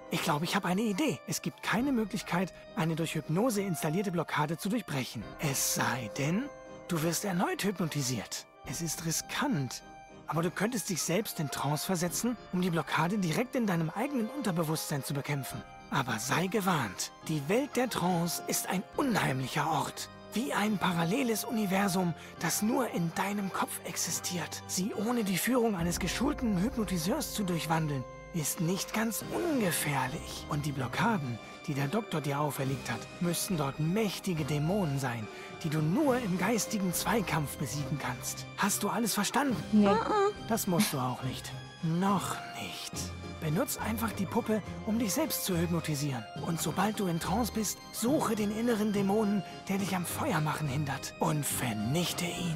Ich glaube, ich habe eine Idee. Es gibt keine Möglichkeit, eine durch Hypnose installierte Blockade zu durchbrechen. Es sei denn, du wirst erneut hypnotisiert. Es ist riskant. Aber du könntest dich selbst in Trance versetzen, um die Blockade direkt in deinem eigenen Unterbewusstsein zu bekämpfen. Aber sei gewarnt. Die Welt der Trance ist ein unheimlicher Ort. Wie ein paralleles Universum, das nur in deinem Kopf existiert. Sie ohne die Führung eines geschulten Hypnotiseurs zu durchwandeln, ist nicht ganz ungefährlich. Und die Blockaden, die der Doktor dir auferlegt hat, müssten dort mächtige Dämonen sein, die du nur im geistigen Zweikampf besiegen kannst. Hast du alles verstanden? Nee. Das musst du auch nicht. Noch nicht. Benutz einfach die Puppe, um dich selbst zu hypnotisieren. Und sobald du in Trance bist, suche den inneren Dämonen, der dich am Feuermachen hindert, und vernichte ihn.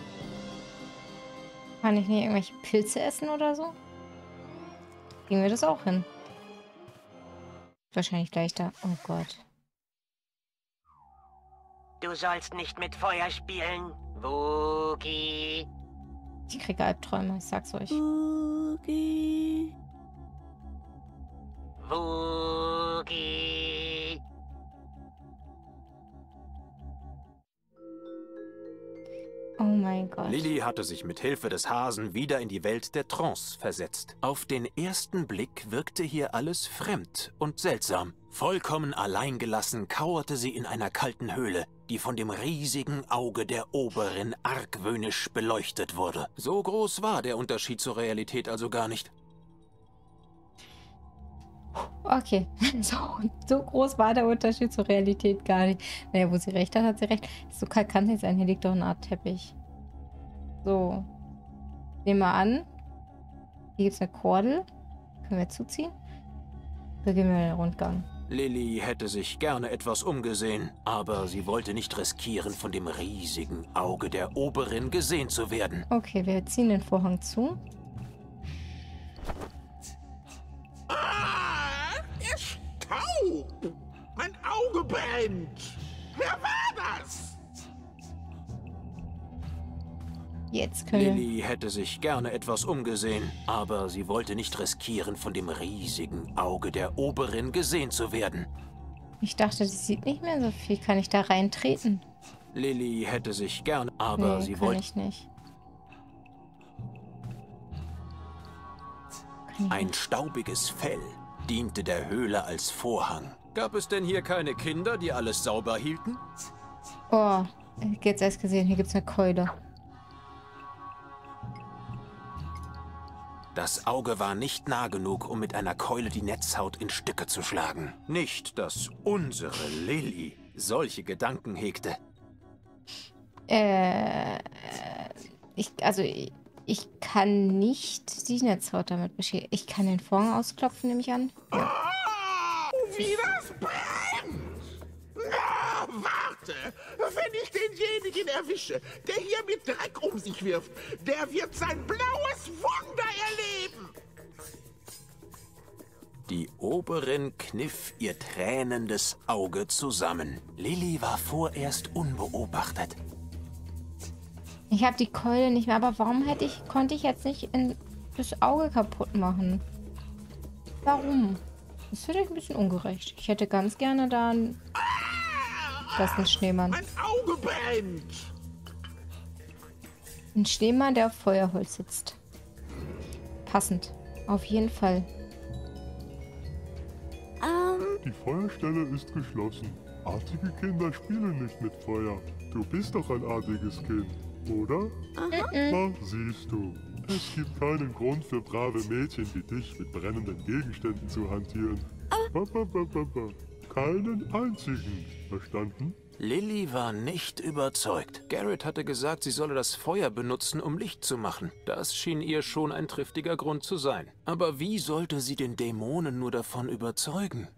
Kann ich nicht irgendwelche Pilze essen oder so? Kriegen wir das auch hin? Wahrscheinlich gleich da. Oh Gott. Du sollst nicht mit Feuer spielen, Wookie. Ich kriege Albträume, ich sag's euch. Wookie. Wookie. Oh mein Gott. Lilly hatte sich mit Hilfe des Hasen wieder in die Welt der Trance versetzt. Auf den ersten Blick wirkte hier alles fremd und seltsam. Vollkommen alleingelassen kauerte sie in einer kalten Höhle, die von dem riesigen Auge der Oberin argwöhnisch beleuchtet wurde. So groß war der Unterschied zur Realität also gar nicht. Okay, so groß war der Unterschied zur Realität gar nicht. Naja, wo sie recht hat, hat sie recht. So kalt kann es nicht sein. Hier liegt doch eine Art Teppich. So. Nehmen wir an. Hier gibt es eine Kordel. Können wir zuziehen? So gehen wir in den Rundgang. Lilly hätte sich gerne etwas umgesehen, aber sie wollte nicht riskieren, von dem riesigen Auge der Oberin gesehen zu werden. Okay, wir ziehen den Vorhang zu. Der Staub! Mein Auge brennt! Wer war das? Jetzt können wir... Lilly hätte sich gerne etwas umgesehen, aber sie wollte nicht riskieren, von dem riesigen Auge der Oberin gesehen zu werden. Ich dachte, sie sieht nicht mehr so viel. Kann ich da reintreten? Lilly hätte sich gerne, aber Nee, sie kann wollte... ich nicht. Ein staubiges Fell diente der Höhle als Vorhang. Gab es denn hier keine Kinder, die alles sauber hielten? Oh, jetzt erst gesehen, hier gibt es eine Keule. Das Auge war nicht nah genug, um mit einer Keule die Netzhaut in Stücke zu schlagen. Nicht, dass unsere Lilly solche Gedanken hegte. Ich kann nicht die Netzhaut damit beschädigen. Ich kann den Vorhang ausklopfen, nehme ich an. Ja. Oh, wie das brennt! Na, warte! Wenn ich denjenigen erwische, der hier mit Dreck um sich wirft, der wird sein blaues Wunder erleben! Die Oberin kniff ihr tränendes Auge zusammen. Lilly war vorerst unbeobachtet. Ich habe die Keule nicht mehr, aber warum konnte ich jetzt nicht das Auge kaputt machen? Warum? Das finde ich ein bisschen ungerecht. Ich hätte ganz gerne da das ist ein Schneemann. Mein Auge brennt! Ein Schneemann, der auf Feuerholz sitzt. Passend. Auf jeden Fall. Die Feuerstelle ist geschlossen. Artige Kinder spielen nicht mit Feuer. Du bist doch ein artiges Kind, oder? Na, siehst du. Es gibt keinen Grund für brave Mädchen wie dich mit brennenden Gegenständen zu hantieren. Keinen einzigen. Verstanden? Lilly war nicht überzeugt. Garrett hatte gesagt, sie solle das Feuer benutzen, um Licht zu machen. Das schien ihr schon ein triftiger Grund zu sein. Aber wie sollte sie den Dämonen nur davon überzeugen?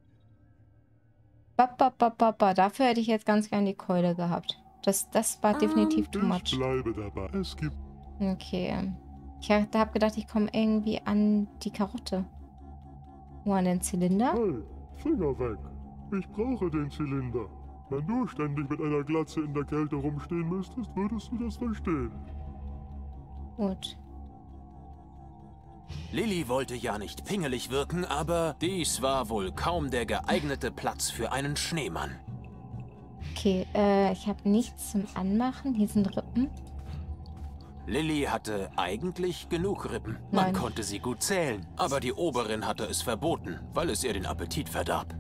Dafür hätte ich jetzt ganz gern die Keule gehabt. Das war definitiv too Ich much. bleibe dabei. Es gibt... Okay. Ich habe gedacht, ich komme irgendwie an die Karotte. Wo, an den Zylinder? Hey, Finger weg. Ich brauche den Zylinder. Wenn du ständig mit einer Glatze in der Kälte rumstehen müsstest, würdest du das verstehen. Gut. Lilly wollte ja nicht pingelig wirken, aber dies war wohl kaum der geeignete Platz für einen Schneemann. Okay, ich habe nichts zum Anmachen. Hier sind Rippen. Lilly hatte eigentlich genug Rippen. Man Nein. konnte sie gut zählen, aber die Oberin hatte es verboten, weil es ihr den Appetit verdarb.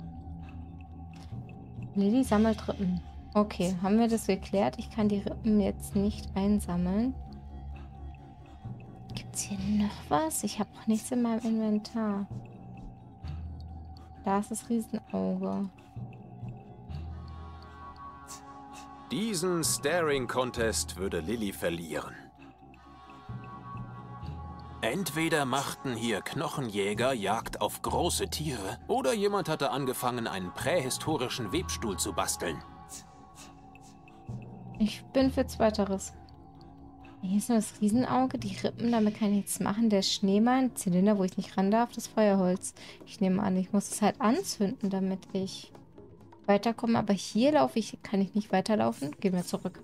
Lilly sammelt Rippen. Okay, haben wir das geklärt? Ich kann die Rippen jetzt nicht einsammeln. Gibt es hier noch was? Ich habe noch nichts in meinem Inventar. Da ist das Riesenauge. Diesen Staring-Contest würde Lilly verlieren. Entweder machten hier Knochenjäger Jagd auf große Tiere, oder jemand hatte angefangen, einen prähistorischen Webstuhl zu basteln. Ich bin für Zweiteres. Hier ist nur das Riesenauge, die Rippen, damit kann ich nichts machen. Der Schneemann, Zylinder, wo ich nicht ran darf, das Feuerholz. Ich nehme an, ich muss es halt anzünden, damit ich weiterkomme. Aber hier laufe ich, kann ich nicht weiterlaufen. Gehen wir zurück.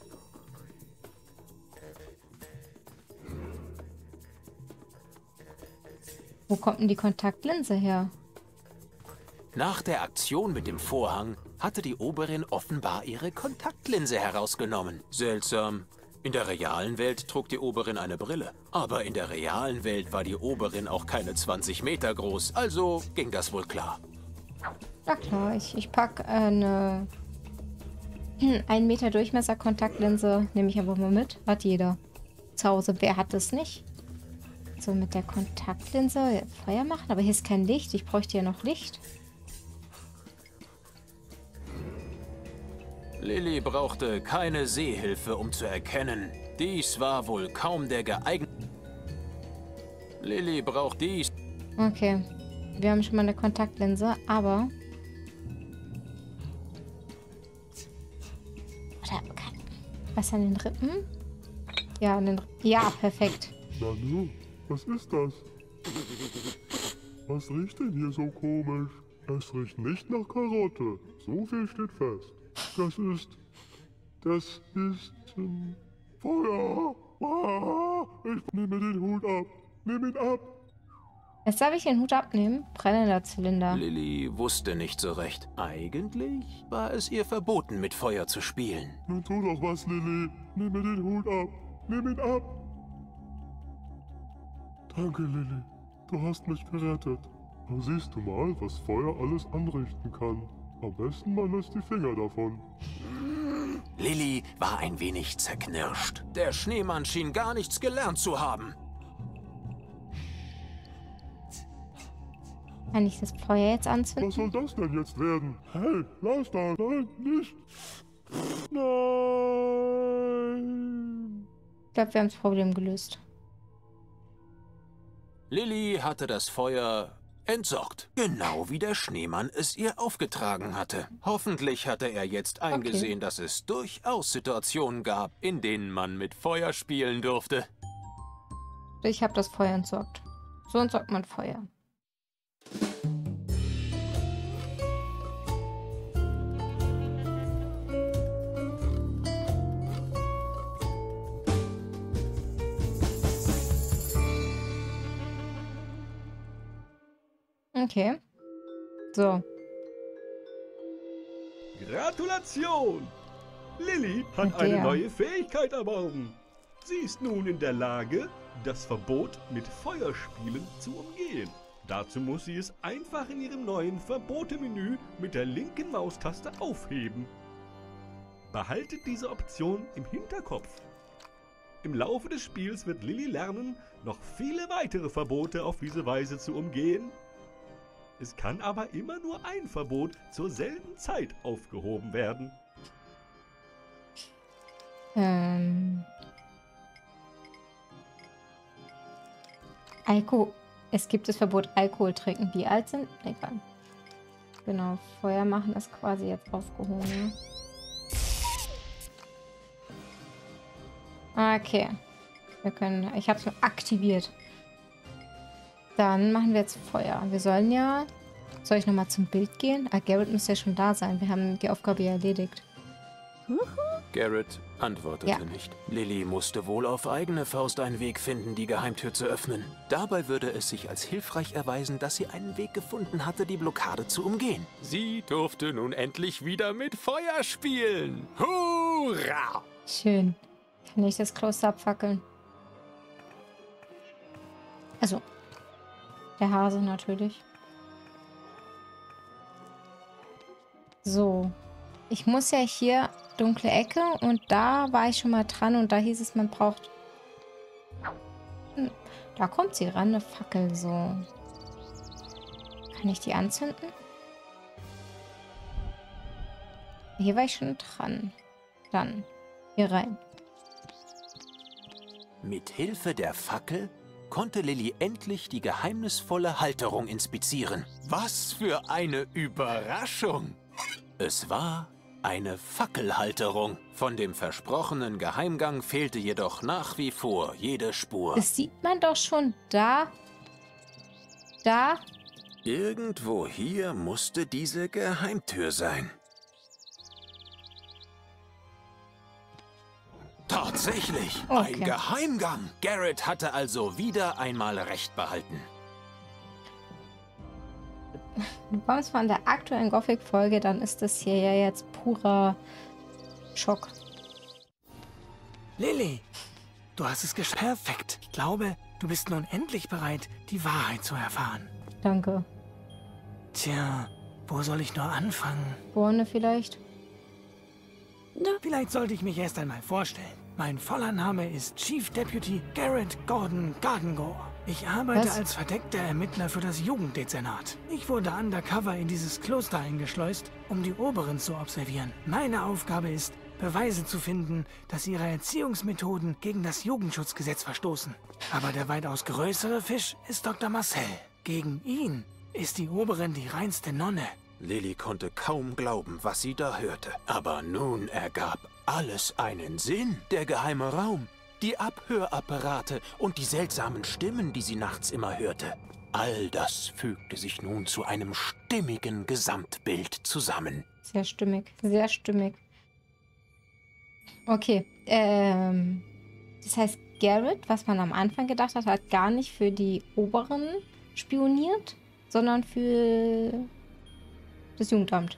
Wo kommt denn die Kontaktlinse her? Nach der Aktion mit dem Vorhang hatte die Oberin offenbar ihre Kontaktlinse herausgenommen. Seltsam. In der realen Welt trug die Oberin eine Brille. Aber in der realen Welt war die Oberin auch keine 20 Meter groß, also ging das wohl klar. Na klar, ich packe eine 1 Meter Durchmesser Kontaktlinse, nehme ich aber mal mit. Hat jeder zu Hause. Wer hat das nicht? So, mit der Kontaktlinse Feuer machen, aber hier ist kein Licht. Ich bräuchte ja noch Licht. Lilly brauchte keine Sehhilfe, um zu erkennen. Dies war wohl kaum der geeignete... Lilly braucht dies... Okay, wir haben schon mal eine Kontaktlinse, aber... Oder, was an den Rippen? Ja, an den Rippen. Ja, perfekt. Nanu, was ist das? Was riecht denn hier so komisch? Es riecht nicht nach Karotte. So viel steht fest. Das ist Feuer. Ah, ich nehme den Hut ab. Nimm ihn ab. Jetzt darf ich den Hut abnehmen. Brennender Zylinder. Lilly wusste nicht so recht. Eigentlich war es ihr verboten, mit Feuer zu spielen. Nun tu doch was, Lilly. Nimm mir den Hut ab. Nimm ihn ab. Danke, Lilly. Du hast mich gerettet. Da siehst du mal, was Feuer alles anrichten kann. Am besten man lässt die Finger davon. Lilly war ein wenig zerknirscht. Der Schneemann schien gar nichts gelernt zu haben. Kann ich das Feuer jetzt anzünden? Was soll das denn jetzt werden? Hey, lass da! Nein, nicht! Nein! Ich glaube, wir haben das Problem gelöst. Lilly hatte das Feuer entsorgt. Genau wie der Schneemann es ihr aufgetragen hatte. Hoffentlich hatte er jetzt eingesehen, dass es durchaus Situationen gab, in denen man mit Feuer spielen durfte. Ich habe das Feuer entsorgt. So entsorgt man Feuer. Okay. So. Gratulation! Lilly hat eine neue Fähigkeit erworben. Sie ist nun in der Lage, das Verbot mit Feuerspielen zu umgehen. Dazu muss sie es einfach in ihrem neuen Verbote-Menü mit der linken Maustaste aufheben. Behaltet diese Option im Hinterkopf. Im Laufe des Spiels wird Lilly lernen, noch viele weitere Verbote auf diese Weise zu umgehen. Es kann aber immer nur ein Verbot zur selben Zeit aufgehoben werden. Alkohol. Es gibt das Verbot Alkohol trinken. Wie alt sind? Egal. Genau, Feuer machen ist quasi jetzt aufgehoben. Okay. Wir können. Ich habe es nur aktiviert. Dann machen wir jetzt Feuer. Wir sollen ja... Soll ich nochmal zum Bild gehen? Ah, Garrett müsste ja schon da sein. Wir haben die Aufgabe ja erledigt. Garrett antwortete nicht. Lilly musste wohl auf eigene Faust einen Weg finden, die Geheimtür zu öffnen. Dabei würde es sich als hilfreich erweisen, dass sie einen Weg gefunden hatte, die Blockade zu umgehen. Sie durfte nun endlich wieder mit Feuer spielen. Hurra! Schön. Kann ich das Kloster abfackeln? Also, der Hase natürlich. So. Ich muss ja hier dunkle Ecke und da war ich schon mal dran und da hieß es, man braucht... Da kommt sie ran, eine Fackel, so. Kann ich die anzünden? Hier war ich schon dran. Dann hier rein. Mit Hilfe der Fackel konnte Lilly endlich die geheimnisvolle Halterung inspizieren. Was für eine Überraschung! Es war eine Fackelhalterung. Von dem versprochenen Geheimgang fehlte jedoch nach wie vor jede Spur. Das sieht man doch schon da. Da. Irgendwo hier musste diese Geheimtür sein. Tatsächlich, Okay. ein Geheimgang. Garrett hatte also wieder einmal recht behalten. Du kommst von der aktuellen Gothic-Folge, dann ist das hier ja jetzt purer Schock. Lilly, du hast es geschafft. Perfekt. Ich glaube, du bist nun endlich bereit, die Wahrheit zu erfahren. Danke. Tja, wo soll ich nur anfangen? Vorne vielleicht? Vielleicht sollte ich mich erst einmal vorstellen. Mein voller Name ist Chief Deputy Garrett Gordon Gardengore. Ich arbeite als verdeckter Ermittler für das Jugenddezernat. Ich wurde undercover in dieses Kloster eingeschleust, um die Oberen zu observieren. Meine Aufgabe ist, Beweise zu finden, dass ihre Erziehungsmethoden gegen das Jugendschutzgesetz verstoßen. Aber der weitaus größere Fisch ist Dr. Marcel. Gegen ihn ist die Oberin die reinste Nonne. Lilly konnte kaum glauben, was sie da hörte. Aber nun ergab alles einen Sinn. Der geheime Raum, die Abhörapparate und die seltsamen Stimmen, die sie nachts immer hörte. All das fügte sich nun zu einem stimmigen Gesamtbild zusammen. Sehr stimmig, sehr stimmig. Okay, das heißt, Garrett, was man am Anfang gedacht hat, hat gar nicht für die Oberen spioniert, sondern für das Jugendamt.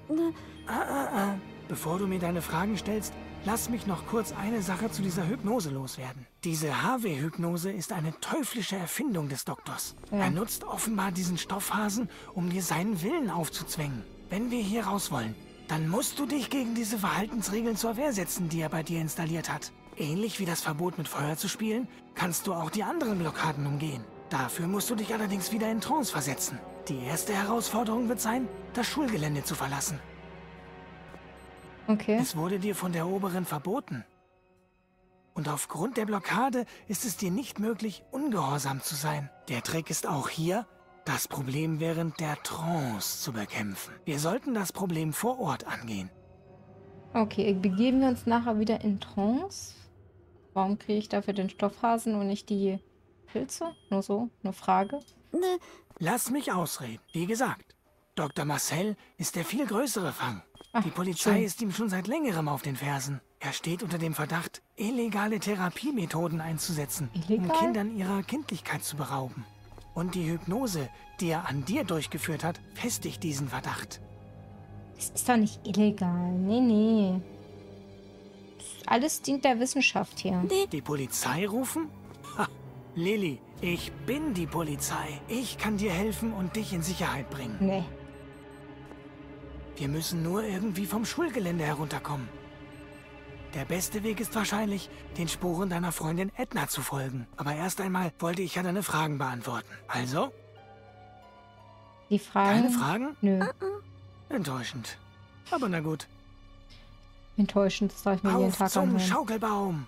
Bevor du mir deine Fragen stellst, lass mich noch kurz eine Sache zu dieser Hypnose loswerden. Diese HW-Hypnose ist eine teuflische Erfindung des Doktors. Ja. Er nutzt offenbar diesen Stoffhasen, um dir seinen Willen aufzuzwängen. Wenn wir hier raus wollen, dann musst du dich gegen diese Verhaltensregeln zur Wehr setzen, die er bei dir installiert hat. Ähnlich wie das Verbot mit Feuer zu spielen, kannst du auch die anderen Blockaden umgehen. Dafür musst du dich allerdings wieder in Trance versetzen. Die erste Herausforderung wird sein, das Schulgelände zu verlassen. Okay. Es wurde dir von der Oberin verboten. Und aufgrund der Blockade ist es dir nicht möglich, ungehorsam zu sein. Der Trick ist auch hier, das Problem während der Trance zu bekämpfen. Wir sollten das Problem vor Ort angehen. Okay, begeben wir uns nachher wieder in Trance? Warum kriege ich dafür den Stoffhasen und nicht die Pilze? Nur so, eine Frage. Lass mich ausreden. Wie gesagt, Dr. Marcel ist der viel größere Fang. Ach, Die Polizei schön. ist ihm schon seit längerem auf den Fersen. Er steht unter dem Verdacht, illegale Therapiemethoden einzusetzen, um Illegal? Kindern ihrer Kindlichkeit zu berauben. Und die Hypnose, die er an dir durchgeführt hat, festigt diesen Verdacht. Das ist doch nicht illegal. Nee, nee. Das alles dient der Wissenschaft hier. Die Polizei rufen? Ha, Lilly, ich bin die Polizei. Ich kann dir helfen und dich in Sicherheit bringen. Nee. Wir müssen nur irgendwie vom Schulgelände herunterkommen. Der beste Weg ist wahrscheinlich, den Spuren deiner Freundin Edna zu folgen. Aber erst einmal wollte ich ja deine Fragen beantworten. Also, Die Fragen... keine Fragen? Nö. Enttäuschend. Aber na gut. Enttäuschend, das soll ich mir jeden Auf Tag zum anhören. Schaukelbaum!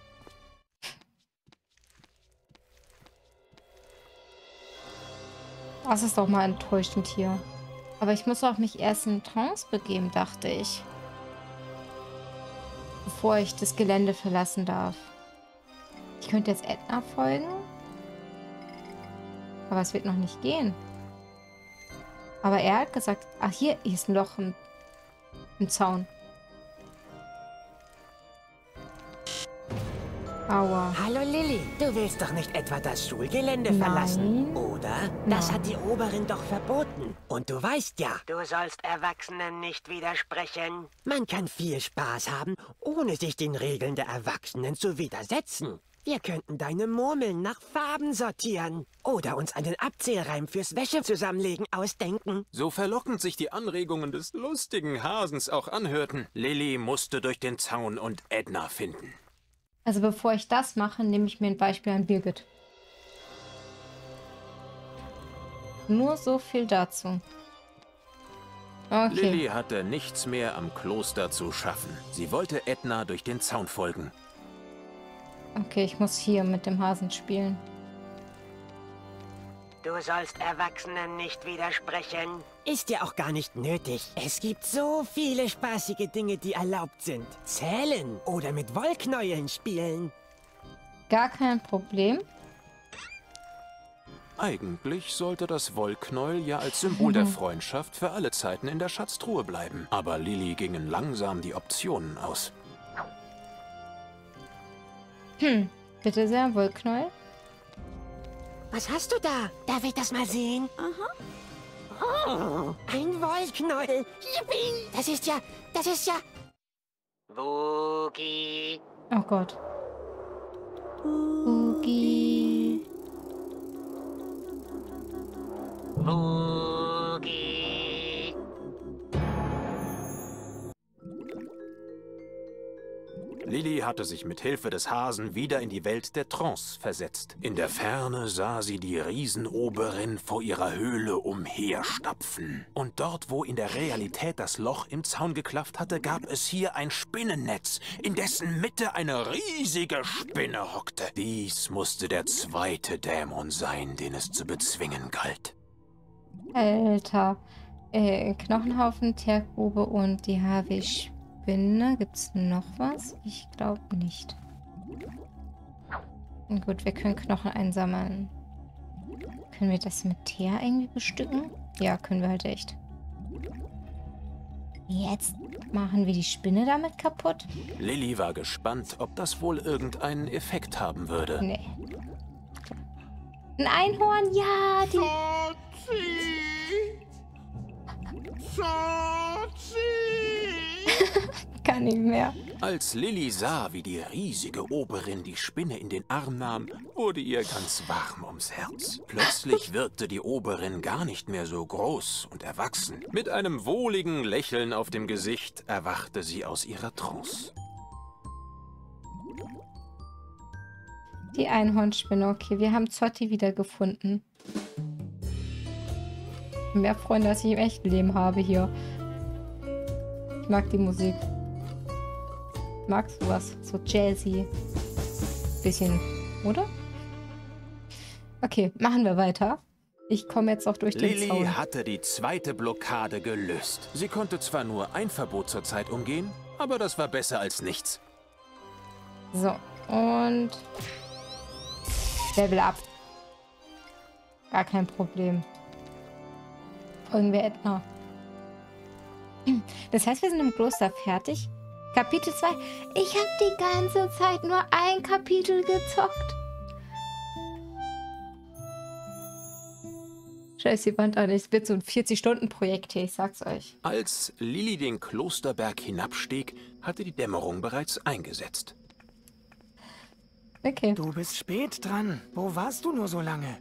Das ist doch mal enttäuschend hier. Aber ich muss auch mich erst in Trance begeben, dachte ich. Bevor ich das Gelände verlassen darf. Ich könnte jetzt Edna folgen. Aber es wird noch nicht gehen. Aber er hat gesagt, ach hier ist ein Loch im Zaun. Aua. Hallo Lilly, du willst doch nicht etwa das Schulgelände verlassen, oder? Das hat die Oberin doch verboten. Und du weißt ja, du sollst Erwachsenen nicht widersprechen. Man kann viel Spaß haben, ohne sich den Regeln der Erwachsenen zu widersetzen. Wir könnten deine Murmeln nach Farben sortieren. Oder uns einen Abzählreim fürs Wäschezusammenlegen ausdenken. So verlockend sich die Anregungen des lustigen Hasens auch anhörten, Lilly musste durch den Zaun und Edna finden. Also bevor ich das mache, nehme ich mir ein Beispiel an Birgit. Nur so viel dazu. Okay. Lilly hatte nichts mehr am Kloster zu schaffen. Sie wollte Edna durch den Zaun folgen. Okay, ich muss hier mit dem Hasen spielen. Du sollst Erwachsenen nicht widersprechen. Ist ja auch gar nicht nötig. Es gibt so viele spaßige Dinge, die erlaubt sind. Zählen oder mit Wollknäueln spielen. Gar kein Problem. Eigentlich sollte das Wollknäuel ja als Symbol der Freundschaft für alle Zeiten in der Schatztruhe bleiben. Aber Lilly gingen langsam die Optionen aus. Bitte sehr, Wollknäuel. Was hast du da? Darf ich das mal sehen? Aha. Oh, ein Wollknäuel. Yippie! Das ist ja... Woogie. Oh Gott. Woogie. Woogie. Lilly hatte sich mit Hilfe des Hasen wieder in die Welt der Trance versetzt. In der Ferne sah sie die Riesenoberin vor ihrer Höhle umherstapfen. Und dort, wo in der Realität das Loch im Zaun geklafft hatte, gab es hier ein Spinnennetz, in dessen Mitte eine riesige Spinne hockte. Dies musste der zweite Dämon sein, den es zu bezwingen galt. Alter. Knochenhaufen, Teergrube und die HW-Spinne. Gibt es noch was? Ich glaube nicht. Gut, wir können Knochen einsammeln. Können wir das mit Teer irgendwie bestücken? Ja, können wir halt echt. Jetzt machen wir die Spinne damit kaputt? Lilly war gespannt, ob das wohl irgendeinen Effekt haben würde. Nee. Ein Einhorn, ja! Die kann nicht mehr. Als Lilly sah, wie die riesige Oberin die Spinne in den Arm nahm, wurde ihr ganz warm ums Herz. Plötzlich wirkte die Oberin gar nicht mehr so groß und erwachsen. Mit einem wohligen Lächeln auf dem Gesicht erwachte sie aus ihrer Trance. Die Einhornspinne, okay. Wir haben Zotti wiedergefunden. Mehr Freunde, als ich im echten Leben habe hier. Ich mag die Musik. Magst du was? So jazzy. Bisschen, oder? Okay, machen wir weiter. Ich komme jetzt auch durch den Lilly Zaun. hatte die zweite Blockade gelöst. Sie konnte zwar nur ein Verbot zur Zeit umgehen, aber das war besser als nichts. So, und Level up. Gar kein Problem. Folgen wir Edna. Das heißt, wir sind im Kloster fertig. Kapitel 2. Ich habe die ganze Zeit nur ein Kapitel gezockt. Scheiß die Wand an. Es wird so ein 40-Stunden-Projekt hier, ich sag's euch. Als Lilly den Klosterberg hinabstieg, hatte die Dämmerung bereits eingesetzt. Okay. Du bist spät dran. Wo warst du nur so lange?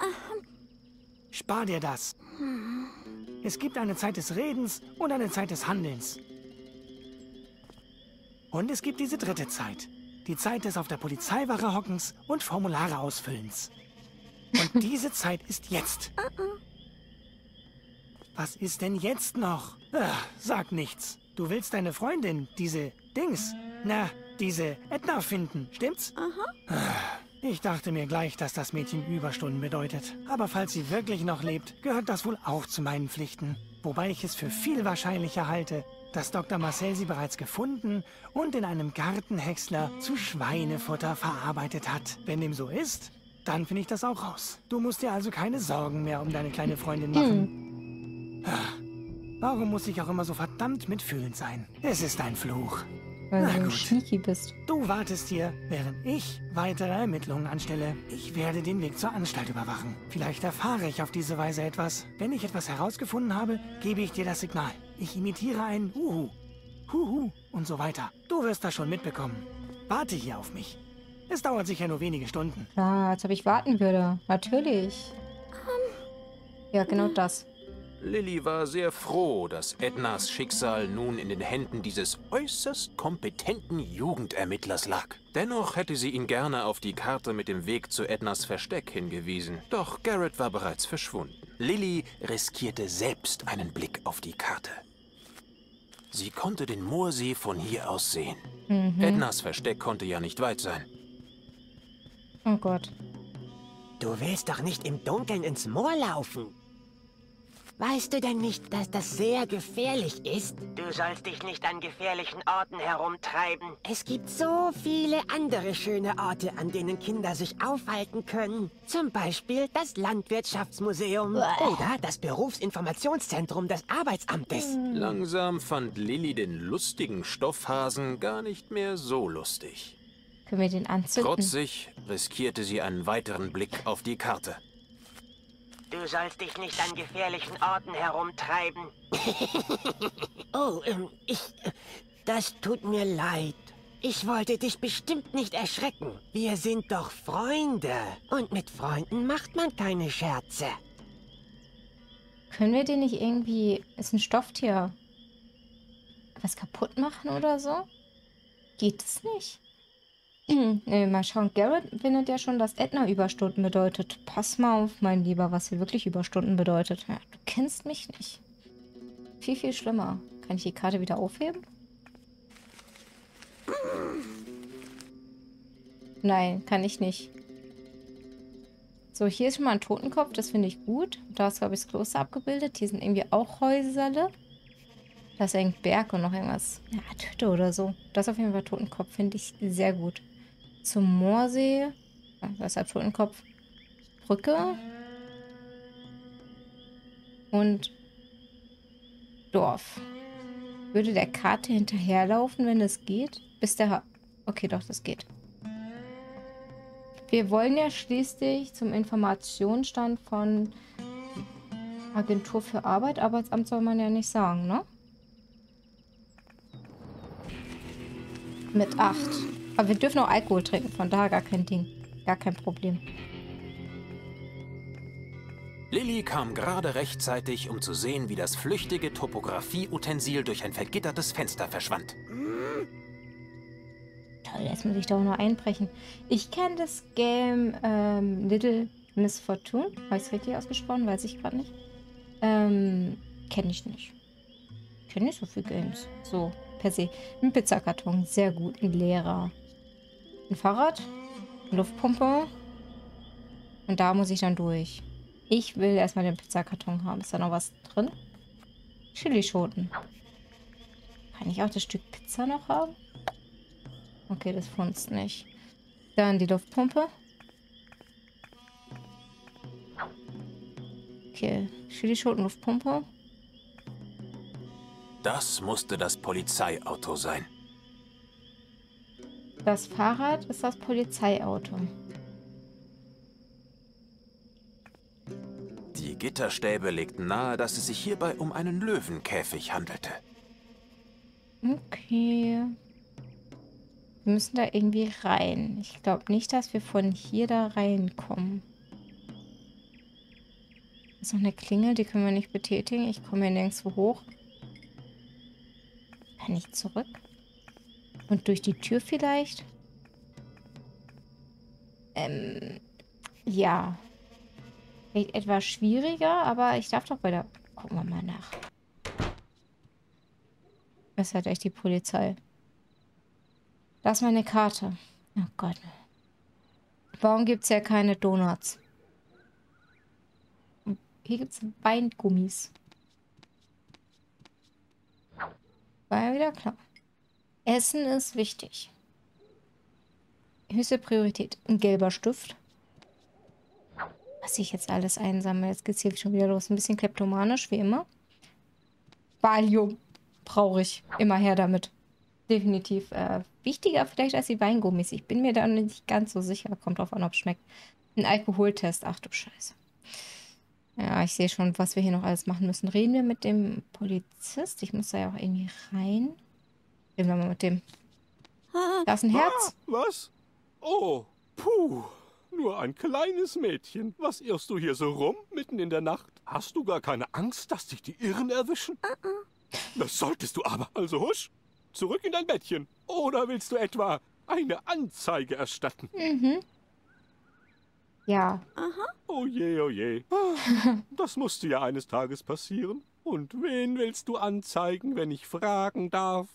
Spar dir das. Es gibt eine Zeit des Redens und eine Zeit des Handelns. Und es gibt diese dritte Zeit. Die Zeit des auf der Polizeiwache Hockens und Formulare ausfüllens. Und diese Zeit ist jetzt. Was ist denn jetzt noch? Sag nichts. Du willst deine Freundin, diese diese Edna finden, stimmt's? Ich dachte mir gleich, dass das Mädchen Überstunden bedeutet. Aber falls sie wirklich noch lebt, gehört das wohl auch zu meinen Pflichten. Wobei ich es für viel wahrscheinlicher halte, dass Dr. Marcel sie bereits gefunden und in einem Gartenhäcksler zu Schweinefutter verarbeitet hat. Wenn dem so ist, dann finde ich das auch raus. Du musst dir also keine Sorgen mehr um deine kleine Freundin machen. Warum muss ich auch immer so verdammt mitfühlend sein? Es ist ein Fluch. Weil Na du gut. sneaky bist. Du wartest hier, während ich weitere Ermittlungen anstelle. Ich werde den Weg zur Anstalt überwachen. Vielleicht erfahre ich auf diese Weise etwas. Wenn ich etwas herausgefunden habe, gebe ich dir das Signal. Ich imitiere ein Huhu, Huhu und so weiter. Du wirst das schon mitbekommen. Warte hier auf mich. Es dauert sicher nur wenige Stunden. Klar, als ob ich warten würde. Natürlich. Ja, genau das. Lilly war sehr froh, dass Ednas Schicksal nun in den Händen dieses äußerst kompetenten Jugendermittlers lag. Dennoch hätte sie ihn gerne auf die Karte mit dem Weg zu Ednas Versteck hingewiesen. Doch Garrett war bereits verschwunden. Lilly riskierte selbst einen Blick auf die Karte. Sie konnte den Moorsee von hier aus sehen. Ednas Versteck konnte ja nicht weit sein. Oh Gott. Du willst doch nicht im Dunkeln ins Moor laufen. Weißt du denn nicht, dass das sehr gefährlich ist? Du sollst dich nicht an gefährlichen Orten herumtreiben. Es gibt so viele andere schöne Orte, an denen Kinder sich aufhalten können. Zum Beispiel das Landwirtschaftsmuseum oder das Berufsinformationszentrum des Arbeitsamtes. Langsam fand Lilly den lustigen Stoffhasen gar nicht mehr so lustig. Können wir den anzünden? Trotzig riskierte sie einen weiteren Blick auf die Karte. Du sollst dich nicht an gefährlichen Orten herumtreiben. Das tut mir leid. Ich wollte dich bestimmt nicht erschrecken. Wir sind doch Freunde. Und mit Freunden macht man keine Scherze. Können wir den nicht irgendwie... Ist ein Stofftier. Was kaputt machen oder so? Geht es nicht? Nee, mal schauen. Garrett findet ja schon, dass Edna Überstunden bedeutet. Pass mal auf, mein Lieber, was hier wirklich Überstunden bedeutet. Ja, du kennst mich nicht. Viel, viel schlimmer. Kann ich die Karte wieder aufheben? Nein, kann ich nicht. So, hier ist schon mal ein Totenkopf. Das finde ich gut. Da ist, glaube ich, das Kloster abgebildet. Hier sind irgendwie auch Häuserle. Da ist ein Berg und noch irgendwas. Ja, Hütte oder so. Das ist auf jeden Fall Totenkopf. Finde ich sehr gut. Zum Moorsee. Ja, das ist Totenkopf. Brücke. Und Dorf. Würde der Karte hinterherlaufen, wenn es geht? Bis der... Okay, doch, das geht. Wir wollen ja schließlich zum Informationsstand von Agentur für Arbeit. Arbeitsamt soll man ja nicht sagen, ne? Mit 8. Aber wir dürfen auch Alkohol trinken, von daher gar kein Ding. Gar kein Problem. Lilly kam gerade rechtzeitig, um zu sehen, wie das flüchtige Topographie-Utensil durch ein vergittertes Fenster verschwand. Toll, jetzt muss ich doch noch einbrechen. Ich kenne das Game Little Miss Fortune. Habe ich es richtig ausgesprochen? Weiß ich gerade nicht. Kenne ich nicht. Ich kenne nicht so viele Games. So, per se. Ein Pizzakarton, sehr gut. Ein Lehrer. Ein Fahrrad. Eine Luftpumpe. Und da muss ich dann durch. Ich will erstmal den Pizzakarton haben. Ist da noch was drin? Chilischoten. Kann ich auch das Stück Pizza noch haben? Okay, das funzt nicht. Dann die Luftpumpe. Okay, Chilischoten, Luftpumpe. Das musste das Polizeiauto sein. Das Fahrrad ist das Polizeiauto. Die Gitterstäbe legten nahe, dass es sich hierbei um einen Löwenkäfig handelte. Okay. Wir müssen da irgendwie rein. Ich glaube nicht, dass wir von hier da reinkommen. Das ist noch eine Klingel, die können wir nicht betätigen. Ich komme hier nirgendwo hoch. Kann ich zurück? Und durch die Tür vielleicht? Ja. Vielleicht etwas schwieriger, aber ich darf doch bei der... Gucken wir mal nach. Das ist halt echt die Polizei. Da ist meine Karte. Oh Gott. Warum gibt es ja keine Donuts? Hier gibt es Weingummis. War ja wieder klar. Essen ist wichtig. Höchste Priorität. Ein gelber Stift. Was ich jetzt alles einsammle. Jetzt geht's hier schon wieder los. Ein bisschen kleptomanisch, wie immer. Valium. Brauche ich. Immer her damit. definitiv wichtiger vielleicht als die Weingummis. Ich bin mir da nicht ganz so sicher. Kommt drauf an, ob es schmeckt. Ein Alkoholtest. Ach du Scheiße. Ja, ich sehe schon, was wir hier noch alles machen müssen. Reden wir mit dem Polizist? Ich muss da ja auch irgendwie rein. Reden wir mal mit dem. Da ist ein Herz. Was? Oh, puh. Nur ein kleines Mädchen. Was irrst du hier so rum, mitten in der Nacht? Hast du gar keine Angst, dass dich die Irren erwischen? Das solltest du aber. Also husch, zurück in dein Bettchen. Oder willst du etwa eine Anzeige erstatten? Mhm. Ja. Oh je, oh je. Das musste ja eines Tages passieren. Und wen willst du anzeigen, wenn ich fragen darf?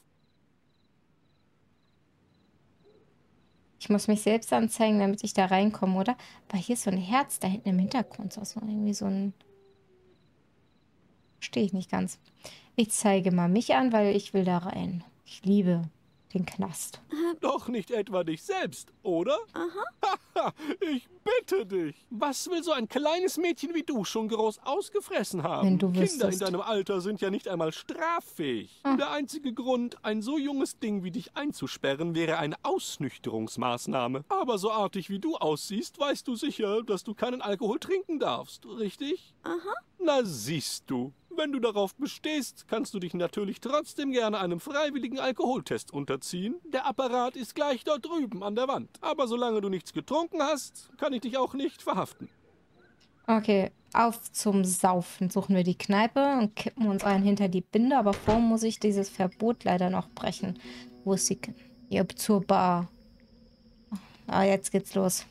Ich muss mich selbst anzeigen, damit ich da reinkomme, oder? Aber hier ist so ein Herz da hinten im Hintergrund. So irgendwie so ein... Verstehe ich nicht ganz. Ich zeige mal mich an, weil ich will da rein. Ich liebe den Knast. Doch nicht etwa dich selbst, oder? Aha. Ich bitte dich. Was will so ein kleines Mädchen wie du schon groß ausgefressen haben? Wenn du Kinder wüsstest. in deinem Alter sind ja nicht einmal straffähig. Der einzige Grund, ein so junges Ding wie dich einzusperren, wäre eine Ausnüchterungsmaßnahme. Aber so artig wie du aussiehst, weißt du sicher, dass du keinen Alkohol trinken darfst, richtig? Aha. Na siehst du. Wenn du darauf bestehst, kannst du dich natürlich trotzdem gerne einem freiwilligen Alkoholtest unterziehen. Der Apparat ist gleich dort drüben an der Wand. Aber solange du nichts getrunken hast, kann ich dich auch nicht verhaften. Okay, auf zum Saufen. Suchen wir die Kneipe und kippen uns einen hinter die Binde. Aber vorher muss ich dieses Verbot leider noch brechen. Wo ist sie? Hier zur Bar. Ah, jetzt geht's los.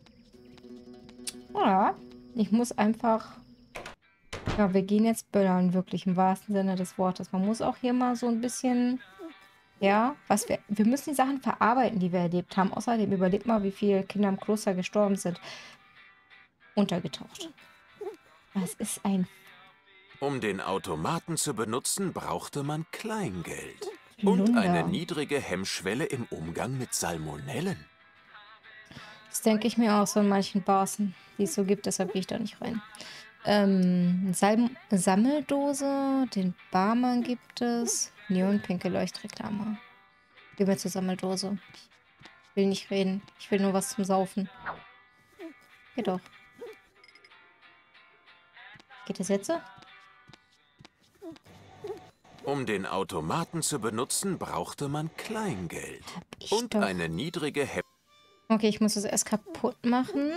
Ja, ich muss einfach... Ja, wir gehen jetzt böllern, wirklich im wahrsten Sinne des Wortes. Man muss auch hier mal so ein bisschen, ja, wir müssen die Sachen verarbeiten, die wir erlebt haben. Außerdem überlegt mal, wie viele Kinder im Kloster gestorben sind. Untergetaucht. Was ist ein... Um den Automaten zu benutzen, brauchte man Kleingeld. Plunder. Und eine niedrige Hemmschwelle im Umgang mit Salmonellen. Das denke ich mir auch so in manchen Bars, die es so gibt, deshalb gehe ich da nicht rein. Sammeldose, den Barmann gibt es. Neonpinke Leuchtreklame. Gehen wir zur Sammeldose. Ich will nicht reden. Ich will nur was zum Saufen. Geht doch. Geht das jetzt so? Um den Automaten zu benutzen, brauchte man Kleingeld. Und doch. eine niedrige Hemmschwelle. Okay, ich muss das erst kaputt machen.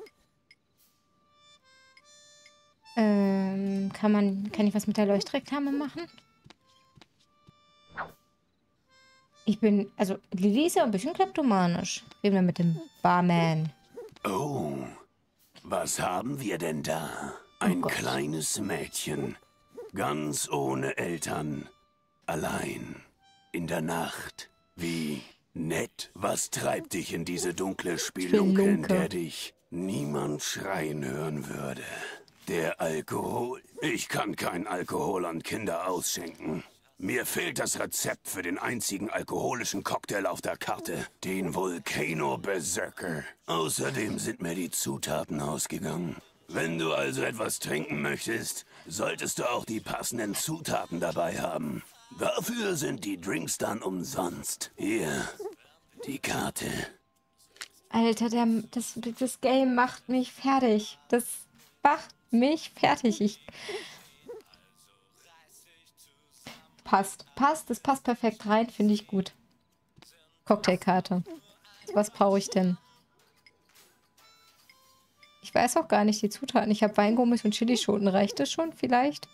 Kann ich was mit der Leuchtreklame machen? Also Lilly ist ja ein bisschen kleptomanisch. Reden wir mit dem Barman. Oh, was haben wir denn da? Ein kleines Mädchen, ganz ohne Eltern, allein, in der Nacht. Wie nett. Was treibt dich in diese dunkle Spelunke, in der dich niemand schreien hören würde? Der Alkohol. Ich kann keinen Alkohol an Kinder ausschenken. Mir fehlt das Rezept für den einzigen alkoholischen Cocktail auf der Karte, den Volcano Berserker. Außerdem sind mir die Zutaten ausgegangen. Wenn du also etwas trinken möchtest, solltest du auch die passenden Zutaten dabei haben. Dafür sind die Drinks dann umsonst. Hier, die Karte. Alter, das Game macht mich fertig. Das macht mich fertig. Passt. Das passt perfekt rein, finde ich gut. Cocktailkarte. Was brauche ich denn? Ich weiß auch gar nicht die Zutaten. Ich habe Weingummis und Chilischoten. Reicht das schon vielleicht?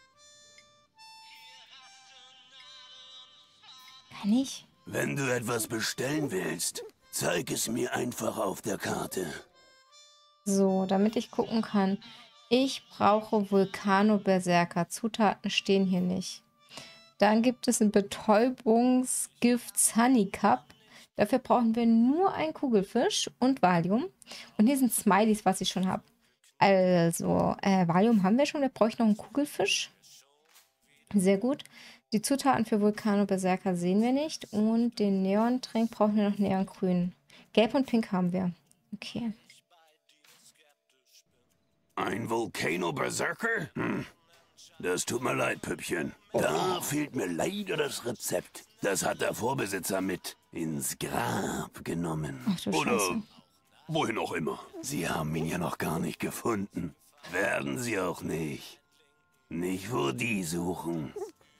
Kann ich? Wenn du etwas bestellen willst, zeig es mir einfach auf der Karte. So, damit ich gucken kann. Ich brauche Volcano Berserker. Zutaten stehen hier nicht. Dann gibt es ein Betäubungsgift Sunny Cup. Dafür brauchen wir nur einen Kugelfisch und Valium. Und hier sind Smileys, was ich schon habe. Also, Valium haben wir schon. Wir bräuchten noch einen Kugelfisch. Sehr gut. Die Zutaten für Volcano Berserker sehen wir nicht. Und den Neon-Trink brauchen wir noch Neongrün. Gelb und Pink haben wir. Okay. Ein Volcano Berserker? Das tut mir leid, Püppchen. Da fehlt mir leider das Rezept. Das hat der Vorbesitzer mit ins Grab genommen. Ach du Oder Scheiße. wohin auch immer. Sie haben ihn ja noch gar nicht gefunden. Werden Sie auch nicht. Nicht, wo die suchen.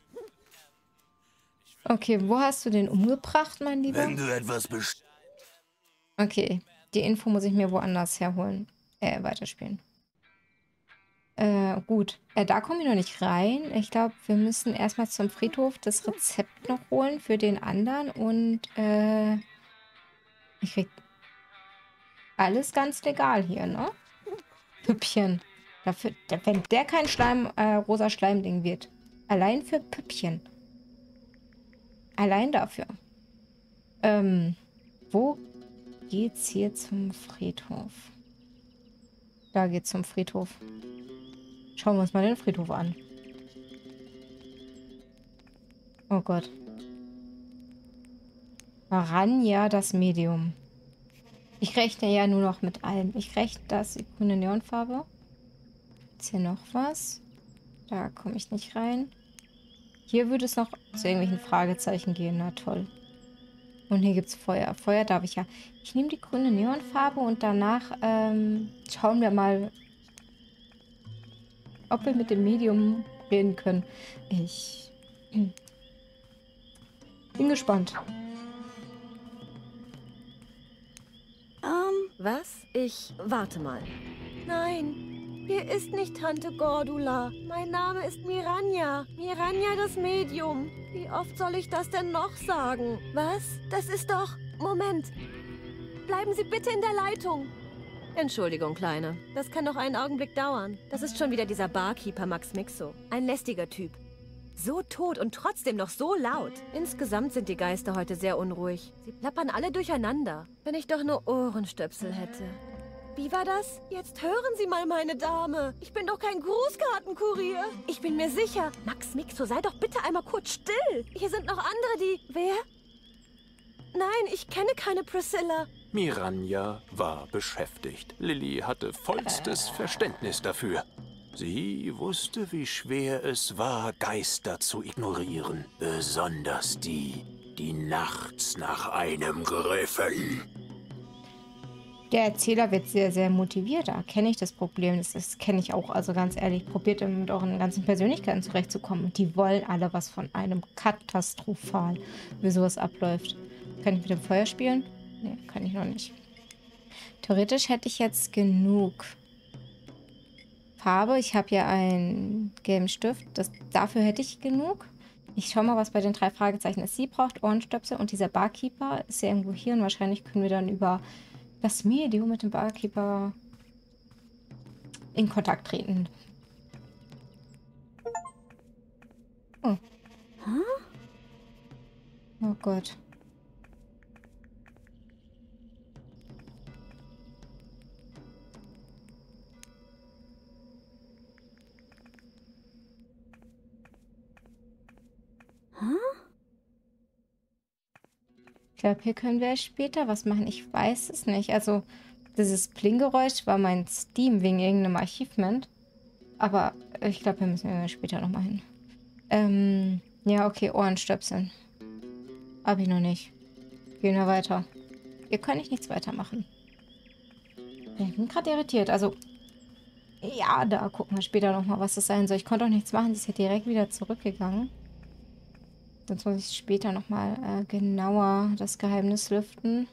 Okay, wo hast du den umgebracht, mein Lieber? Wenn du etwas Okay, die Info muss ich mir woanders herholen. Weiterspielen. Gut. Da komme ich noch nicht rein. Ich glaube, wir müssen erstmal zum Friedhof das Rezept noch holen für den anderen. Und, ich krieg alles ganz legal hier, ne? Püppchen. Dafür, wenn der kein rosa Schleimding wird. Allein für Püppchen. Allein dafür. Wo geht's hier zum Friedhof? Da geht's zum Friedhof. Schauen wir uns mal den Friedhof an. Oh Gott. Miranya, das Medium. Ich rechne ja nur noch mit allem. Ich rechne das, die grüne Neonfarbe. Ist hier noch was? Da komme ich nicht rein. Hier würde es noch zu irgendwelchen Fragezeichen gehen. Na toll. Und hier gibt es Feuer. Feuer darf ich ja. Ich nehme die grüne Neonfarbe und danach schauen wir mal, ob wir mit dem Medium reden können. Ich bin gespannt. Was? Warte mal. Nein, hier ist nicht Tante Gordula. Mein Name ist Miranya. Miranya, das Medium. Wie oft soll ich das denn noch sagen? Was? Das ist doch... Moment. Bleiben Sie bitte in der Leitung. Entschuldigung, Kleine. Das kann noch einen Augenblick dauern. Das ist schon wieder dieser Barkeeper Max Mixo. Ein lästiger Typ. So tot und trotzdem noch so laut. Insgesamt sind die Geister heute sehr unruhig. Sie plappern alle durcheinander. Wenn ich doch nur Ohrenstöpsel hätte. Wie war das? Jetzt hören Sie mal, meine Dame. Ich bin doch kein Grußkartenkurier. Ich bin mir sicher. Max Mixo, sei doch bitte einmal kurz still. Hier sind noch andere, die... Wer? Nein, ich kenne keine Priscilla. Miranya war beschäftigt. Lilly hatte vollstes Verständnis dafür. Sie wusste, wie schwer es war, Geister zu ignorieren. Besonders die nachts nach einem griffen. Der Erzähler wird sehr, sehr motiviert. Da kenne ich das Problem. Das kenne ich auch. Also ganz ehrlich, probiert mit euren ganzen Persönlichkeiten zurechtzukommen. Und die wollen alle was von einem. Katastrophal, wie sowas abläuft. Kann ich mit dem Feuer spielen? Nee, kann ich noch nicht. Theoretisch hätte ich jetzt genug Farbe. Ich habe ja einen gelben Stift. Dafür hätte ich genug. Ich schaue mal, was bei den 3 Fragezeichen ist. Sie braucht Ohrenstöpsel und dieser Barkeeper ist ja irgendwo hier. Und wahrscheinlich können wir dann über das Medium mit dem Barkeeper in Kontakt treten. Oh. Oh Gott. Ich glaube, hier können wir später was machen. Ich weiß es nicht. Also, dieses Pling-Geräusch war mein Steam wegen irgendeinem Achievement. Aber ich glaube, hier müssen wir später nochmal hin. Ja, okay, Ohrenstöpseln. Hab ich noch nicht. Gehen wir weiter. Hier kann ich nichts weitermachen. Ich bin gerade irritiert. Also, ja, da gucken wir später nochmal, was das sein soll. Ich konnte auch nichts machen. Sie ist ja direkt wieder zurückgegangen. Sonst muss ich später nochmal genauer das Geheimnis lüften.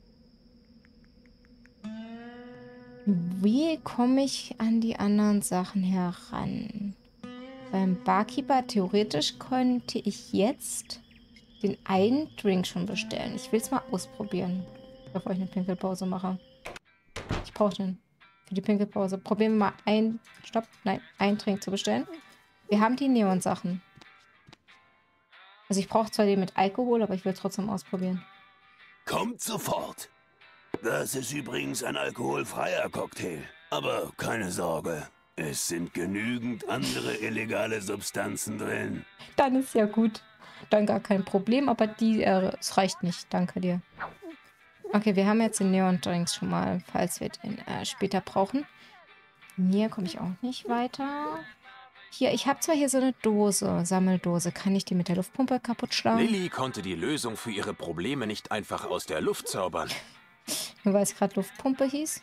Wie komme ich an die anderen Sachen heran? Beim Barkeeper theoretisch könnte ich jetzt den einen Drink schon bestellen. Ich will es mal ausprobieren, bevor ich eine Pinkelpause mache. Ich brauche den für die Pinkelpause. Probieren wir mal einen Drink zu bestellen. Wir haben die Neon-Sachen. Also ich brauche zwar den mit Alkohol, aber ich will es trotzdem ausprobieren. Kommt sofort. Das ist übrigens ein alkoholfreier Cocktail. Aber keine Sorge, es sind genügend andere illegale Substanzen drin. Dann ist ja gut. Dann gar kein Problem, aber es reicht nicht. Danke dir. Okay, wir haben jetzt den Neon-Drinks schon mal, falls wir den später brauchen. Hier komme ich auch nicht weiter. Hier, ich habe zwar hier so eine Dose, Sammeldose. Kann ich die mit der Luftpumpe kaputt schlagen? Lilly konnte die Lösung für ihre Probleme nicht einfach aus der Luft zaubern. Nur weil es gerade Luftpumpe hieß.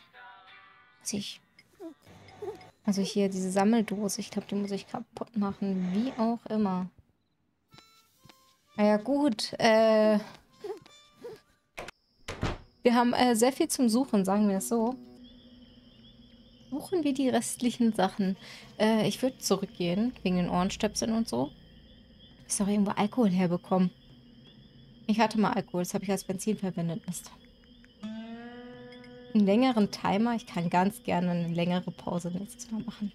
Also hier diese Sammeldose. Ich glaube, die muss ich kaputt machen. Wie auch immer. Naja, gut. Wir haben sehr viel zum Suchen, sagen wir es so. Suchen wir die restlichen Sachen. Ich würde zurückgehen, wegen den Ohrenstöpseln und so. Ist doch irgendwo Alkohol herbekommen. Ich hatte mal Alkohol, das habe ich als Benzin verwendet. Mist. Einen längeren Timer. Ich kann ganz gerne eine längere Pause nächstes Mal machen.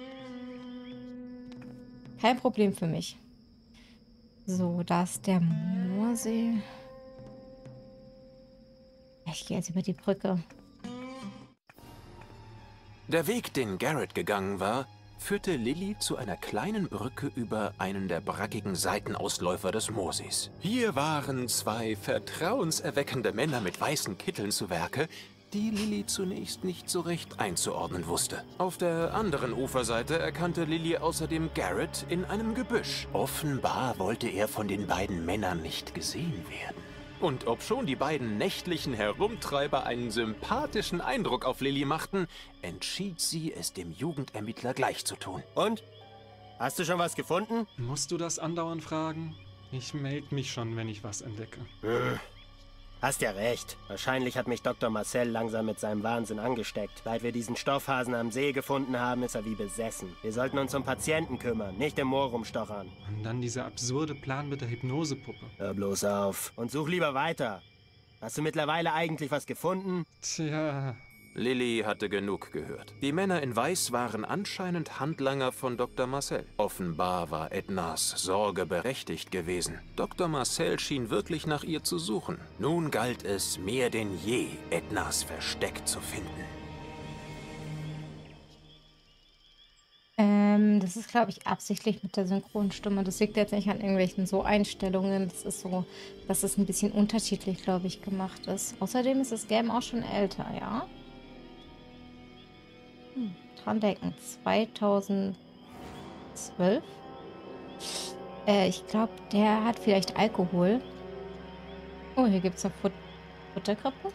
Kein Problem für mich. So, da ist der Moorsee. Ich gehe jetzt über die Brücke. Der Weg, den Garrett gegangen war, führte Lilly zu einer kleinen Brücke über einen der brackigen Seitenausläufer des Moorsees. Hier waren zwei vertrauenserweckende Männer mit weißen Kitteln zu Werke, die Lilly zunächst nicht so recht einzuordnen wusste. Auf der anderen Uferseite erkannte Lilly außerdem Garrett in einem Gebüsch. Offenbar wollte er von den beiden Männern nicht gesehen werden. Und obschon die beiden nächtlichen Herumtreiber einen sympathischen Eindruck auf Lilly machten, entschied sie, es dem Jugendermittler gleichzutun. Und? Hast du schon was gefunden? Musst du das andauernd fragen? Ich melde mich schon, wenn ich was entdecke. Hast ja recht. Wahrscheinlich hat mich Dr. Marcel langsam mit seinem Wahnsinn angesteckt. Seit wir diesen Stoffhasen am See gefunden haben, ist er wie besessen. Wir sollten uns um Patienten kümmern, nicht im Moor rumstochern. Und dann dieser absurde Plan mit der Hypnosepuppe. Hör bloß auf. Und such lieber weiter. Hast du mittlerweile eigentlich was gefunden? Tja. Lilly hatte genug gehört. Die Männer in Weiß waren anscheinend Handlanger von Dr. Marcel. Offenbar war Ednas Sorge berechtigt gewesen. Dr. Marcel schien wirklich nach ihr zu suchen. Nun galt es mehr denn je, Ednas Versteck zu finden. Das ist, glaube ich, absichtlich mit der Synchronstimme. Das liegt jetzt nicht an irgendwelchen so Einstellungen. Das ist so, dass es ein bisschen unterschiedlich, glaube ich, gemacht ist. Außerdem ist das Game auch schon älter, ja? Dran denken. 2012? Ich glaube, der hat vielleicht Alkohol. Oh, hier gibt es noch Futterkrippe.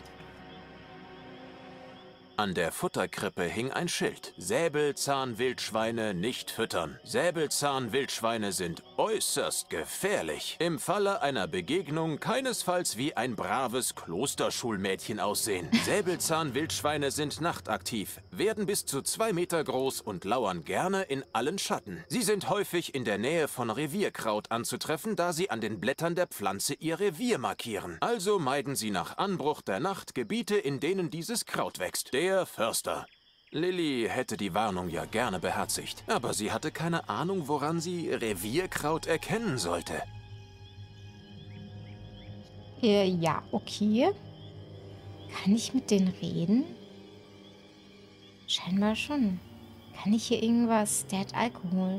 An der Futterkrippe hing ein Schild. Säbelzahnwildschweine nicht füttern. Säbelzahnwildschweine sind äußerst gefährlich. Im Falle einer Begegnung keinesfalls wie ein braves Klosterschulmädchen aussehen. Säbelzahnwildschweine sind nachtaktiv, werden bis zu 2 Meter groß und lauern gerne in allen Schatten. Sie sind häufig in der Nähe von Revierkraut anzutreffen, da sie an den Blättern der Pflanze ihr Revier markieren. Also meiden sie nach Anbruch der Nacht Gebiete, in denen dieses Kraut wächst. Der Förster. Lilly hätte die Warnung ja gerne beherzigt, aber sie hatte keine Ahnung, woran sie Revierkraut erkennen sollte. Ja, okay. Kann ich mit denen reden? Scheinbar schon. Kann ich hier irgendwas? Der hat Alkohol.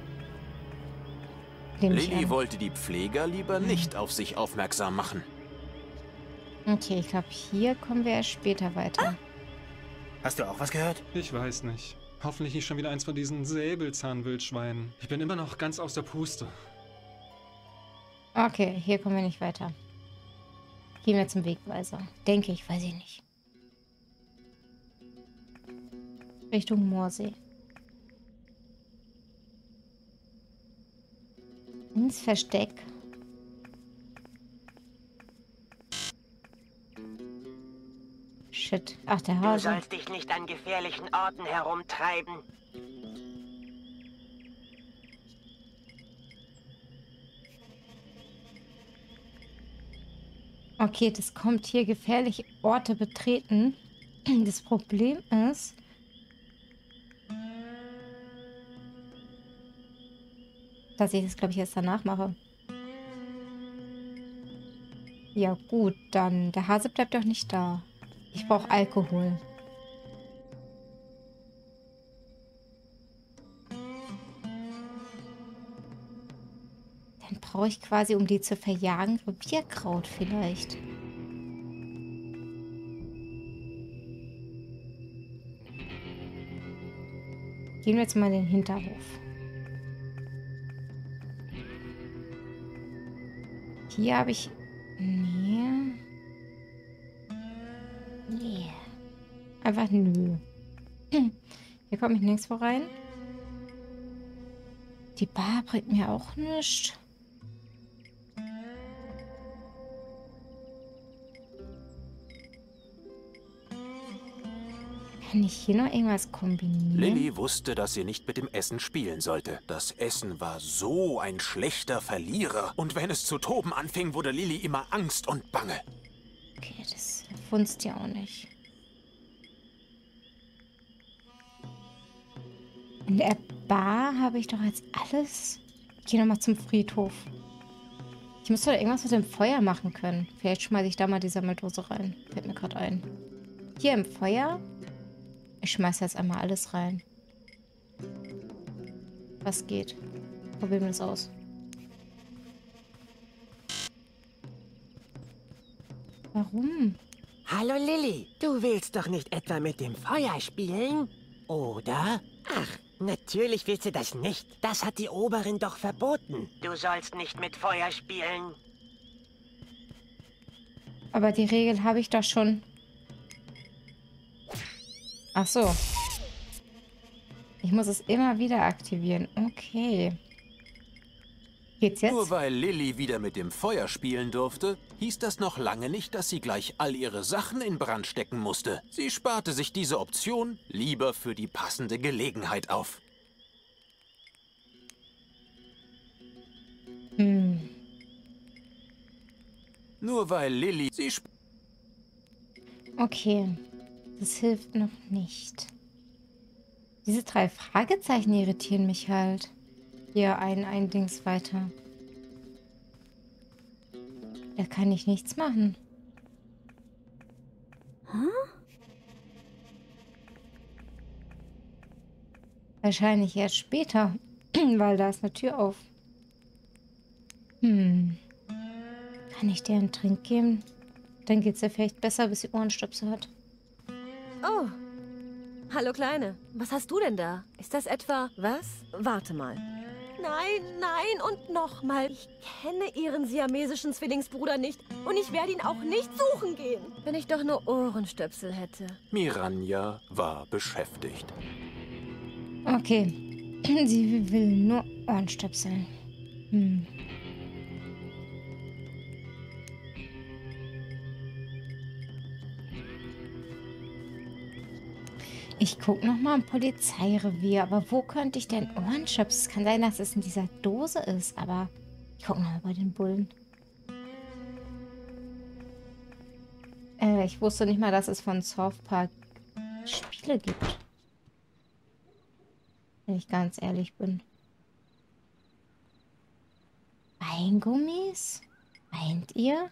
Lilly wollte die Pfleger lieber nicht auf sich aufmerksam machen. Okay, ich glaube, hier kommen wir erst später weiter. Hast du auch was gehört? Ich weiß nicht. Hoffentlich nicht schon wieder eins von diesen Säbelzahnwildschweinen. Ich bin immer noch ganz aus der Puste. Okay, hier kommen wir nicht weiter. Gehen wir zum Wegweiser. Denke ich, weiß ich nicht. Richtung Moorsee. Ins Versteck. Shit. Ach, der Hase. Du sollst dich nicht an gefährlichen Orten herumtreiben. Okay, das kommt hier gefährliche Orte betreten. Das Problem ist, dass ich das, glaube ich, erst danach mache. Ja gut, dann der Hase bleibt doch nicht da. Ich brauche Alkohol. Dann brauche ich quasi, um die zu verjagen, Revierkraut vielleicht. Gehen wir jetzt mal in den Hinterhof. Hier habe ich... Nee. Nee. Einfach nö. Hier komme ich nirgendwo rein. Die Bar bringt mir auch nichts. Kann ich hier noch irgendwas kombinieren? Lilly wusste, dass sie nicht mit dem Essen spielen sollte. Das Essen war so ein schlechter Verlierer. Und wenn es zu toben anfing, wurde Lilly immer Angst und Bange. Okay, das funzt ja auch nicht. In der Bar habe ich doch jetzt alles... Ich gehe nochmal zum Friedhof. Ich müsste da irgendwas mit dem Feuer machen können. Vielleicht schmeiße ich da mal die Sammeldose rein. Fällt mir gerade ein. Hier im Feuer... Ich schmeiße jetzt einmal alles rein. Was geht? Probieren wir das aus. Warum? Hallo Lilly, du willst doch nicht etwa mit dem Feuer spielen? Oder? Ach, natürlich willst du das nicht. Das hat die Oberin doch verboten. Du sollst nicht mit Feuer spielen. Aber die Regel habe ich doch schon. Ach so. Ich muss es immer wieder aktivieren. Okay. Geht's jetzt? Nur weil Lilly wieder mit dem Feuer spielen durfte, hieß das noch lange nicht, dass sie gleich all ihre Sachen in Brand stecken musste. Sie sparte sich diese Option lieber für die passende Gelegenheit auf. Nur weil Lilly sie... Okay. Das hilft noch nicht. Diese 3 Fragezeichen irritieren mich halt. Hier ein Dings weiter. Da kann ich nichts machen. Wahrscheinlich erst später, weil da ist eine Tür auf. Kann ich dir einen Trink geben? Dann geht's ja vielleicht besser, bis sie Ohrenstöpsel hat. Oh. Hallo, Kleine. Was hast du denn da? Ist das etwa... Was? Warte mal. Nein, nein und nochmal. Ich kenne ihren siamesischen Zwillingsbruder nicht und ich werde ihn auch nicht suchen gehen. Wenn ich doch nur Ohrenstöpsel hätte. Miranja war beschäftigt. Okay. Sie will nur Ohrenstöpsel. Ich gucke nochmal im Polizeirevier, aber wo könnte ich denn Ohrenstöpsel? Es kann sein, dass es in dieser Dose ist, aber ich gucke nochmal bei den Bullen. Ich wusste nicht mal, dass es von South Park Spiele gibt. Wenn ich ganz ehrlich bin. Weingummis? Meint ihr?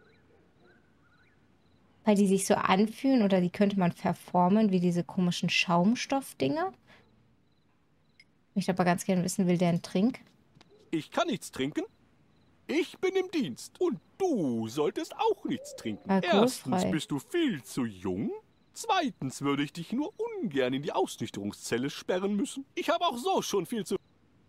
Weil die sich so anfühlen oder die könnte man verformen wie diese komischen Schaumstoffdinger. Ich möchte aber ganz gerne wissen, will der einen Trink? Ich kann nichts trinken. Ich bin im Dienst und du solltest auch nichts trinken. Alkoholfrei. Erstens bist du viel zu jung. Zweitens würde ich dich nur ungern in die Ausnüchterungszelle sperren müssen. Ich habe auch so schon viel zu...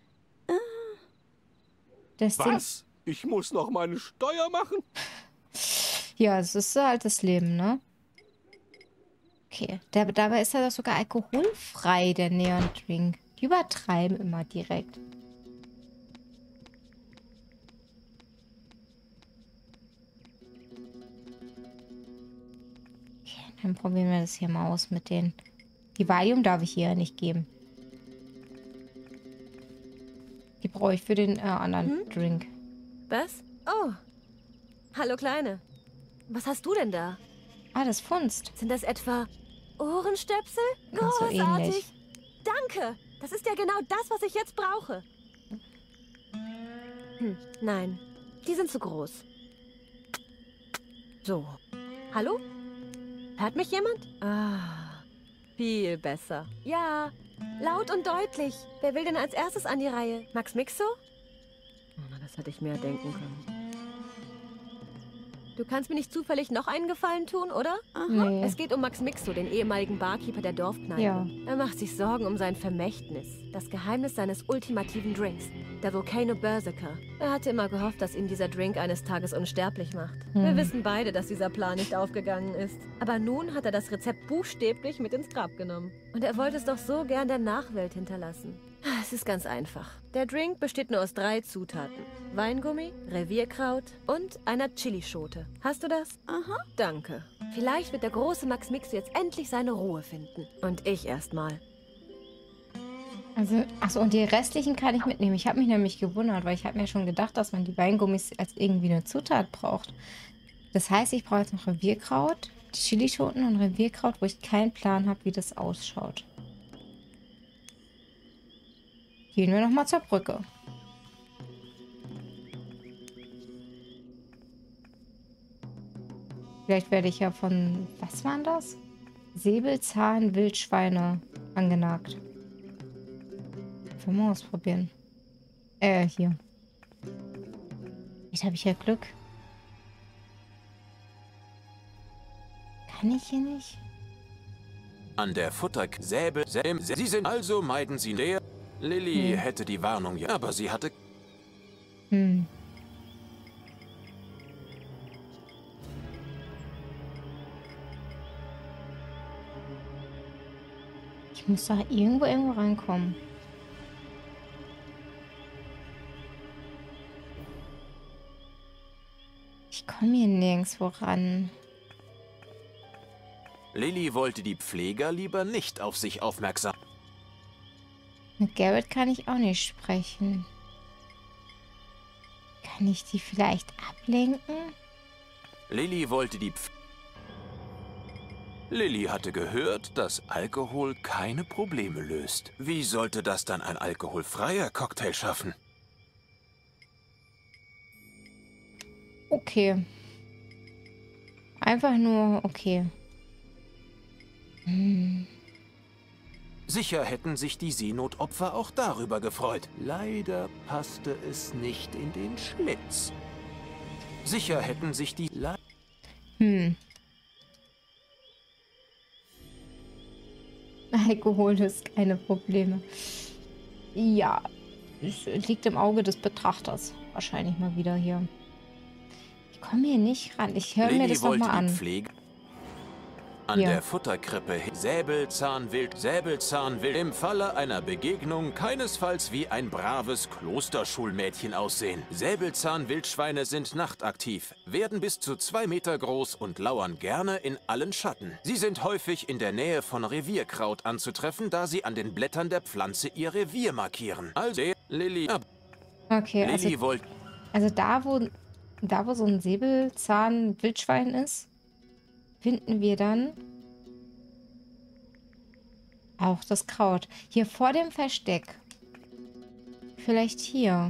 Was? Ich muss noch meine Steuer machen? Ja, es ist halt das Leben, ne? Okay, dabei ist er doch sogar alkoholfrei, der Neon-Drink. Die übertreiben immer direkt. Okay, dann probieren wir das hier mal aus mit den... Die Valium darf ich hier nicht geben. Die brauche ich für den anderen Drink. Was? Oh. Hallo, Kleine. Was hast du denn da? Ah, das funzt. Sind das etwa Ohrenstöpsel? Ja, so Großartig. ähnlich. Danke. Das ist ja genau das, was ich jetzt brauche. Nein. Die sind zu groß. So. Hallo? Hört mich jemand? Ah. Viel besser. Ja. Laut und deutlich. Wer will denn als erstes an die Reihe? Max Mixo? Oh, das hätte ich mir denken können. Du kannst mir nicht zufällig noch einen Gefallen tun, oder? Nee. Es geht um Max Mixo, den ehemaligen Barkeeper der Dorfkneipe. Ja. Er macht sich Sorgen um sein Vermächtnis. Das Geheimnis seines ultimativen Drinks. Der Volcano Berserker. Er hatte immer gehofft, dass ihn dieser Drink eines Tages unsterblich macht. Wir wissen beide, dass dieser Plan nicht aufgegangen ist. Aber nun hat er das Rezept buchstäblich mit ins Grab genommen. Und er wollte es doch so gern der Nachwelt hinterlassen. Es ist ganz einfach. Der Drink besteht nur aus 3 Zutaten. Weingummi, Revierkraut und einer Chilischote. Hast du das? Aha. Danke. Vielleicht wird der große Max Mixo jetzt endlich seine Ruhe finden. Und ich erstmal. Also, achso, und die restlichen kann ich mitnehmen. Ich habe mich nämlich gewundert, weil ich habe mir schon gedacht, dass man die Weingummis als irgendwie eine Zutat braucht. Das heißt, ich brauche jetzt noch Revierkraut, die Chilischoten und Revierkraut, wo ich keinen Plan habe, wie das ausschaut. Gehen wir nochmal zur Brücke. Vielleicht werde ich ja von, was waren das? Säbelzahn, Wildschweine angenagt. Mal ausprobieren. Hier. Jetzt habe ich ja Glück. Kann ich hier nicht? An der Futtersäbel. Sie sind also, meiden Sie näher. Lilly hätte die Warnung, ja, aber sie hatte... Ich muss da irgendwo reinkommen. Ich komme hier nirgendwo ran. Lilly wollte die Pfleger lieber nicht auf sich aufmerksam. Mit Garrett kann ich auch nicht sprechen. Kann ich die vielleicht ablenken? Lilly wollte die Lilly hatte gehört, dass Alkohol keine Probleme löst. Wie sollte das dann ein alkoholfreier Cocktail schaffen? Okay. Einfach nur okay. Sicher hätten sich die Seenotopfer auch darüber gefreut. Leider passte es nicht in den Schlitz. Sicher hätten sich die... Alkohol löst keine Probleme. Ja, es liegt im Auge des Betrachters. Wahrscheinlich mal wieder hier. Ich komme hier nicht ran. Ich höre mir das nochmal an. An der Futterkrippe Säbelzahnwild. Im Falle einer Begegnung keinesfalls wie ein braves Klosterschulmädchen aussehen. Säbelzahnwildschweine sind nachtaktiv, werden bis zu 2 Meter groß und lauern gerne in allen Schatten. Sie sind häufig in der Nähe von Revierkraut anzutreffen, da sie an den Blättern der Pflanze ihr Revier markieren. Also Lilly. Okay, Lilly wollte. Also da wo so ein Säbelzahnwildschwein ist, finden wir dann auch das Kraut. Hier vor dem Versteck. Vielleicht hier.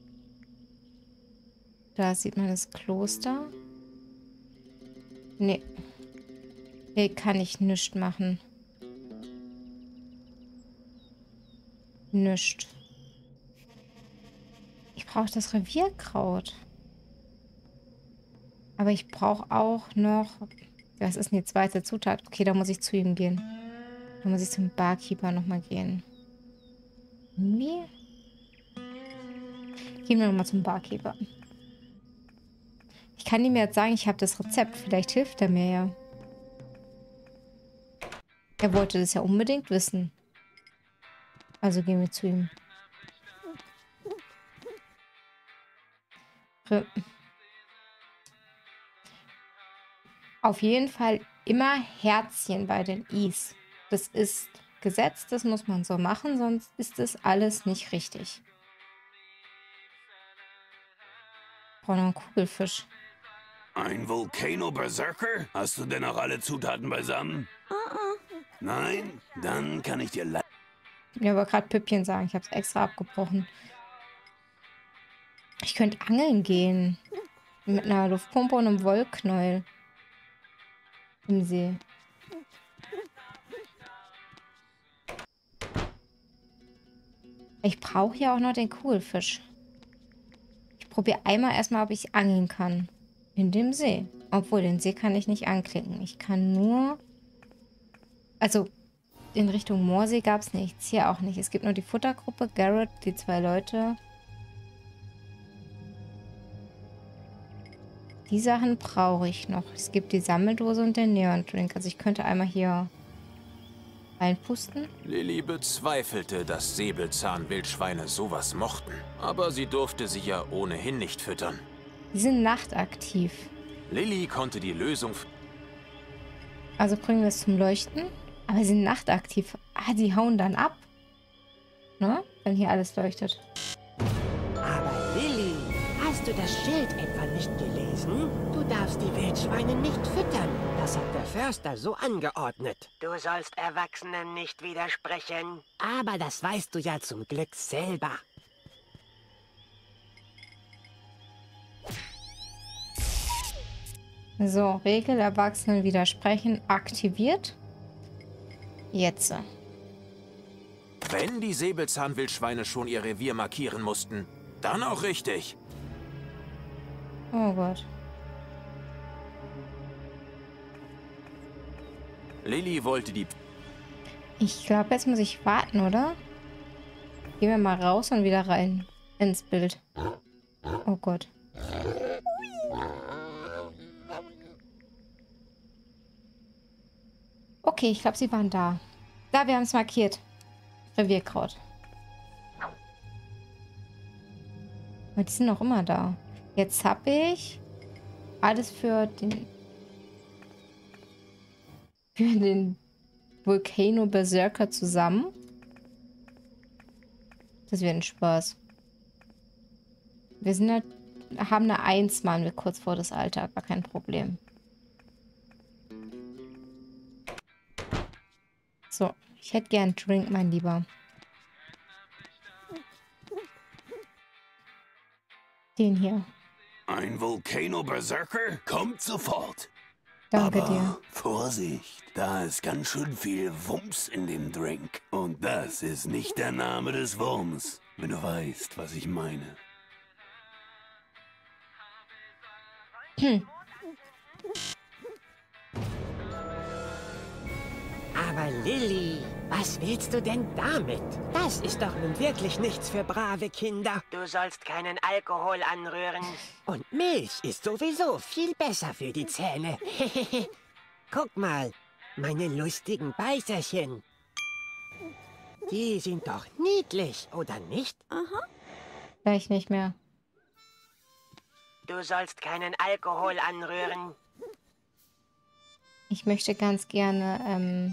Da sieht man das Kloster. Nee. Nee, kann ich nichts machen. Nichts. Ich brauche das Revierkraut. Aber ich brauche auch noch... Was ist denn die zweite Zutat? Okay, da muss ich zu ihm gehen. Da muss ich zum Barkeeper nochmal gehen. Wie? Gehen wir nochmal zum Barkeeper. Ich kann ihm jetzt sagen, ich habe das Rezept. Vielleicht hilft er mir ja. Er wollte das ja unbedingt wissen. Also gehen wir zu ihm. Auf jeden Fall immer Herzchen bei den Is. Das ist Gesetz, das muss man so machen, sonst ist das alles nicht richtig. Ich brauche noch einen Kugelfisch. Ein Volcano Berserker? Hast du denn auch alle Zutaten beisammen? Nein? Dann kann ich dir leider... Ich wollte gerade Püppchen sagen, ich habe es extra abgebrochen. Ich könnte angeln gehen. Mit einer Luftpumpe und einem Wollknäuel. Im See. Ich brauche ja auch noch den Kugelfisch. Ich probiere einmal erstmal, ob ich angeln kann. In dem See. Obwohl, den See kann ich nicht anklicken. Ich kann nur... Also, in Richtung Moorsee gab es nichts. Hier auch nicht. Es gibt nur die Futtergruppe, Garrett, die 2 Leute. Die Sachen brauche ich noch. Es gibt die Sammeldose und den Neon-Drink. Also ich könnte einmal hier reinpusten. Lilly bezweifelte, dass Säbelzahnwildschweine sowas mochten. Aber sie durfte sie ja ohnehin nicht füttern. Die sind nachtaktiv. Lilly konnte die Lösung... Also bringen wir es zum Leuchten. Aber sie sind nachtaktiv. Ah, die hauen dann ab. Ne? Wenn hier alles leuchtet. Aber Lilly, hast du das Schild etwa nicht gelesen? Du darfst die Wildschweine nicht füttern. Das hat der Förster so angeordnet. Du sollst Erwachsenen nicht widersprechen. Aber das weißt du ja zum Glück selber. So, Regel Erwachsenen widersprechen aktiviert. Jetzt. Wenn die Säbelzahnwildschweine schon ihr Revier markieren mussten, dann auch richtig. Oh Gott. Lilly wollte die... Ich glaube, jetzt muss ich warten, oder? Gehen wir mal raus und wieder rein ins Bild. Oh Gott. Okay, ich glaube, sie waren da. Da, wir haben es markiert. Revierkraut. Aber die sind noch immer da. Jetzt habe ich alles für den Volcano Berserker zusammen. Das wird ein Spaß. Wir sind halt, haben eine 1, waren wir kurz vor das Alter, gar kein Problem. So, ich hätte gern einen Drink, mein Lieber. Den hier. Ein Volcano Berserker? Kommt sofort. Danke Aber dir. Vorsicht, da ist ganz schön viel Wumms in dem Drink. Und das ist nicht der Name des Wurms, wenn du weißt, was ich meine. Aber Lilly, was willst du denn damit? Das ist doch nun wirklich nichts für brave Kinder. Du sollst keinen Alkohol anrühren. Und Milch ist sowieso viel besser für die Zähne. Guck mal, meine lustigen Beißerchen. Die sind doch niedlich, oder nicht? Aha. Gleich nicht mehr. Du sollst keinen Alkohol anrühren. Ich möchte ganz gerne,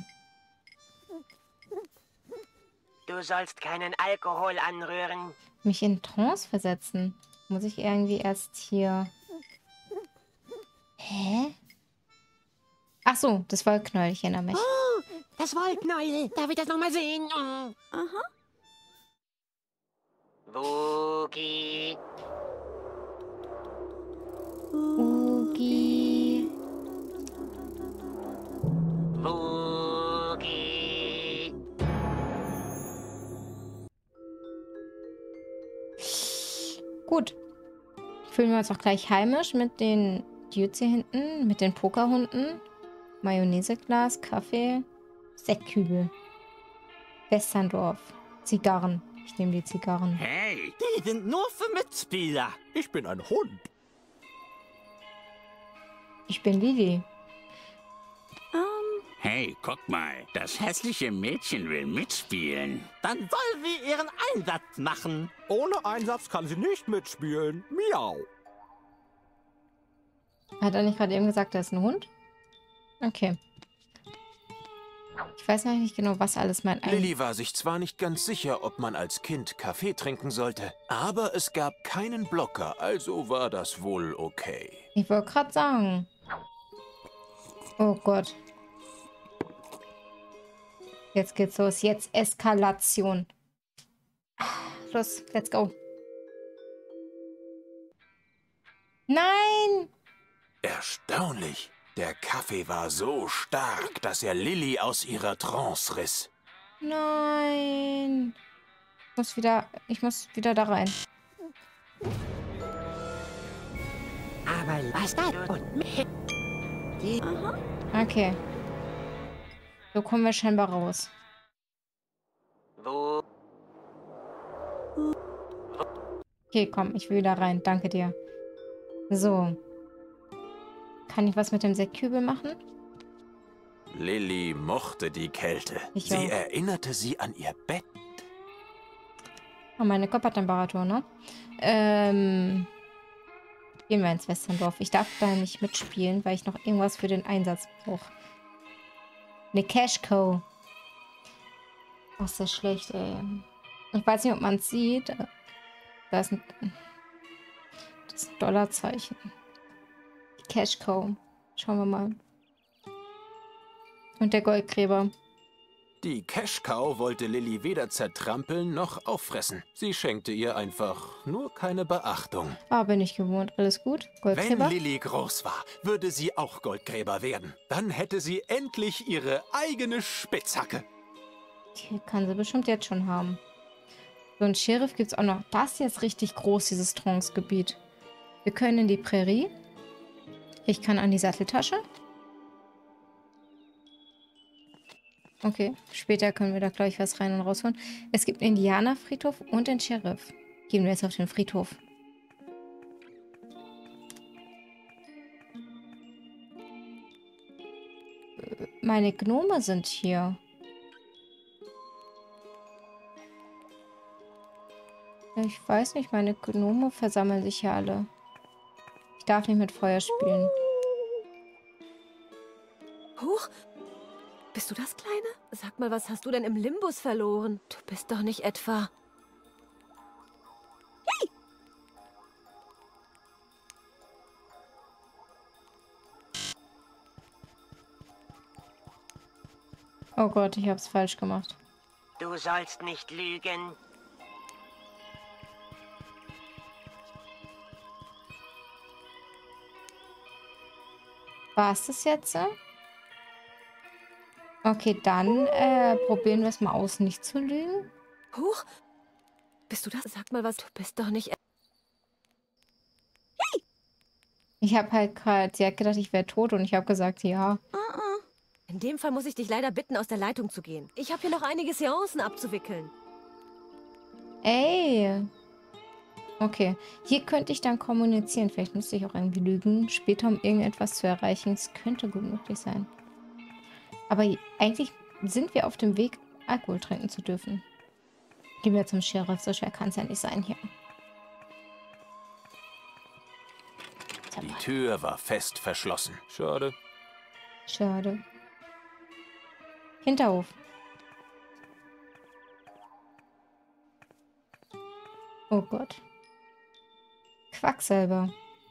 Du sollst keinen Alkohol anrühren. mich in Trance versetzen. Muss ich irgendwie erst hier... Hä? Ach so, das Wollknäuel, ich erinnere mich. Oh, das Wollknäuel. Darf ich das nochmal sehen? Aha. Wookie. Oogie. Wookie. Gut. Fühlen wir uns auch gleich heimisch mit den Dudes hier hinten, mit den Pokerhunden. Mayonnaiseglas, Kaffee, Sektkübel. Westerndorf. Zigarren. Ich nehme die Zigarren. Hey, die sind nur für Mitspieler. Ich bin ein Hund. Ich bin Lili. Hey, guck mal, das hässliche Mädchen will mitspielen. Dann soll sie ihren Einsatz machen. Ohne Einsatz kann sie nicht mitspielen. Miau. Hat er nicht gerade eben gesagt, er ist ein Hund? Okay. Ich weiß noch nicht genau, was alles mein Lilly war sich zwar nicht ganz sicher, ob man als Kind Kaffee trinken sollte, aber es gab keinen Blocker, also war das wohl okay. Ich wollte gerade sagen. Oh Gott. Jetzt geht's los. Jetzt Eskalation. Los, let's go. Nein! Erstaunlich. Der Kaffee war so stark, dass er Lilly aus ihrer Trance riss. Nein. Ich muss wieder da rein. Aber was da und die... Okay. So kommen wir scheinbar raus. Wo? Okay, komm, ich will wieder rein. Danke dir. So. Kann ich was mit dem Sektkübel machen? Lilly mochte die Kälte. Ich Sie auch. erinnerte sie an ihr Bett. Oh, meine Körpertemperatur, ne? Gehen wir ins Westerndorf. Ich darf da nicht mitspielen, weil ich noch irgendwas für den Einsatz brauche. Eine Cashco. Oh, ist das schlecht, ey. Ich weiß nicht, ob man es sieht. Da ist ein... Das ist ein Dollarzeichen. Die Cashco. Schauen wir mal. Und der Goldgräber. Die Cash-Cow wollte Lilly weder zertrampeln noch auffressen. Sie schenkte ihr einfach nur keine Beachtung. Ah, bin ich gewohnt. Alles gut? Goldgräber? Wenn Lilly groß war, würde sie auch Goldgräber werden. Dann hätte sie endlich ihre eigene Spitzhacke. Die kann sie bestimmt jetzt schon haben. So ein Sheriff gibt es auch noch. Das ist jetzt richtig groß, dieses Trance-Gebiet. Wir können in die Prärie. Ich kann an die Satteltasche. Okay, später können wir da gleich was rein und rausholen. Es gibt einen Indianerfriedhof und den Sheriff. Gehen wir jetzt auf den Friedhof. Meine Gnome sind hier. Ich weiß nicht, meine Gnome versammeln sich ja alle. Ich darf nicht mit Feuer spielen. Huch! Bist du das, Kleine? Sag mal, was hast du denn im Limbus verloren? Du bist doch nicht etwa... Hey! Oh Gott, ich hab's falsch gemacht. Du sollst nicht lügen. War's das jetzt? Okay, dann probieren wir es mal aus, nicht zu lügen. Huch! Bist du das? Sag mal was, du bist doch nicht... Hey! Ich habe halt gerade, sie hat gedacht, ich wäre tot und ich habe gesagt, ja. In dem Fall muss ich dich leider bitten, aus der Leitung zu gehen. Ich habe hier noch einige Seancen abzuwickeln. Ey! Okay, hier könnte ich dann kommunizieren. Vielleicht müsste ich auch irgendwie lügen, später um irgendetwas zu erreichen. Es könnte gut möglich sein. Aber eigentlich sind wir auf dem Weg, Alkohol trinken zu dürfen. Gehen wir zum Sheriff, so schwer kann es ja nicht sein hier. Die Tür war fest verschlossen. Schade. Schade. Hinterhof. Oh Gott. Quacksalber.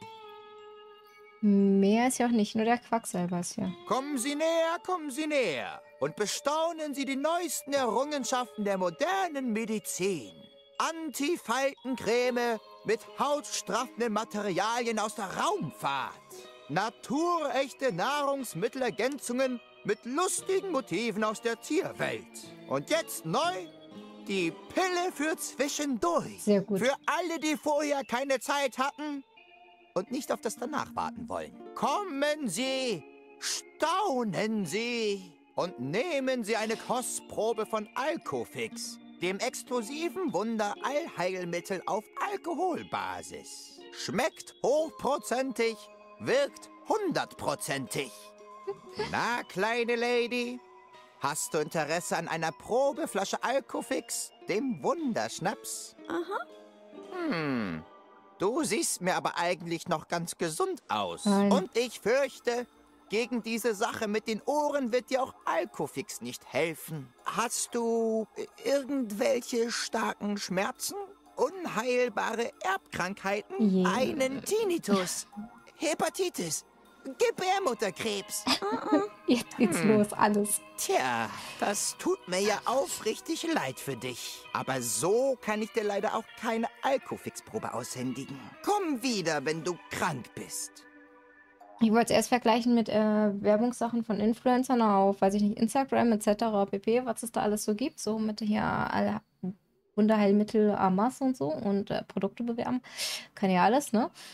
Mehr ist ja auch nicht, nur der Quacksalber ist hier. Kommen Sie näher und bestaunen Sie die neuesten Errungenschaften der modernen Medizin. Anti-Faltencreme mit hautstraffenden Materialien aus der Raumfahrt. Naturechte Nahrungsmittelergänzungen mit lustigen Motiven aus der Tierwelt. Und jetzt neu, die Pille für zwischendurch. Sehr gut. Für alle, die vorher keine Zeit hatten und nicht auf das danach warten wollen. Kommen Sie, staunen Sie und nehmen Sie eine Kostprobe von Alcofix, dem exklusiven Wunder-Allheilmittel auf Alkoholbasis. Schmeckt hochprozentig, wirkt 100%. Na, kleine Lady, hast du Interesse an einer Probeflasche Alcofix, dem Wunderschnaps? Aha. Du siehst mir aber eigentlich noch ganz gesund aus. Nein. Und ich fürchte, gegen diese Sache mit den Ohren wird dir auch Alcofix nicht helfen. Hast du irgendwelche starken Schmerzen? Unheilbare Erbkrankheiten? Ja. Einen Tinnitus? Hepatitis? Gebärmutterkrebs? Jetzt geht's los, alles. Tja, das tut mir ja aufrichtig leid für dich. Aber so kann ich dir leider auch keine Alcofix-Probe aushändigen. Komm wieder, wenn du krank bist. Ich wollte es erst vergleichen mit Werbungssachen von Influencern auf, weiß ich nicht, Instagram etc. pp., was es da alles so gibt. So mit hier alle Wunderheilmittel, Amas und so und Produkte bewerben. Kann ja alles, ne?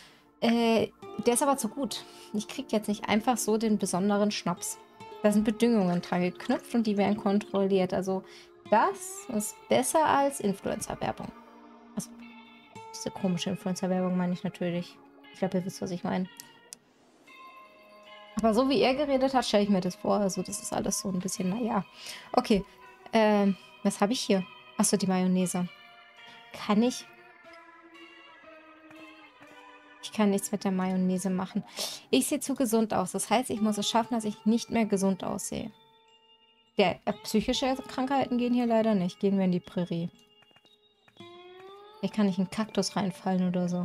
Der ist aber zu gut. Ich krieg jetzt nicht einfach so den besonderen Schnaps. Da sind Bedingungen dran geknüpft und die werden kontrolliert. Also das ist besser als Influencer-Werbung. Also diese komische Influencer-Werbung meine ich natürlich. Ich glaube, ihr wisst, was ich meine. Aber so wie er geredet hat, stelle ich mir das vor. Also das ist alles so ein bisschen, naja. Okay, was habe ich hier? Achso, die Mayonnaise. Kann ich... Ich kann nichts mit der Mayonnaise machen. Ich sehe zu gesund aus. Das heißt, ich muss es schaffen, dass ich nicht mehr gesund aussehe. Ja, psychische Krankheiten gehen hier leider nicht. Gehen wir in die Prärie. Ich kann nicht in einen Kaktus reinfallen oder so.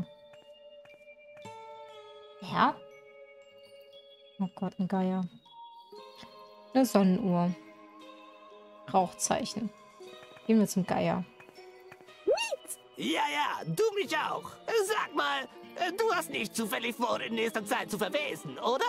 Ja? Oh Gott, ein Geier. Eine Sonnenuhr. Rauchzeichen. Gehen wir zum Geier. Ja, du mich auch. Sag mal, du hast nicht zufällig vor, in nächster Zeit zu verwesen, oder?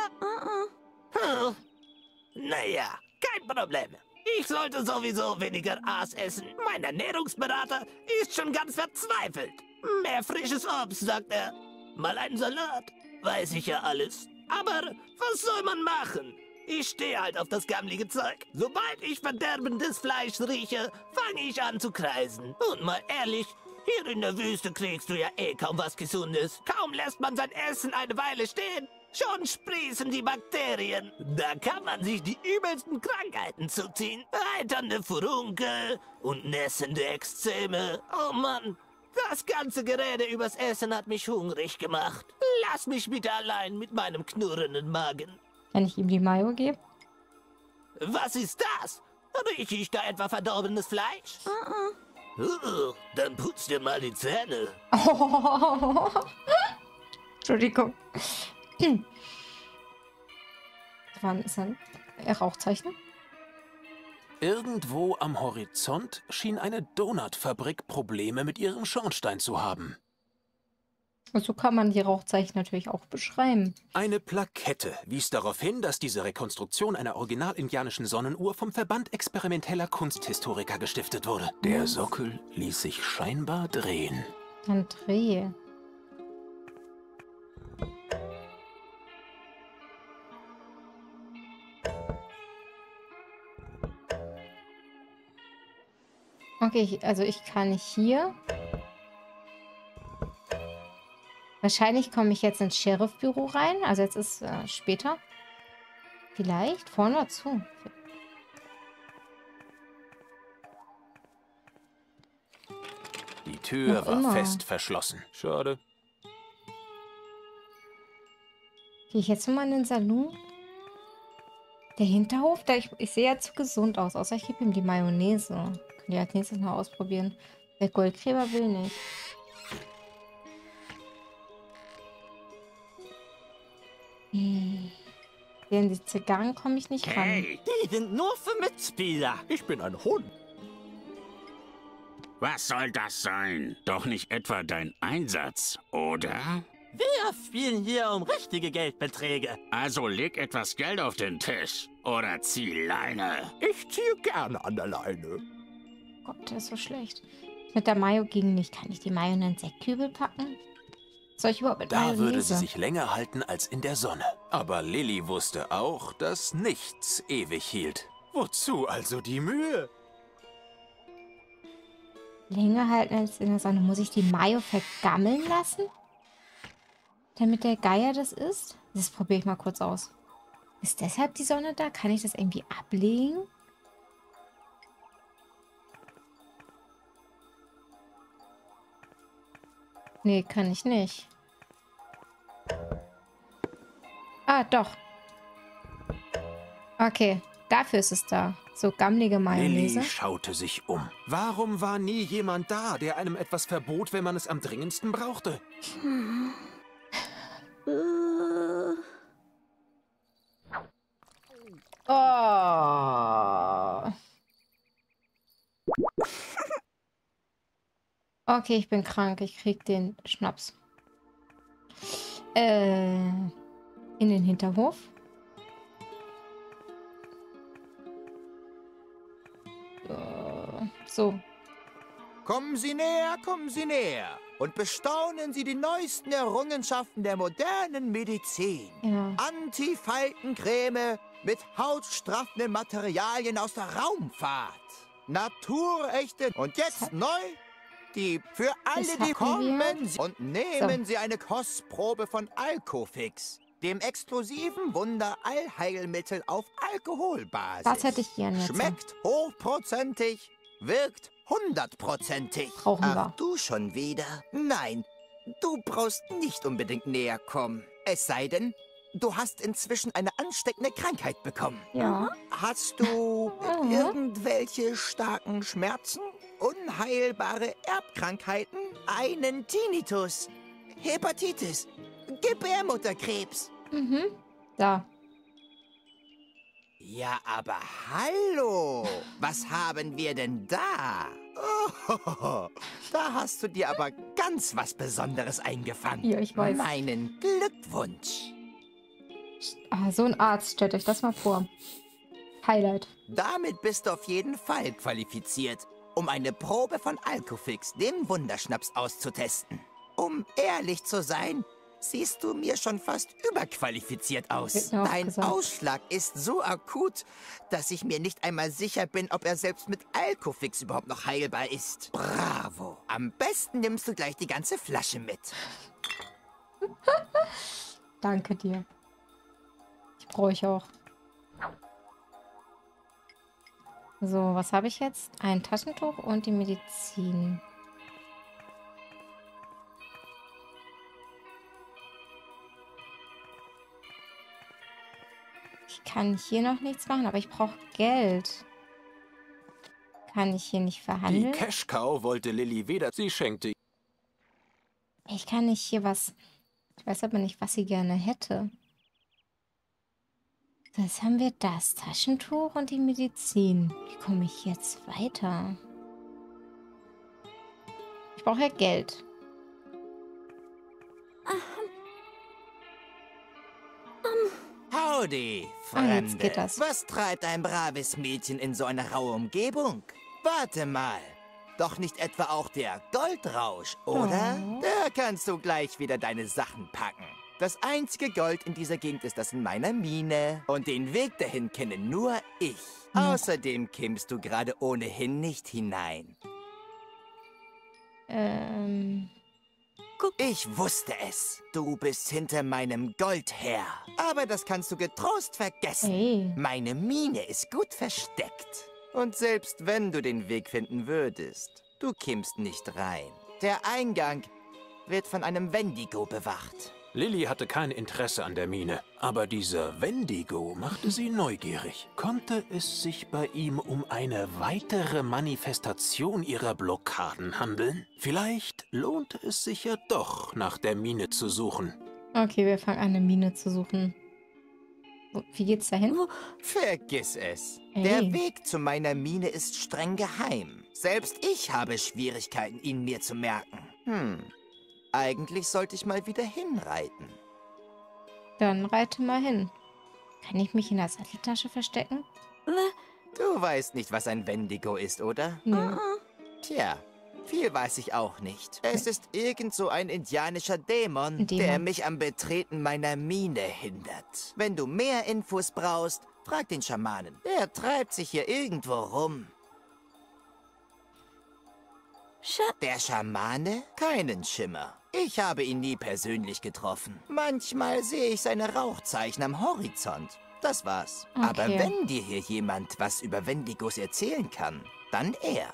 Naja, kein Problem. Ich sollte sowieso weniger Aas essen. Mein Ernährungsberater ist schon ganz verzweifelt. Mehr frisches Obst, sagt er. Mal einen Salat. Weiß ich ja alles. Aber was soll man machen? Ich stehe halt auf das gammelige Zeug. Sobald ich verderbendes Fleisch rieche, fange ich an zu kreisen. Und mal ehrlich, hier in der Wüste kriegst du ja eh kaum was Gesundes. Kaum lässt man sein Essen eine Weile stehen, schon sprießen die Bakterien. Da kann man sich die übelsten Krankheiten zuziehen. Eiternde Furunkel und nässende Ekzeme. Oh Mann, das ganze Gerede übers Essen hat mich hungrig gemacht. Lass mich bitte allein mit meinem knurrenden Magen. Kann ich ihm die Mayo geben? Was ist das? Rieche ich da etwa verdorbenes Fleisch? Dann putz dir mal die Zähne. Oh. Entschuldigung. Wann ist ein Rauchzeichen? Irgendwo am Horizont schien eine Donutfabrik Probleme mit ihrem Schornstein zu haben. Und so kann man die Rauchzeichen natürlich auch beschreiben. Eine Plakette wies darauf hin, dass diese Rekonstruktion einer original-indianischen Sonnenuhr vom Verband experimenteller Kunsthistoriker gestiftet wurde. Der Sockel ließ sich scheinbar drehen. Dann drehe. Okay, also ich kann hier... Wahrscheinlich komme ich jetzt ins Sheriffbüro rein. Also jetzt ist später. Vielleicht. Vorne oder zu. Die Tür war fest verschlossen. Schade. Gehe ich jetzt mal in den Salon? Der Hinterhof? Ich sehe ja zu gesund aus. Außer ich gebe ihm die Mayonnaise. Können die als nächstes mal ausprobieren. Der Goldgräber will nicht. In die Zigarren komme ich nicht ran. Hey, die sind nur für Mitspieler. Ich bin ein Hund. Was soll das sein? Doch nicht etwa dein Einsatz, oder? Wir spielen hier um richtige Geldbeträge. Also leg etwas Geld auf den Tisch. Oder zieh Leine. Ich ziehe gerne an der Leine. Gott, der ist so schlecht. Mit der Mayo ging nicht. Kann ich die Mayo in den Säckkübel packen? Soll ich überhaupt mit Mayonnaise? Da würde sie sich länger halten als in der Sonne. Aber Lilly wusste auch, dass nichts ewig hielt. Wozu also die Mühe? Länger halten als in der Sonne. Muss ich die Mayo vergammeln lassen? Damit der Geier das isst? Das probiere ich mal kurz aus. Ist deshalb die Sonne da? Kann ich das irgendwie ablegen? Nee, kann ich nicht. Ah, doch. Okay, dafür ist es da. So gammelige Mayonnaise. Lilly schaute sich um. Warum war nie jemand da, der einem etwas verbot, wenn man es am dringendsten brauchte? Oh. Okay, ich bin krank. Ich krieg den Schnaps. In den Hinterhof. So. Kommen Sie näher, kommen Sie näher. und bestaunen Sie die neuesten Errungenschaften der modernen Medizin. Ja. Anti-Faltencreme mit hautstraffenden Materialien aus der Raumfahrt. Naturechte und jetzt neu, die für alle, die kommen und nehmen Sie eine Kostprobe von Alcofix, dem exklusiven Wunder-Allheilmittel auf Alkoholbasis. Das hätte ich gern jetzt. Schmeckt hochprozentig, wirkt 100%. Brauchen wir. Ach, du schon wieder? Nein, du brauchst nicht unbedingt näher kommen. Es sei denn, du hast inzwischen eine ansteckende Krankheit bekommen. Ja. Hast du irgendwelche starken Schmerzen, unheilbare Erbkrankheiten, einen Tinnitus, Hepatitis, Gebärmutterkrebs? Da. Ja, aber hallo! Was haben wir denn da? Oh, da hast du dir aber ganz was Besonderes eingefangen. Ja, ich weiß. Meinen Glückwunsch. Ah, so ein Arzt, stellt euch das mal vor. Highlight. Damit bist du auf jeden Fall qualifiziert, um eine Probe von Alcofix, dem Wunderschnaps, auszutesten. Um ehrlich zu sein, siehst du mir schon fast überqualifiziert aus. Dein Ausschlag ist so akut, dass ich mir nicht einmal sicher bin, ob er selbst mit Alcofix überhaupt noch heilbar ist. Bravo. Am besten nimmst du gleich die ganze Flasche mit. Danke dir. Ich brauche ich auch. So, was habe ich jetzt? Ein Taschentuch und die Medizin. Ich kann hier noch nichts machen, aber ich brauche Geld. Kann ich hier nicht verhandeln? Die Cash-Cow wollte Lilly weder, sie schenkte. Ich kann nicht hier was... Ich weiß aber nicht, was sie gerne hätte. Jetzt haben wir das Taschentuch und die Medizin. Wie komme ich jetzt weiter? Ich brauche ja Geld. Howdy, Fremde. Jetzt geht das. Was treibt ein braves Mädchen in so einer rauen Umgebung? Warte mal. Doch nicht etwa auch der Goldrausch, oder? Oh. Da kannst du gleich wieder deine Sachen packen. Das einzige Gold in dieser Gegend ist das in meiner Mine. Und den Weg dahin kenne nur ich. Außerdem kimmst du gerade ohnehin nicht hinein. Ich wusste es. Du bist hinter meinem Gold her. Aber das kannst du getrost vergessen. Hey. Meine Mine ist gut versteckt. Und selbst wenn du den Weg finden würdest, du kimmst nicht rein. Der Eingang wird von einem Wendigo bewacht. Lilly hatte kein Interesse an der Mine, aber dieser Wendigo machte sie neugierig. Konnte es sich bei ihm um eine weitere Manifestation ihrer Blockaden handeln? Vielleicht lohnte es sich ja doch, nach der Mine zu suchen. Okay, wir fangen an, eine Mine zu suchen. Wie geht's dahin? Vergiss es. Ey. Der Weg zu meiner Mine ist streng geheim. Selbst ich habe Schwierigkeiten, ihn mir zu merken. Eigentlich sollte ich mal wieder hinreiten. Dann reite mal hin. Kann ich mich in der Satteltasche verstecken? Du weißt nicht, was ein Wendigo ist, oder? Nee. Tja, viel weiß ich auch nicht. Es ist irgend so ein indianischer Dämon, der mich am Betreten meiner Mine hindert. Wenn du mehr Infos brauchst, frag den Schamanen. Der treibt sich hier irgendwo rum. Der Schamane? Keinen Schimmer. Ich habe ihn nie persönlich getroffen. Manchmal sehe ich seine Rauchzeichen am Horizont. Das war's. Okay. Aber wenn dir hier jemand was über Wendigos erzählen kann, dann er.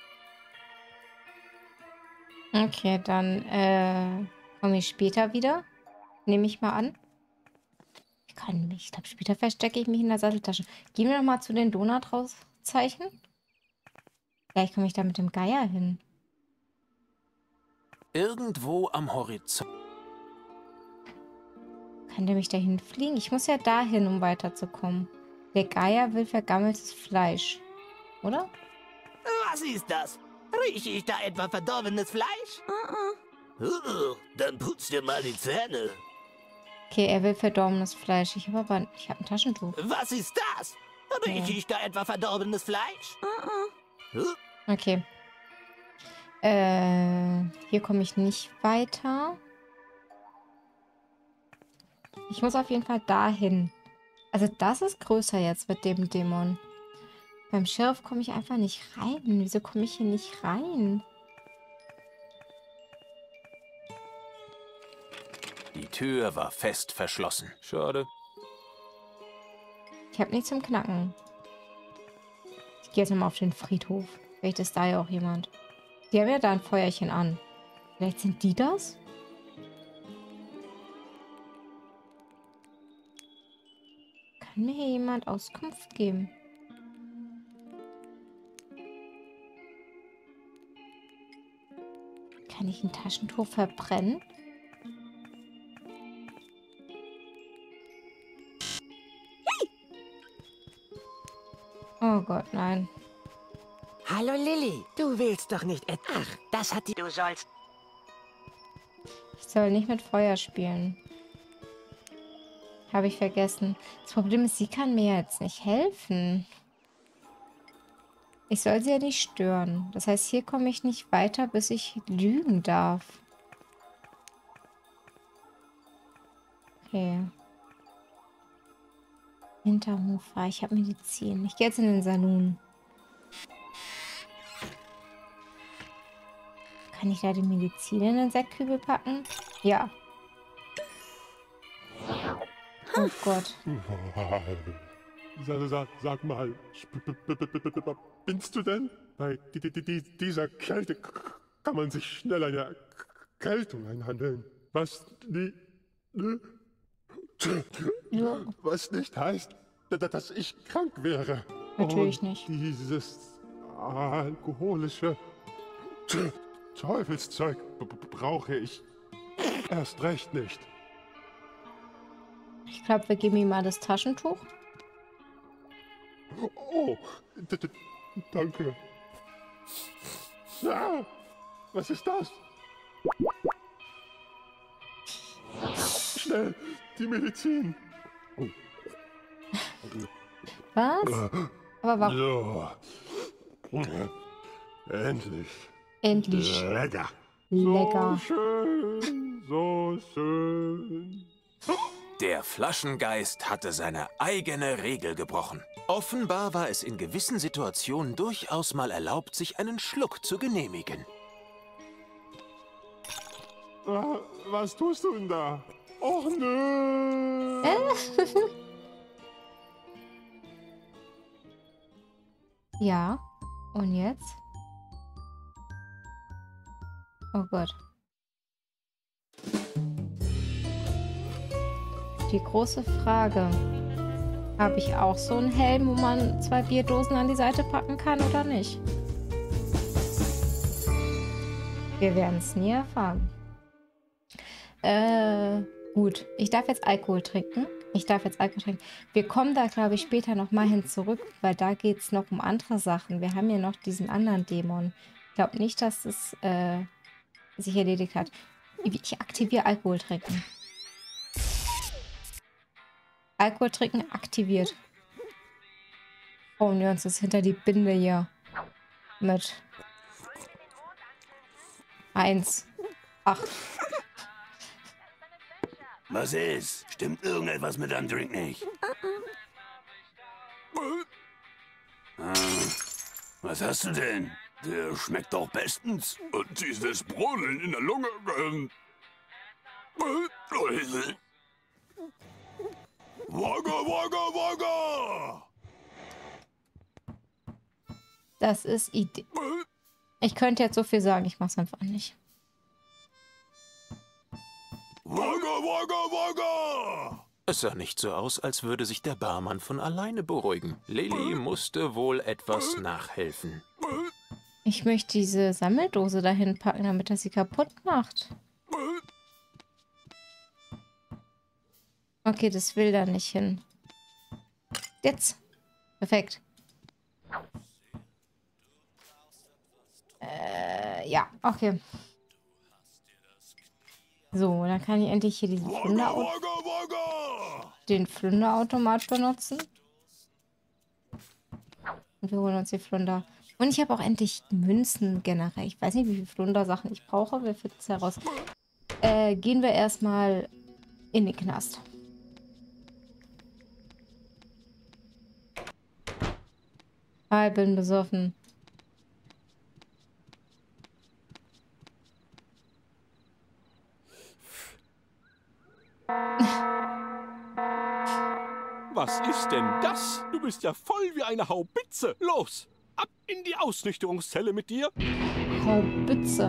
Okay, dann komme ich später wieder. Nehme ich mal an. Ich glaube, später verstecke ich mich in der Satteltasche. Gehen wir noch mal zu den Donutrauszeichen. Vielleicht komme ich da mit dem Geier hin. Irgendwo am Horizont. Kann der mich dahin fliegen? Ich muss ja dahin, um weiterzukommen. Der Geier will vergammeltes Fleisch. Oder? Was ist das? Rieche ich da etwa verdorbenes Fleisch? Dann putz dir mal die Zähne. Okay, er will verdorbenes Fleisch. Ich habe ein Taschentuch. Was ist das? Rieche ich da etwa verdorbenes Fleisch? Okay. Hier komme ich nicht weiter. Ich muss auf jeden Fall dahin. Also das ist größer jetzt mit dem Dämon. Beim Sheriff komme ich einfach nicht rein. Wieso komme ich hier nicht rein? Die Tür war fest verschlossen. Schade. Ich habe nichts zum Knacken. Ich gehe jetzt nochmal auf den Friedhof. Vielleicht ist da ja auch jemand. Die haben ja da ein Feuerchen an. Vielleicht sind die das? Kann mir hier jemand Auskunft geben? Kann ich ein Taschentuch verbrennen? Oh Gott, nein. Hallo Lilly, du willst doch nicht Ach, das hat die... Du sollst... Ich soll nicht mit Feuer spielen. Habe ich vergessen. Das Problem ist, sie kann mir jetzt nicht helfen. Ich soll sie ja nicht stören. Das heißt, hier komme ich nicht weiter, bis ich lügen darf. Okay. Hinterhof frei. Ich habe Medizin. Ich gehe jetzt in den Saloon. Kann ich da die Medizin in den Säckkübel packen? Ja. Oh Gott. Sag mal, spinnst du denn? Bei dieser Kälte kann man sich schnell eine Erkältung einhandeln. Was was nicht heißt, dass ich krank wäre. Natürlich nicht. Dieses alkoholische Teufelszeug brauche ich erst recht nicht. Ich glaube, wir geben ihm mal das Taschentuch. Oh, danke. Ah, was ist das? Schnell, die Medizin. Oh. Was? Aber warum? So. Endlich. Endlich. Lecker. Lecker. So schön, so schön. Der Flaschengeist hatte seine eigene Regel gebrochen. Offenbar war es in gewissen Situationen durchaus mal erlaubt, sich einen Schluck zu genehmigen. Was tust du denn da? Och nö. Ja. Und jetzt? Oh Gott. Die große Frage. Habe ich auch so einen Helm, wo man 2 Bierdosen an die Seite packen kann oder nicht? Wir werden es nie erfahren. Gut. Ich darf jetzt Alkohol trinken. Wir kommen da, glaube ich, später nochmal hin zurück, weil da geht es noch um andere Sachen. Wir haben ja noch diesen anderen Dämon. Ich glaube nicht, dass es sich erledigt hat. Ich aktiviere Alkohol trinken. Alkohol trinken aktiviert. Oh, wir uns das hinter die Binde hier. Mit 1, 8. Was ist? Stimmt irgendetwas mit deinem Drink nicht? Was hast du denn? Der schmeckt doch bestens. Und dieses Brodeln in der Lunge. Wagga, wagga, wagga! Das ist Idee. Ich könnte jetzt so viel sagen, ich mach's einfach nicht. Wagga, wagga, wagga! Es sah nicht so aus, als würde sich der Barmann von alleine beruhigen. Lilly musste wohl etwas nachhelfen. Ich möchte diese Sammeldose dahin packen, damit er sie kaputt macht. Okay, das will da nicht hin. Jetzt. Perfekt. Ja, okay. So, dann kann ich endlich hier diesen Flunderautomat benutzen. Und wir holen uns die Flunder. Und ich habe auch endlich Münzen generell. Ich weiß nicht, wie viele Flundersachen ich brauche. Wir finden es heraus. Gehen wir erstmal in den Knast. Ah, ich bin besoffen. Was ist denn das? Du bist ja voll wie eine Haubitze. Los, ab in die Ausnüchterungszelle mit dir. Haubitze.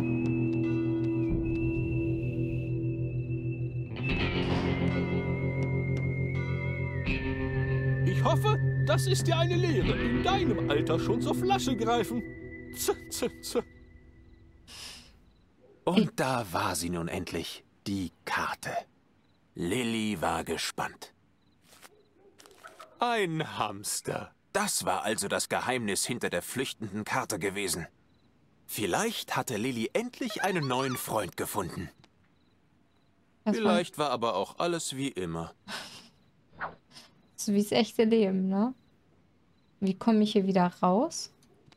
Ich hoffe, das ist dir eine Lehre. In deinem Alter schon zur Flasche greifen. Und da war sie nun endlich, die Karte. Lilly war gespannt. Ein Hamster. Das war also das Geheimnis hinter der flüchtenden Karte gewesen. Vielleicht hatte Lilly endlich einen neuen Freund gefunden. Vielleicht war aber auch alles wie immer. So wie das echte Leben, ne? Wie komme ich hier wieder raus?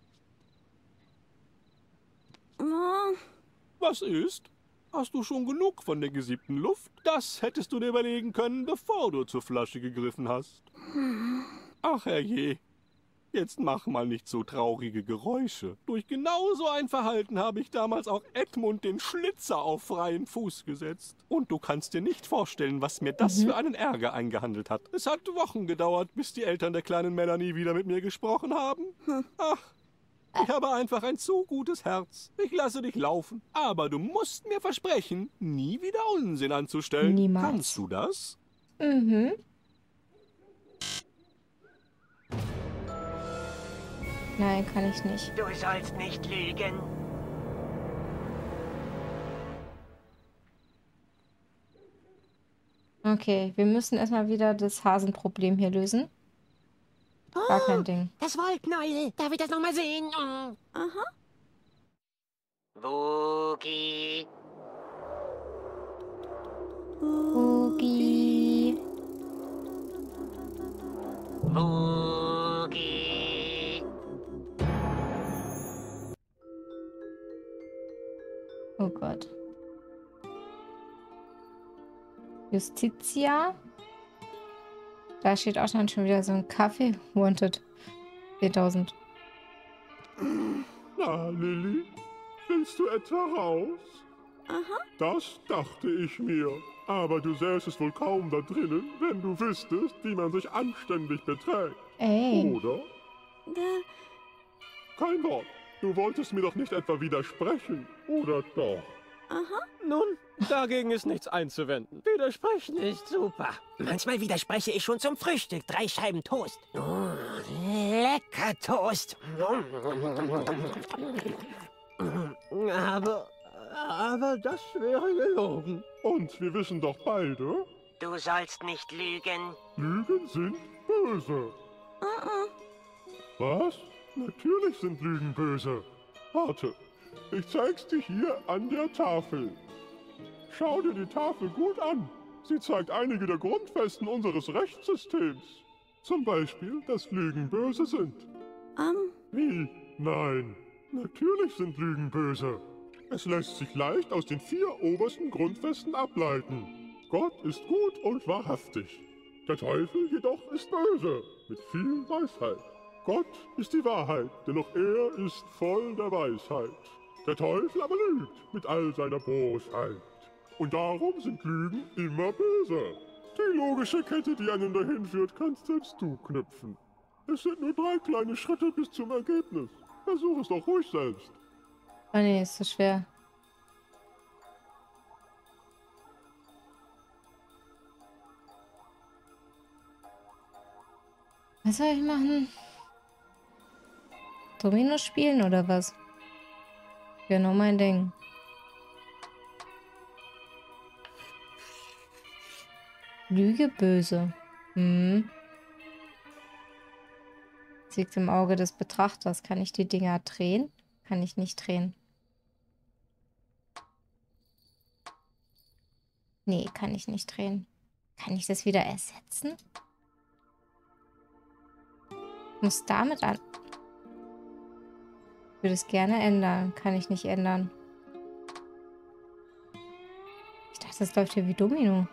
Was ist? Hast du schon genug von der gesiebten Luft? Das hättest du dir überlegen können, bevor du zur Flasche gegriffen hast. Ach herrje, jetzt mach mal nicht so traurige Geräusche. Durch genau so ein Verhalten habe ich damals auch Edmund den Schlitzer auf freien Fuß gesetzt. Und du kannst dir nicht vorstellen, was mir das für einen Ärger eingehandelt hat. Es hat Wochen gedauert, bis die Eltern der kleinen Melanie wieder mit mir gesprochen haben. Ach, ich habe einfach ein zu gutes Herz. Ich lasse dich laufen. Aber du musst mir versprechen, nie wieder Unsinn anzustellen. Niemals. Kannst du das? Mhm. Nein, kann ich nicht. Du sollst nicht lügen. Okay, wir müssen erstmal wieder das Hasenproblem hier lösen. Gar kein Ding. Das Wollknäuel. Darf ich das nochmal sehen? Aha. Woogie. Woogie. Woogie. Oh Gott. Justitia. Da steht auch schon wieder so ein Kaffee. Wanted. 4000. Na, Lilly, willst du etwa raus? Aha. Das dachte ich mir. Aber du säßest wohl kaum da drinnen, wenn du wüsstest, wie man sich anständig beträgt. Ey. Oder? Kein Wort. Du wolltest mir doch nicht etwa widersprechen, oder doch? Aha. Nun, dagegen ist nichts einzuwenden. Widersprech nicht. Super. Manchmal widerspreche ich schon zum Frühstück. 3 Scheiben Toast. Oh, lecker Toast. Aber das wäre gelogen. Und wir wissen doch beide, Du sollst nicht lügen. Lügen sind böse. Was? Natürlich sind Lügen böse. Warte, ich zeig's dir hier an der Tafel. Schau dir die Tafel gut an. Sie zeigt einige der Grundfesten unseres Rechtssystems. Zum Beispiel, dass Lügen böse sind. Wie? Nein, natürlich sind Lügen böse. Es lässt sich leicht aus den 4 obersten Grundfesten ableiten. Gott ist gut und wahrhaftig. Der Teufel jedoch ist böse, mit viel Weisheit. Gott ist die Wahrheit, denn auch er ist voll der Weisheit. Der Teufel aber lügt mit all seiner Bosheit. Und darum sind Lügen immer böse. Die logische Kette, die einen dahin führt, kannst selbst du knüpfen. Es sind nur 3 kleine Schritte bis zum Ergebnis. Versuch es doch ruhig selbst. Oh nee, ist so schwer. Was soll ich machen? Domino spielen oder was? Genau mein Ding. Lüge böse. Hm. Das liegt im Auge des Betrachters. Kann ich die Dinger drehen? Kann ich nicht drehen. Nee, kann ich nicht drehen. Kann ich das wieder ersetzen? Muss damit an... würde es gerne ändern. Kann ich nicht ändern. Ich dachte, das läuft hier wie Domino.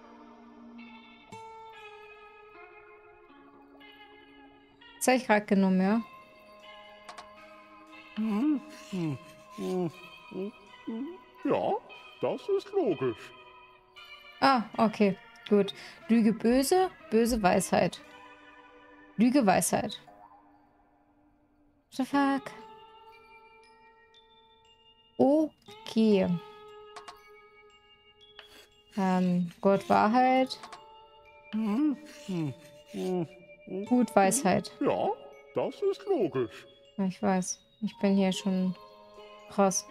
Das habe ich gerade genommen, ja? Ja, das ist logisch. Ah, okay. Gut. Lüge böse, böse Weisheit. Lüge Weisheit. What the fuck? Okay. Gott Wahrheit. Gut Weisheit. Ja, das ist logisch. Ja, ich weiß. Ich bin hier schon krass.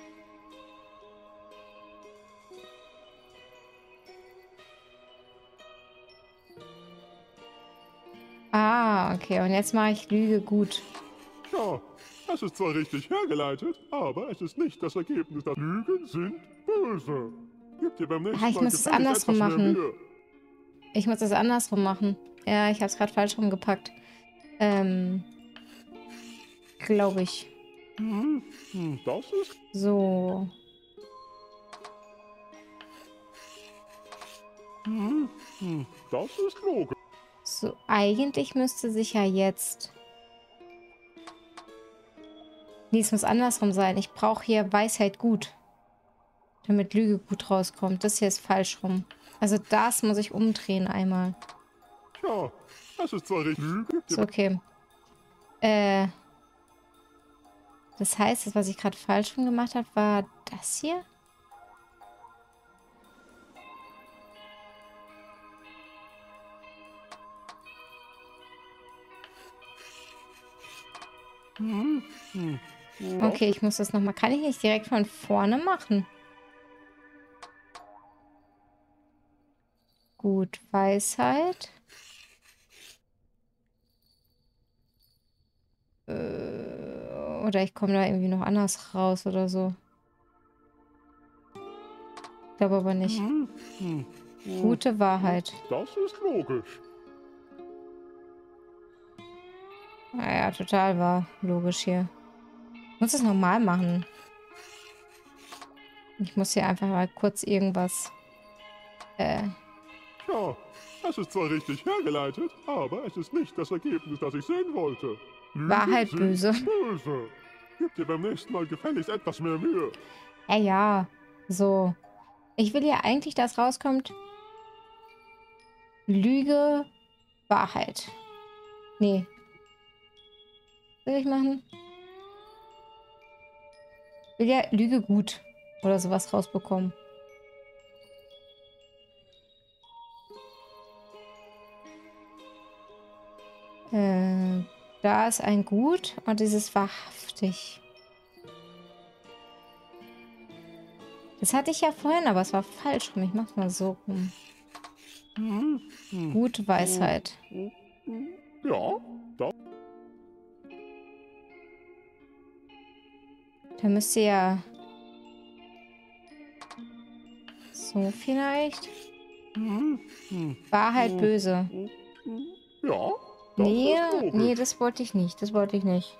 Ah, okay. Und jetzt mache ich Lüge gut. Ja, es ist zwar richtig hergeleitet, aber es ist nicht das Ergebnis. Dass Lügen sind böse. Gib dir beim nächsten Mal Ich muss es andersrum machen. Ich muss es andersrum machen. Ja, ich habe es gerade falsch rumgepackt. Glaube ich. Das ist... So. Das ist logisch. So, eigentlich müsste sich ja jetzt... Nee, es muss andersrum sein. Ich brauche hier Weisheit gut. Damit Lüge gut rauskommt. Das hier ist falsch rum. Also das muss ich umdrehen einmal. Ja, das ist zwar richtig. Lüge. Ist okay. Das heißt, das, was ich gerade falsch rum gemacht habe, war das hier? Okay, ich muss das nochmal. Kann ich nicht direkt von vorne machen? Gut, Weisheit. Oder ich komme da irgendwie noch anders raus oder so. Ich glaube aber nicht. Gute Wahrheit. Das ist logisch. Naja, total wahr. Logisch hier. Ich muss das normal machen. Ich muss hier einfach mal kurz irgendwas... Ja, es ist zwar richtig hergeleitet, aber es ist nicht das Ergebnis, das ich sehen wollte. Lügen Wahrheit sind böse. Böse. Gib dir beim nächsten Mal gefälligst etwas mehr Mühe. Ja. So. Ich will ja eigentlich, dass rauskommt... Lüge, Wahrheit. Nee. Will ich machen? Will ja Lüge gut oder sowas rausbekommen. Da ist ein Gut und dieses wahrhaftig. Das hatte ich ja vorhin, aber es war falsch rum. Ich mach's mal so rum. Gute Weisheit. Ja, da. Da müsste ja... So vielleicht. Wahrheit böse. Ja. Nee, nee, das wollte ich nicht. Das wollte ich nicht.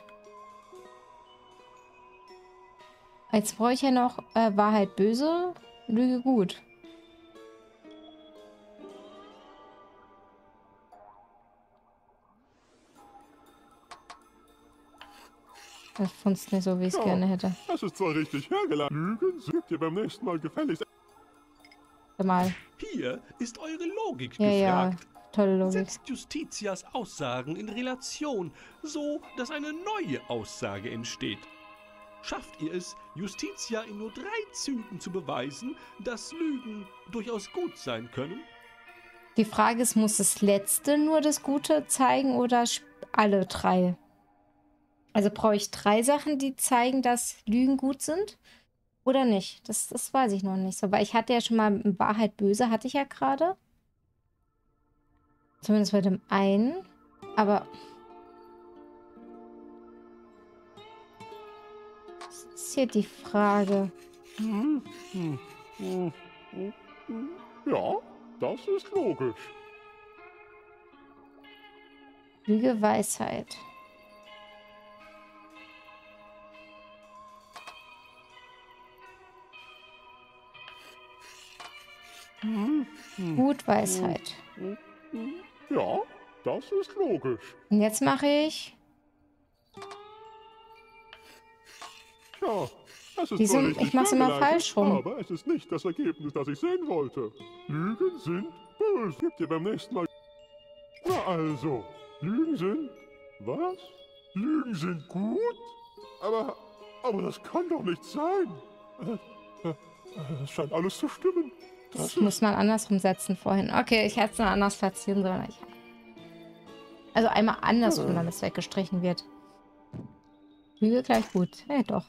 Jetzt brauche ich ja noch Wahrheit böse, Lüge gut. Das funzt nicht so, wie ich es gerne hätte. Das ist zwar richtig hergeleitet. Lügen sind dir beim nächsten Mal gefälligst. Mal. Hier ist eure Logik Ja, gefragt. ja, tolle Logik. Setzt Justitias Aussagen in Relation, so dass eine neue Aussage entsteht. Schafft ihr es, Justitia in nur 3 Zügen zu beweisen, dass Lügen durchaus gut sein können? Die Frage ist, muss das Letzte nur das Gute zeigen oder alle 3? Also brauche ich 3 Sachen, die zeigen, dass Lügen gut sind? Oder nicht? Das weiß ich noch nicht so. Weil ich hatte ja schon mal Wahrheit böse, hatte ich ja gerade. Zumindest bei dem einen. Aber... Was ist hier die Frage? Ja, das ist logisch. Lüge, Weisheit. Gut, Weisheit. Ja, das ist logisch. Und jetzt mache ich... Ja, es ist Wieso? zwar richtig Ich mach's immer hergeleitet, falsch rum. aber es ist nicht das Ergebnis, das ich sehen wollte. Lügen sind böse. Gebt ihr beim nächsten Mal... Na also, Lügen sind... Was? Lügen sind gut? Aber das kann doch nicht sein. Es scheint alles zu stimmen. Das muss man andersrum setzen vorhin. Okay, ich hätte es noch anders platzieren sollen. Also einmal andersrum, damit es weggestrichen wird. Lüge gleich gut. Ja, doch.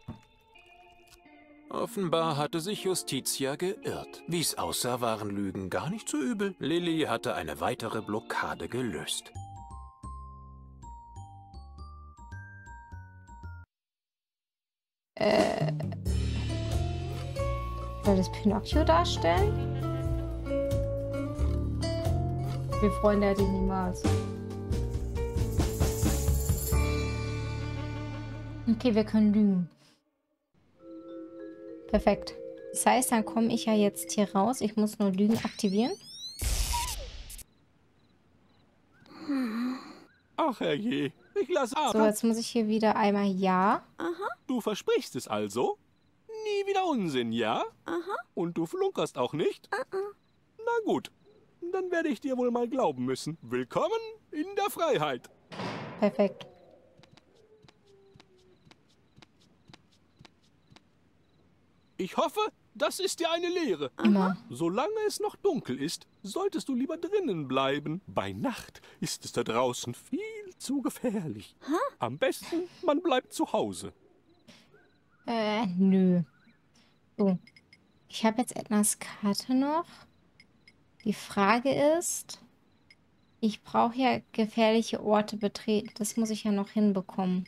Offenbar hatte sich Justitia geirrt. Wie es aussah, waren Lügen gar nicht so übel. Lilly hatte eine weitere Blockade gelöst. Soll das Pinocchio darstellen? Wir Freunde hätte ich niemals. Okay, wir können lügen. Perfekt. Das heißt, dann komme ich ja jetzt hier raus. Ich muss nur Lügen aktivieren. Ach herrje, ich lasse ab. So, jetzt muss ich hier wieder einmal Ja. Du versprichst es also? Nie wieder Unsinn, ja? Und du flunkerst auch nicht? Na gut, dann werde ich dir wohl mal glauben müssen. Willkommen in der Freiheit. Perfekt. Ich hoffe, das ist dir eine Lehre. Immer. Solange es noch dunkel ist, solltest du lieber drinnen bleiben. Bei Nacht ist es da draußen viel zu gefährlich. Am besten, man bleibt zu Hause. Nö. So. Ich habe jetzt Ednas Karte noch. Die Frage ist, ich brauche ja gefährliche Orte betreten. Das muss ich ja noch hinbekommen.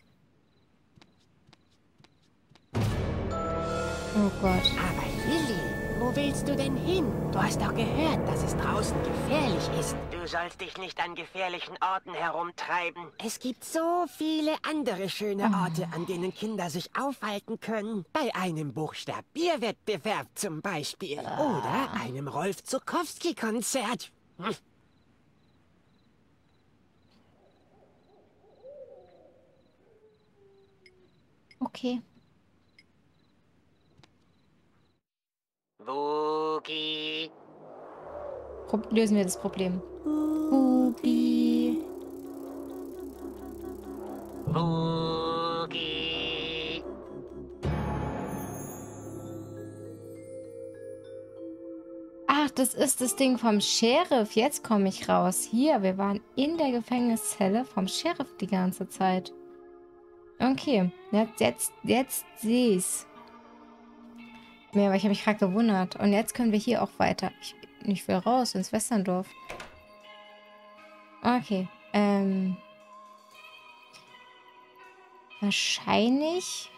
Oh Gott. Aber Lilly, wo willst du denn hin? Du hast doch gehört, dass es draußen gefährlich ist. Du sollst dich nicht an gefährlichen Orten herumtreiben. Es gibt so viele andere schöne Orte, an denen Kinder sich aufhalten können. Bei einem Buchstabierwettbewerb zum Beispiel. Oder einem Rolf Zuckowski-Konzert. Okay. Woogie. Lösen wir das Problem. Woogie. Woogie. Ach, das ist das Ding vom Sheriff. Jetzt komme ich raus. Hier, wir waren in der Gefängniszelle vom Sheriff die ganze Zeit. Okay, jetzt sehe ich's. Ja, aber ich habe mich gerade gewundert. Und jetzt können wir hier auch weiter. Ich will raus ins Westerndorf. Okay. Wahrscheinlich.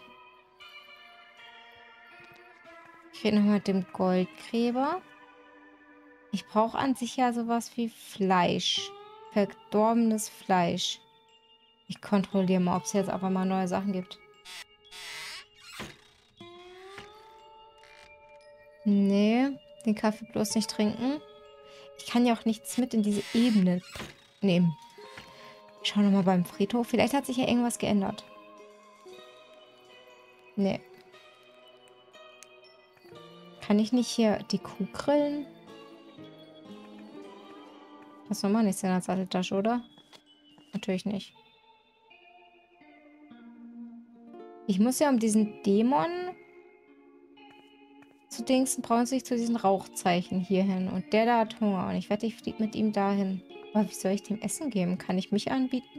Ich rede nochmal mit dem Goldgräber. Ich brauche an sich ja sowas wie Fleisch. Verdorbenes Fleisch. Ich kontrolliere mal, ob es jetzt aber mal neue Sachen gibt. Nee, den Kaffee bloß nicht trinken. Ich kann ja auch nichts mit in diese Ebene nehmen. Ich schaue nochmal beim Friedhof. Vielleicht hat sich ja irgendwas geändert. Nee. Kann ich nicht hier die Kuh grillen? Was soll man nicht in der Satteltasche, oder? Natürlich nicht. Ich muss ja um diesen Dämon zu Dingsen brauchen sich zu diesen Rauchzeichen hier hin. Und der da hat Hunger. Und ich wette, ich fliege mit ihm dahin. Aber wie soll ich dem Essen geben? Kann ich mich anbieten?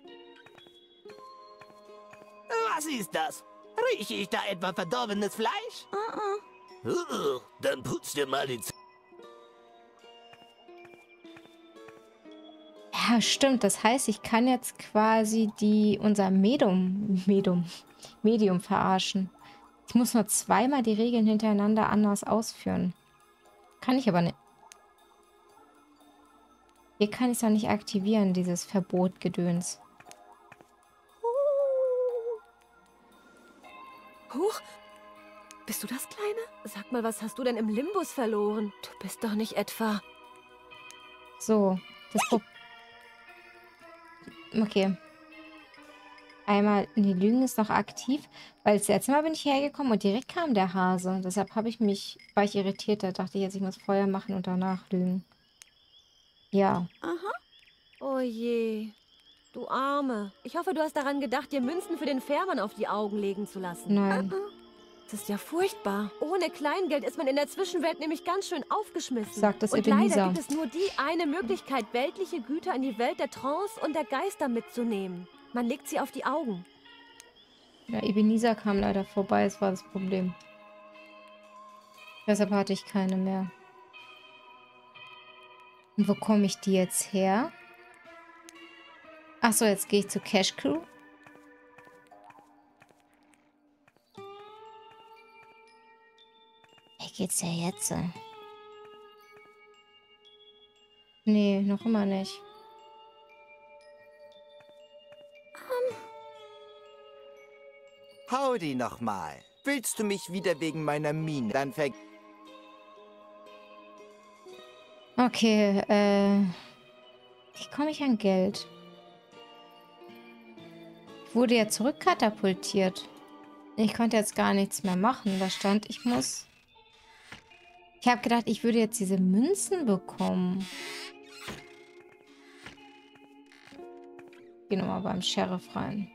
Was ist das? Rieche ich da etwa verdorbenes Fleisch? Dann putz dir mal die Zähne. Ja, stimmt. Das heißt, ich kann jetzt quasi unser Medium verarschen. Ich muss nur zweimal die Regeln hintereinander anders ausführen. Kann ich aber nicht. Hier kann ich es ja nicht aktivieren, dieses Verbotgedöns. Huch. Bist du das Kleine? Sag mal, was hast du denn im Limbus verloren? Du bist doch nicht etwa... So, das Okay. Einmal, die Lügen ist noch aktiv, weil das letzte Mal bin ich hergekommen und direkt kam der Hase. Deshalb war ich irritiert. Da dachte ich jetzt, ich muss Feuer machen und danach lügen. Ja. Aha. Oh je. Du Arme. Ich hoffe, du hast daran gedacht, dir Münzen für den Fährmann auf die Augen legen zu lassen. Nein. Das ist ja furchtbar. Ohne Kleingeld ist man in der Zwischenwelt nämlich ganz schön aufgeschmissen. Sagt das und Ebenezer. leider gibt es nur die eine Möglichkeit, weltliche Güter in die Welt der Trance und der Geister mitzunehmen. Man legt sie auf die Augen. Ja, Ebenezer kam leider vorbei, das war das Problem. Deshalb hatte ich keine mehr. Und wo komme ich die jetzt her? Achso, jetzt gehe ich zu Cash Crew. Wie geht's ja jetzt? Nee, noch immer nicht. Howdy nochmal. Willst du mich wieder wegen meiner Mine? Dann Okay, wie komme ich an Geld? Ich wurde ja zurückkatapultiert. Ich konnte jetzt gar nichts mehr machen. Da stand, ich muss... Ich habe gedacht, ich würde jetzt diese Münzen bekommen. Ich gehe nochmal beim Sheriff rein.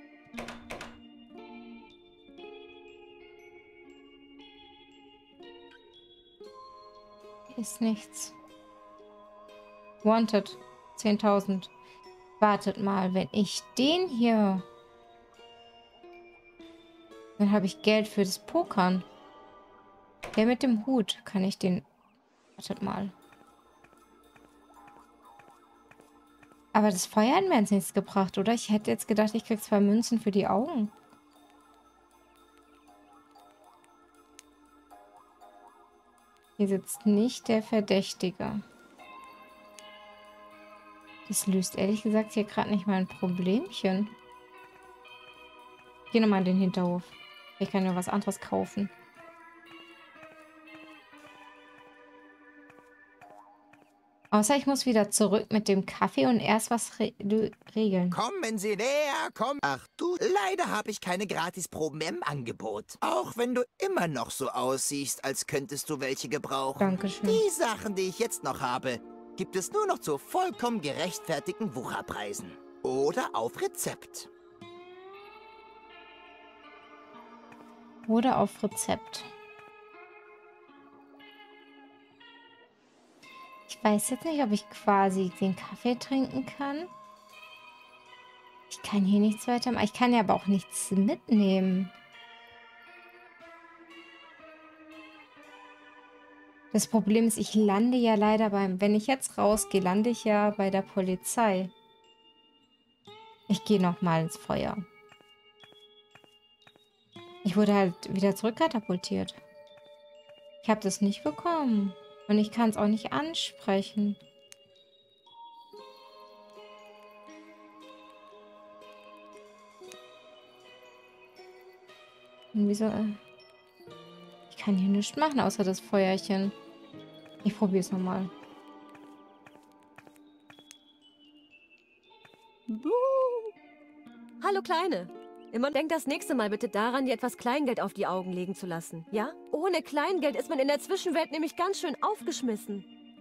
Hier ist nichts. Wanted. 10.000. Wartet mal, wenn ich den hier... Dann habe ich Geld für das Pokern. Der mit dem Hut. Kann ich den... Wartet mal. Aber das Feuer hat mir jetzt nichts gebracht, oder? Ich hätte jetzt gedacht, ich krieg 2 Münzen für die Augen. Hier sitzt nicht der Verdächtige. Das löst ehrlich gesagt hier gerade nicht mal ein Problemchen. Ich gehe nochmal in den Hinterhof. Ich kann ja was anderes kaufen. Außer ich muss wieder zurück mit dem Kaffee und erst was regeln. Kommen Sie näher, komm. Ach du, leider habe ich keine Gratisproben mehr im Angebot. Auch wenn du immer noch so aussiehst, als könntest du welche gebrauchen. Dankeschön. Die Sachen, die ich jetzt noch habe, gibt es nur noch zu vollkommen gerechtfertigten Wucherpreisen. Oder auf Rezept. Oder auf Rezept. Ich weiß jetzt nicht, ob ich quasi den Kaffee trinken kann. Ich kann hier nichts weiter machen. Ich kann ja aber auch nichts mitnehmen. Das Problem ist, ich lande ja leider wenn ich jetzt rausgehe, lande ich ja bei der Polizei. Ich gehe nochmal ins Feuer. Ich wurde halt wieder zurückkatapultiert. Ich habe das nicht bekommen. Und ich kann es auch nicht ansprechen. Und wieso? Ich kann hier nichts machen, außer das Feuerchen. Ich probiere es nochmal. Hallo Kleine. Immer denk das nächste Mal bitte daran, dir etwas Kleingeld auf die Augen legen zu lassen, ja? Ohne Kleingeld ist man in der Zwischenwelt nämlich ganz schön aufgeschmissen.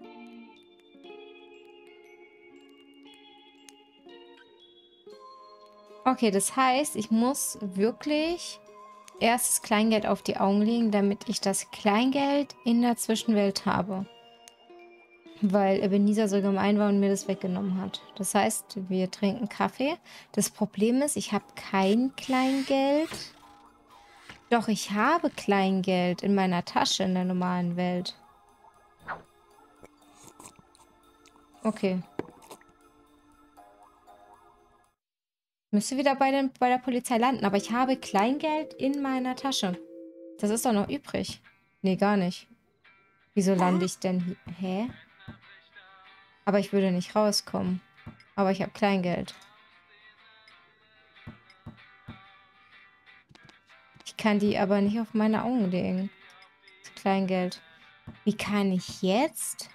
Okay, das heißt, ich muss wirklich erst das Kleingeld auf die Augen legen, damit ich das Kleingeld in der Zwischenwelt habe. Weil Ebenezer so gemein war und mir das weggenommen hat. Das heißt, wir trinken Kaffee. Das Problem ist, ich habe kein Kleingeld. Doch, ich habe Kleingeld in meiner Tasche in der normalen Welt. Okay. Müsste wieder bei der Polizei landen, aber ich habe Kleingeld in meiner Tasche. Das ist doch noch übrig. Nee, gar nicht. Wieso lande ich denn hier? Hä? Aber ich würde nicht rauskommen. Aber ich habe Kleingeld. Ich Ich kann die aber nicht auf meine Augen legen. Das Kleingeld. Wie kann ich jetzt?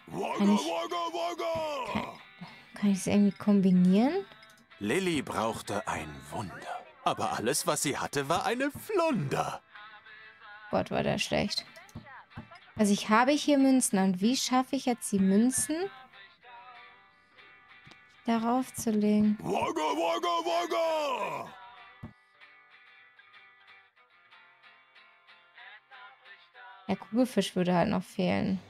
Kann ich es irgendwie kombinieren? Lilly brauchte ein Wunder. Aber alles, was sie hatte, war eine Flunder. Gott, war der schlecht. Also ich habe hier Münzen. Und wie schaffe ich jetzt die Münzen darauf zu legen? Wagga, wagga, wagga! Der Kugelfisch würde halt noch fehlen.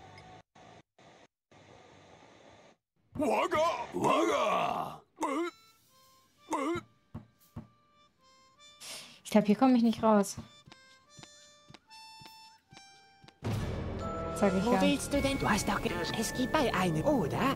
Wagga, wagga! Ich glaube, hier komme ich nicht raus. Sag ich Wo ja. willst du denn? Du hast doch gesagt, es gibt bei einem, oder?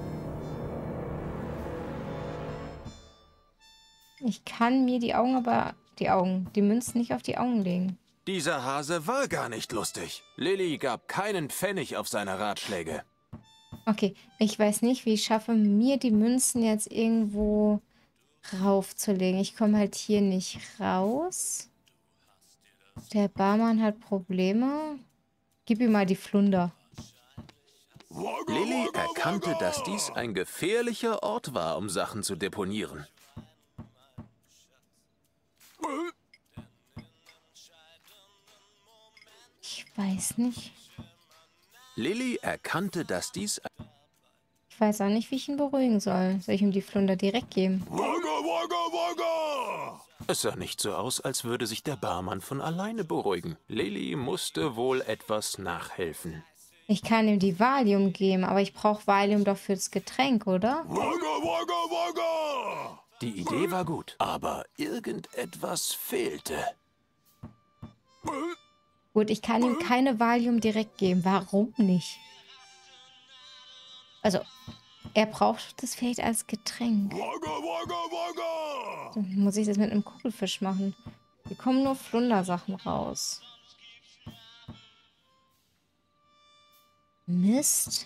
Ich kann mir die Augen, aber die Münzen nicht auf die Augen legen. Dieser Hase war gar nicht lustig. Lilly gab keinen Pfennig auf seine Ratschläge. Okay, ich weiß nicht, wie ich schaffe, mir die Münzen jetzt irgendwo raufzulegen. Ich komme halt hier nicht raus. Der Barmann hat Probleme. Gib ihm mal die Flunder. Lilly erkannte, dass dies ein gefährlicher Ort war, um Sachen zu deponieren. Ich weiß nicht. Lilly erkannte, dass dies... Ich weiß auch nicht, wie ich ihn beruhigen soll. Soll ich ihm die Flunder direkt geben? Wagga, wagga, wagga! Es sah nicht so aus, als würde sich der Barmann von alleine beruhigen. Lilly musste wohl etwas nachhelfen. Ich kann ihm die Valium geben, aber ich brauche Valium doch für das Getränk, oder? Wagga, wagga, wagga! Die Idee war gut, aber irgendetwas fehlte. Gut, ich kann ihm keine Valium direkt geben. Warum nicht? Also, er braucht das vielleicht als Getränk. Wagga, wagga, wagga! Dann muss ich das mit einem Kugelfisch machen. Hier kommen nur Flundersachen raus. Mist.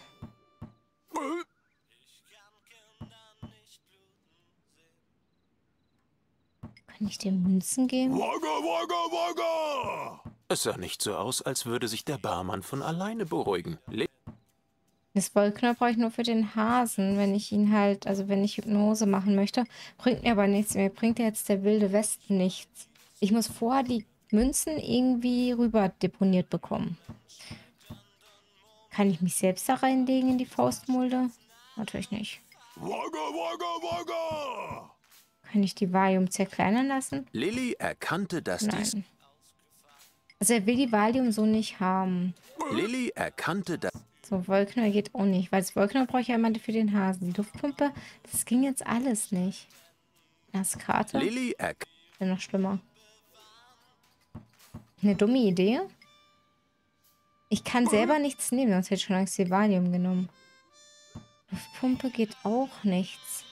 Kann ich dir Münzen geben? Wagga, wagga, wagga! Es sah nicht so aus, als würde sich der Barmann von alleine beruhigen. Das Wollknopf brauche ich nur für den Hasen, wenn ich ihn halt, also wenn ich Hypnose machen möchte. Bringt mir aber nichts. Mir bringt ja jetzt der wilde Westen nichts. Ich muss vorher die Münzen irgendwie rüber deponiert bekommen. Kann ich mich selbst da reinlegen in die Faustmulde? Natürlich nicht. Wagga, wagga, wagga! Kann ich die Valium zerkleinern lassen? Lilly erkannte, dass dies... Nein. Also er will die Valium so nicht haben. Lilly erkannte, dass... So, Wollknäuel geht auch nicht, weil das Wollknäuel brauche ich ja immer für den Hasen. Die Luftpumpe, das ging jetzt alles nicht. Nasskarte? Lilly Wäre noch schlimmer. Eine dumme Idee. Ich kann selber nichts nehmen, sonst hätte ich schon Angst die Valium genommen. Luftpumpe geht auch nichts.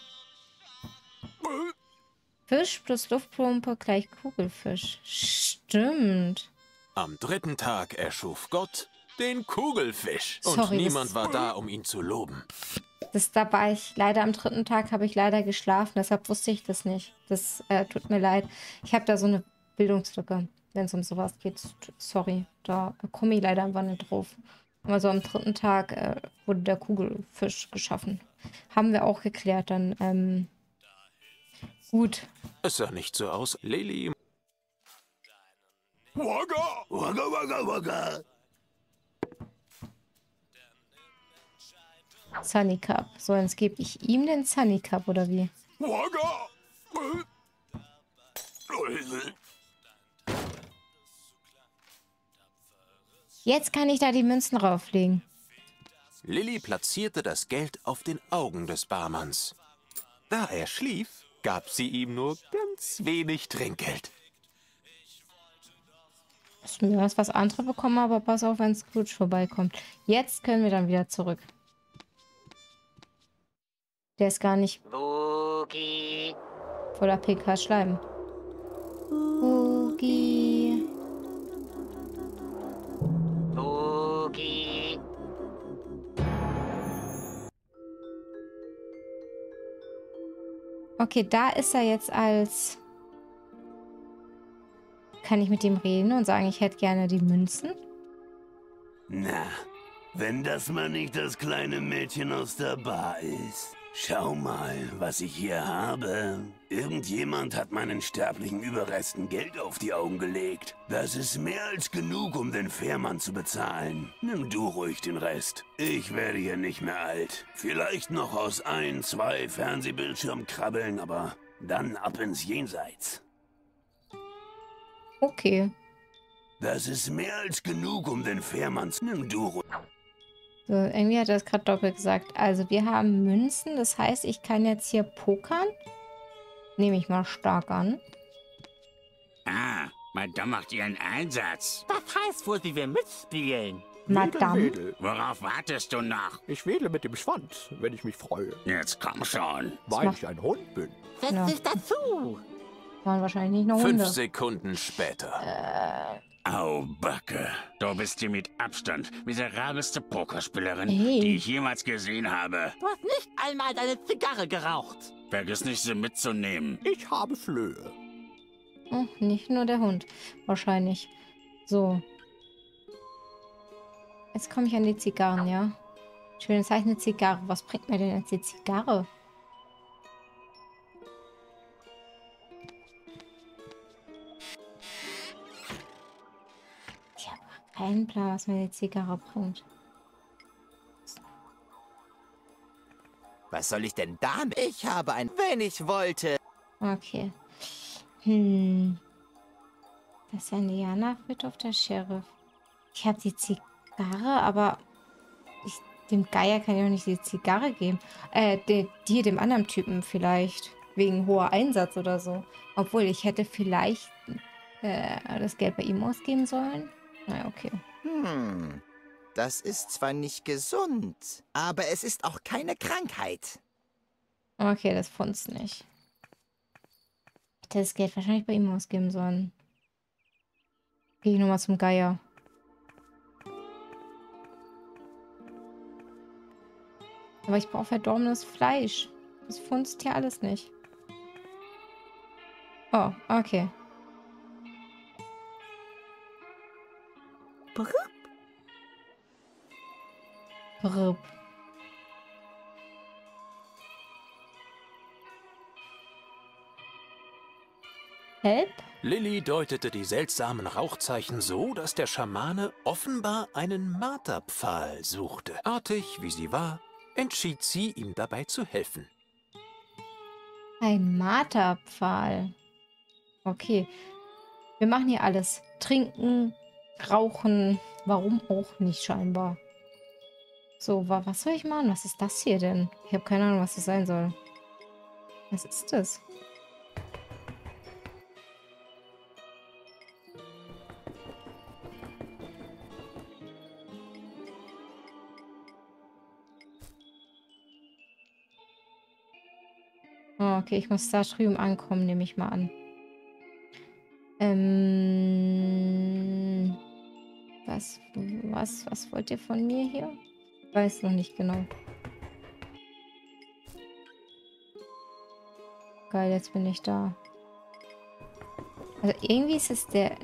Fisch plus Luftpumpe gleich Kugelfisch. Stimmt. Am dritten Tag erschuf Gott den Kugelfisch. Und Sorry, niemand war da, um ihn zu loben. Da war ich leider am dritten Tag, habe ich leider geschlafen, deshalb wusste ich das nicht. Das tut mir leid. Ich habe da so eine Bildungslücke, wenn es um sowas geht. Sorry, da komme ich leider einfach nicht drauf. Aber so am dritten Tag wurde der Kugelfisch geschaffen. Haben wir auch geklärt dann. Gut. Es sah nicht so aus. Lilly... Wagga, wagga, wagga, wagga! Sunny Cup. So, jetzt gebe ich ihm den Sunny Cup, oder wie? Wagga! Jetzt kann ich da die Münzen rauflegen. Lilly platzierte das Geld auf den Augen des Barmanns. Da er schlief, gab sie ihm nur ganz wenig Trinkgeld. Ich mir was andere bekommen, aber pass auf, wenn Scrooge vorbeikommt. Jetzt können wir dann wieder zurück. Der ist gar nicht Boogie. voller PK-Schleim. Boogie. Boogie. Okay, da ist er jetzt als Kann ich mit dem reden und sagen, ich hätte gerne die Münzen? Na, wenn das mal nicht das kleine Mädchen aus der Bar ist. Schau mal, was ich hier habe. Irgendjemand hat meinen sterblichen Überresten Geld auf die Augen gelegt. Das ist mehr als genug, um den Fährmann zu bezahlen. Nimm du ruhig den Rest. Ich werde hier nicht mehr alt. Vielleicht noch aus 1, 2 Fernsehbildschirmen krabbeln, aber dann ab ins Jenseits. Okay. Das ist mehr als genug, um den Fährmann zu... Nimm du ruhig... So, irgendwie hat er das gerade doppelt gesagt. Also wir haben Münzen, das heißt, ich kann jetzt hier pokern. Nehme ich mal stark an. Ah, Madame macht ihren Einsatz. Das heißt wohl, sie will mitspielen. Madame? Wedel. Worauf wartest du noch? Ich wedle mit dem Schwanz, wenn ich mich freue. Jetzt komm schon. Weil ich ein Hund bin. Setz dich dazu. Waren wahrscheinlich nicht nur Hunde. 5 Sekunden später. Au, Backe. Du bist die mit Abstand miserabelste Pokerspielerin, Hey. die ich jemals gesehen habe. Du hast nicht einmal deine Zigarre geraucht. Vergiss nicht, sie mitzunehmen. Ich habe Flöhe. Oh, nicht nur der Hund. Wahrscheinlich. So. Jetzt komme ich an die Zigarren, ja? Schön, Zeichen eine Zigarre. Was bringt mir denn jetzt die Zigarre? Ich habe keinen Plan, was mir die Zigarre bringt. Was soll ich denn damit? Ich habe ein... Wenn ich wollte. Okay. Das ist ja Indianerfriedhof, der Sheriff. Ich habe die Zigarre, aber dem Geier kann ich auch nicht die Zigarre geben. Dem anderen Typen vielleicht. Wegen hoher Einsatz oder so. Obwohl, ich hätte vielleicht das Geld bei ihm ausgeben sollen. Naja, okay. Das ist zwar nicht gesund, aber es ist auch keine Krankheit. Okay, das funzt nicht. Ich hätte das Geld wahrscheinlich bei ihm ausgeben sollen. Gehe ich nochmal zum Geier. Aber ich brauche verdorbenes Fleisch. Das funzt hier alles nicht. Oh, okay. Brrp. Brrp. Help? Lilly deutete die seltsamen Rauchzeichen so, dass der Schamane offenbar einen Marterpfahl suchte. Artig wie sie war, entschied sie, ihm dabei zu helfen. Ein Marterpfahl. Okay. Wir machen hier alles. Trinken, rauchen. Warum auch nicht scheinbar. So, was soll ich machen? Was ist das hier denn? Ich habe keine Ahnung, was das sein soll. Was ist das? Oh, okay, ich muss da drüben ankommen, nehme ich mal an. Was wollt ihr von mir hier? Ich weiß noch nicht genau. Geil, jetzt bin ich da. Also irgendwie ist es der...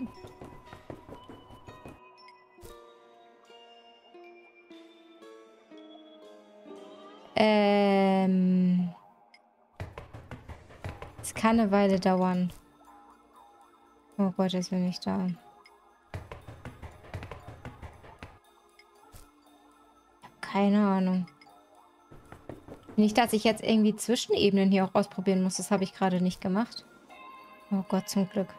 Es kann eine Weile dauern. Oh Gott, jetzt bin ich da. Ich habe keine Ahnung. Nicht, dass ich jetzt irgendwie Zwischenebenen hier auch ausprobieren muss. Das habe ich gerade nicht gemacht. Oh Gott, zum Glück.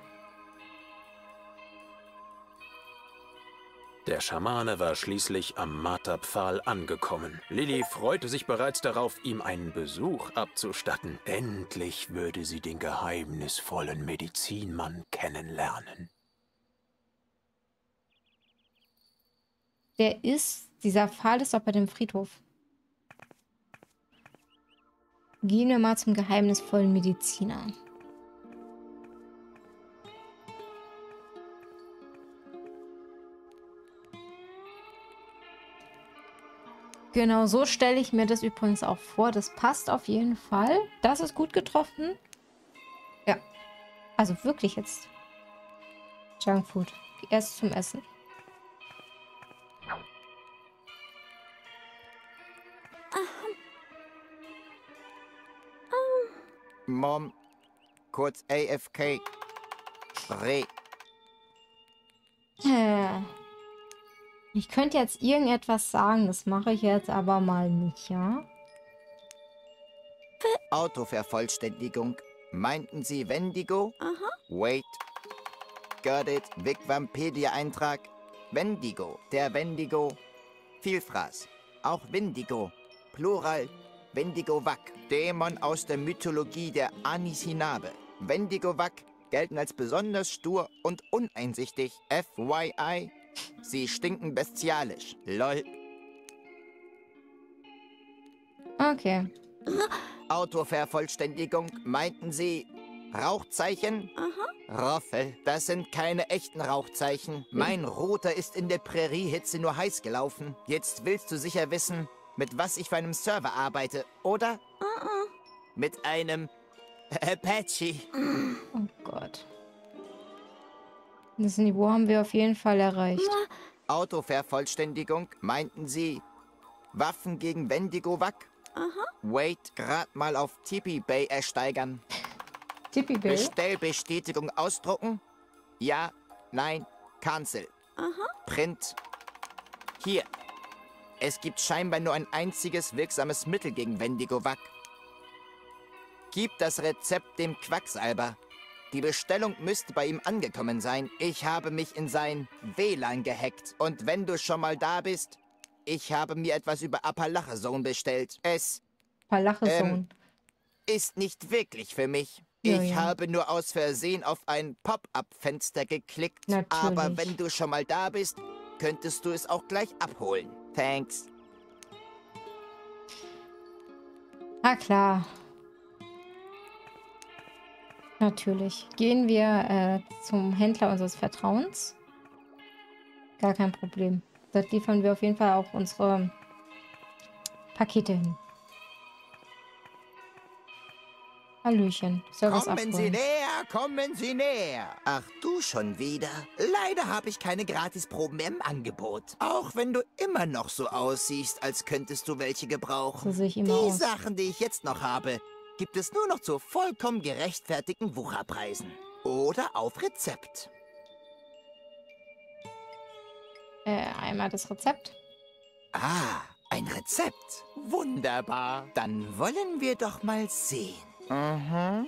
Der Schamane war schließlich am Marterpfahl angekommen. Lilly freute sich bereits darauf, ihm einen Besuch abzustatten. Endlich würde sie den geheimnisvollen Medizinmann kennenlernen. Dieser Pfahl ist doch bei dem Friedhof. Gehen wir mal zum geheimnisvollen Mediziner. Genau, so stelle ich mir das übrigens auch vor. Das passt auf jeden Fall. Das ist gut getroffen. Ja. Also wirklich jetzt. Junkfood. Erst zum Essen. Mom, kurz AFK. Re. Ich könnte jetzt irgendetwas sagen, das mache ich jetzt aber mal nicht, ja? Autovervollständigung. Meinten Sie Wendigo? Wait. Got it. Wigwampedia-Eintrag. Wendigo. Der Wendigo. Vielfraß. Auch Wendigo. Plural. Wendigo-Wak. Dämon aus der Mythologie der Anishinaabe. Wendigo-Wak gelten als besonders stur und uneinsichtig. FYI. Sie stinken bestialisch. LOL. Okay. Autovervollständigung. Meinten Sie Rauchzeichen? Roffel, das sind keine echten Rauchzeichen. Mein Router ist in der Präriehitze nur heiß gelaufen. Jetzt willst du sicher wissen, mit was ich für einem Server arbeite, oder? Mit einem Apache. Oh Gott. Das Niveau haben wir auf jeden Fall erreicht. Autovervollständigung. Meinten Sie Waffen gegen Wendigo-Wak? Wait, grad mal auf Tipi Bay ersteigern. Tipi Bay? Bestellbestätigung ausdrucken? Ja, nein, cancel. Print. Hier. Es gibt scheinbar nur ein einziges wirksames Mittel gegen Wendigo-Wak. Gib das Rezept dem Quacksalber. Die Bestellung müsste bei ihm angekommen sein. Ich habe mich in sein WLAN gehackt. Und wenn du schon mal da bist, ich habe mir etwas über Appalachezone bestellt. Es ist nicht wirklich für mich. Ja, Ich ja. habe nur aus Versehen auf ein Pop-up-Fenster geklickt. Natürlich. Aber wenn du schon mal da bist, könntest du es auch gleich abholen. Thanks. Ah, klar. Natürlich. Gehen wir zum Händler unseres Vertrauens. Gar kein Problem. Dort liefern wir auf jeden Fall auch unsere Pakete hin. Hallöchen. Soll was Kommen Sie abholen. näher, kommen Sie näher. Ach, du schon wieder? Leider habe ich keine Gratisproben mehr im Angebot. Auch wenn du immer noch so aussiehst, als könntest du welche gebrauchen. So sehe ich immer Die aus. Sachen, die ich jetzt noch habe, gibt es nur noch zu vollkommen gerechtfertigten Wucherpreisen. Oder auf Rezept. Einmal das Rezept. Ah, ein Rezept. Wunderbar. Dann wollen wir doch mal sehen. Aha.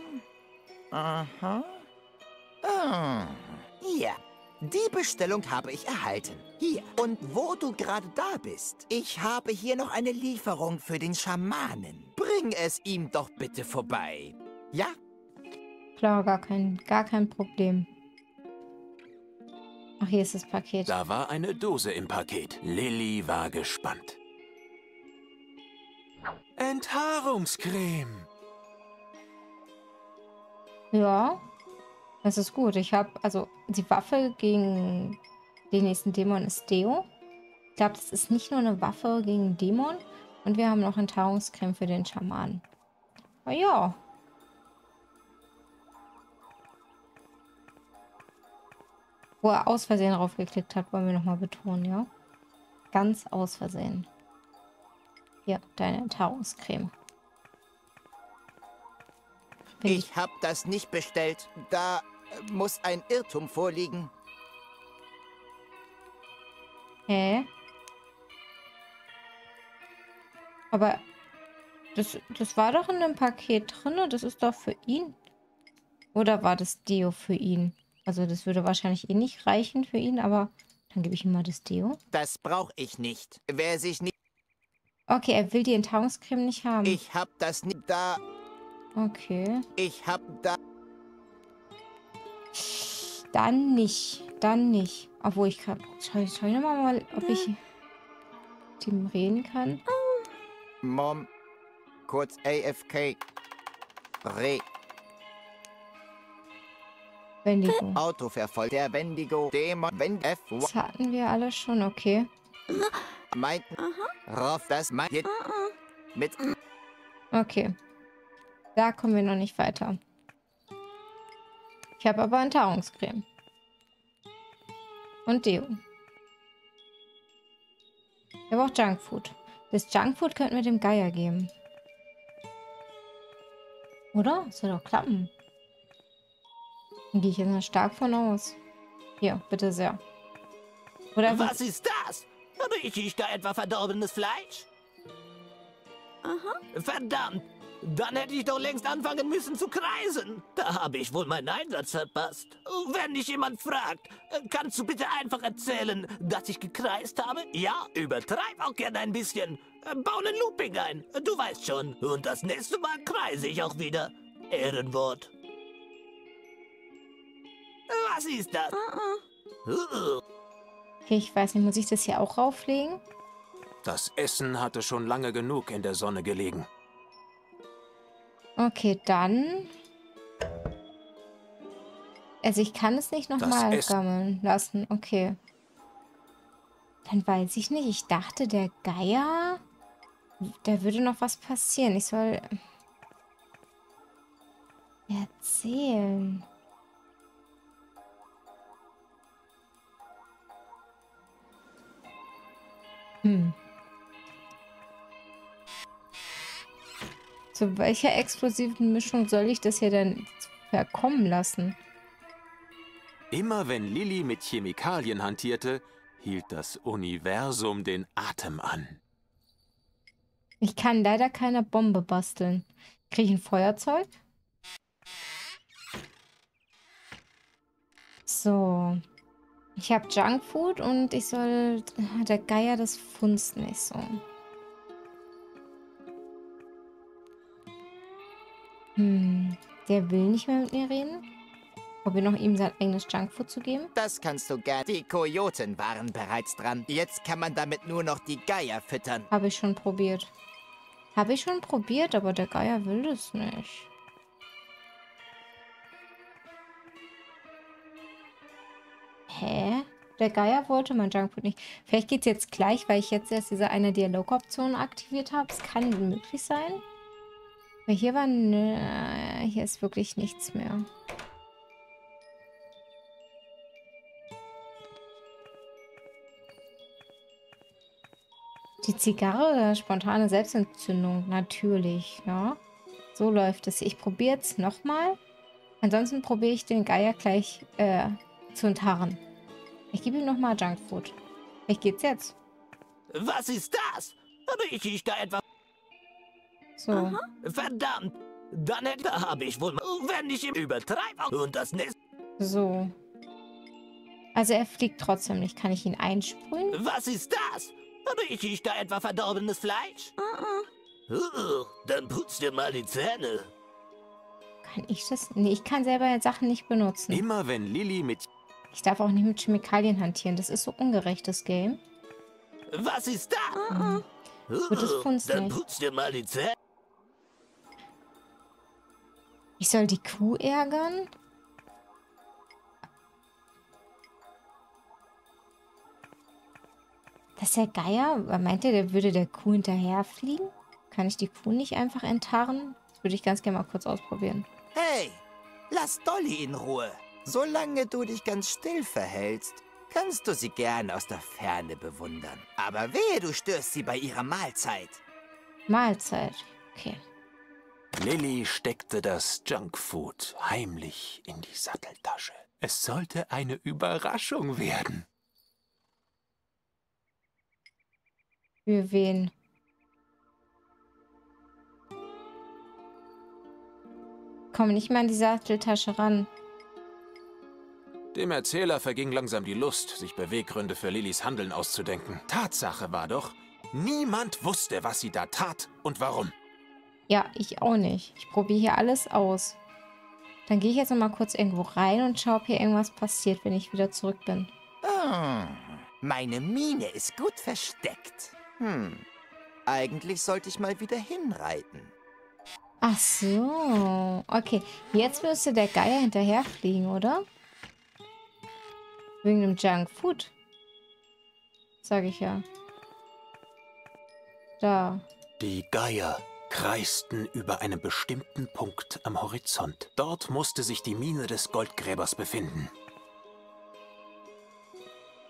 Ja, die Bestellung habe ich erhalten. Hier. Und wo du gerade da bist, ich habe hier noch eine Lieferung für den Schamanen. Bring es ihm doch bitte vorbei. Ja? Klar, gar kein Problem. Ach, hier ist das Paket. Da war eine Dose im Paket. Lilly war gespannt. Enthaarungscreme. Ja, das ist gut. Ich habe, also die Waffe gegen den nächsten Dämon ist Deo. Ich glaube, das ist nicht nur eine Waffe gegen Dämon. Und wir haben noch Enthaarungscreme für den Schamanen. Aber ja. Wo er aus Versehen draufgeklickt hat, wollen wir nochmal betonen, ja? Ganz aus Versehen. Hier, deine Enthaarungscreme. Ich habe das nicht bestellt. Da muss ein Irrtum vorliegen. Hä? Aber das war doch in dem Paket drin. Das ist doch für ihn. Oder war das Deo für ihn? Also das würde wahrscheinlich eh nicht reichen für ihn, aber dann gebe ich ihm mal das Deo. Das brauche ich nicht. Wer sich nicht... Okay, er will die Enthaarungscreme nicht haben. Ich hab das nicht da... Okay. Ich hab da... Dann nicht. Dann nicht. Obwohl ich gerade... Schau ich nochmal, ob ich mit ihm reden kann. Mom, kurz AFK. Re. Wendigo. Autovervoll. Der Wendigo. Dämon. Das hatten wir alle schon, okay. Meinten. Rauf das meint. Mit. Okay. Da kommen wir noch nicht weiter. Ich habe aber Enthaarungscreme. Und Deo. Er braucht Junkfood. Das Junkfood könnten wir dem Geier geben. Oder? Das soll doch klappen. Dann gehe ich jetzt mal stark von aus. Hier, bitte sehr. Oder was ist das? Rieche ich da etwa verdorbenes Fleisch? Aha. Verdammt! Dann hätte ich doch längst anfangen müssen zu kreisen. Da habe ich wohl meinen Einsatz verpasst. Wenn dich jemand fragt, kannst du bitte einfach erzählen, dass ich gekreist habe? Ja, übertreib auch gerne ein bisschen. Bau einen Looping ein. Du weißt schon. Und das nächste Mal kreise ich auch wieder. Ehrenwort. Was ist das? Okay, ich weiß nicht, muss ich das hier auch rauflegen? Das Essen hatte schon lange genug in der Sonne gelegen. Okay, dann... Also ich kann es nicht nochmal gammeln lassen. Okay. Dann weiß ich nicht. Ich dachte, der Geier... Da würde noch was passieren. Ich soll... erzählen. Zu welcher explosiven Mischung soll ich das hier denn verkommen lassen? Immer wenn Lilly mit Chemikalien hantierte, hielt das Universum den Atem an. Ich kann leider keine Bombe basteln. Kriege ich ein Feuerzeug? So. Ich habe Junkfood und ich soll... Der Geier, das funzt nicht so. Der will nicht mehr mit mir reden. Probier noch ihm sein eigenes Junkfood zu geben. Das kannst du gerne. Die Kojoten waren bereits dran. Jetzt kann man damit nur noch die Geier füttern. Habe ich schon probiert. Habe ich schon probiert, aber der Geier will es nicht. Hä? Der Geier wollte mein Junkfood nicht. Vielleicht geht es jetzt gleich, weil ich jetzt erst diese eine Dialogoption aktiviert habe. Es kann möglich sein. Weil hier war... hier ist wirklich nichts mehr. Die Zigarre oder spontane Selbstentzündung? Natürlich, ja. So läuft es. Ich probiere es nochmal. Ansonsten probiere ich den Geier gleich zu entharren. Ich gebe ihm nochmal Junkfood. Vielleicht geht's jetzt. Was ist das? Rieche ich da etwa... So. Aha. Verdammt! Dann habe ich wohl... Wenn ich ihm übertreibe und das nächste... So. Also er fliegt trotzdem nicht. Kann ich ihn einsprühen? Was ist das? Rieche ich da etwa verdorbenes Fleisch? Dann putz dir mal die Zähne. Kann ich das? Nee, ich kann selber Sachen nicht benutzen. Immer wenn Lilly mit... Ich darf auch nicht mit Chemikalien hantieren. Das ist so ungerecht, das Game. Was ist da? Gut, das funzt Dann nicht. putz dir mal die Zähne. Ich soll die Kuh ärgern? Das ist der Geier? Meint der würde der Kuh hinterherfliegen? Kann ich die Kuh nicht einfach enttarren? Das würde ich ganz gerne mal kurz ausprobieren. Hey, lass Dolly in Ruhe. Solange du dich ganz still verhältst, kannst du sie gern aus der Ferne bewundern. Aber wehe, du störst sie bei ihrer Mahlzeit. Mahlzeit, okay. Lilly steckte das Junkfood heimlich in die Satteltasche. Es sollte eine Überraschung werden. Für wen? Komm nicht mehr an die Satteltasche ran. Dem Erzähler verging langsam die Lust, sich Beweggründe für Lillys Handeln auszudenken. Tatsache war doch, niemand wusste, was sie da tat und warum. Ja, ich auch nicht. Ich probiere hier alles aus. Dann gehe ich jetzt noch mal kurz irgendwo rein und schaue, ob hier irgendwas passiert, wenn ich wieder zurück bin. Meine Mine ist gut versteckt. Eigentlich sollte ich mal wieder hinreiten. Ach so. Okay, jetzt müsste der Geier hinterherfliegen, oder? Wegen dem Junkfood. Sage ich ja. Da. Die Geier kreisten über einem bestimmten Punkt am Horizont. Dort musste sich die Mine des Goldgräbers befinden.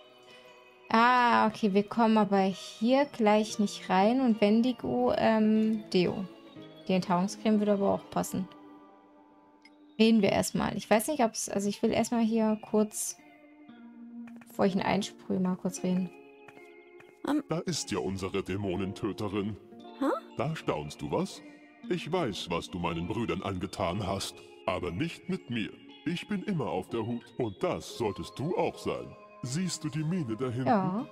Okay, wir kommen aber hier gleich nicht rein. Und Wendigo, Deo. Die Enthaarungscreme würde aber auch passen. Reden wir erstmal. Ich weiß nicht, ob es... Also ich will erstmal hier kurz, bevor ich ihn einsprühe, mal kurz reden. Da ist ja unsere Dämonentöterin. Da staunst du, was? Ich weiß, was du meinen Brüdern angetan hast. Aber nicht mit mir. Ich bin immer auf der Hut. Und das solltest du auch sein. Siehst du die Mine da hinten? Ja.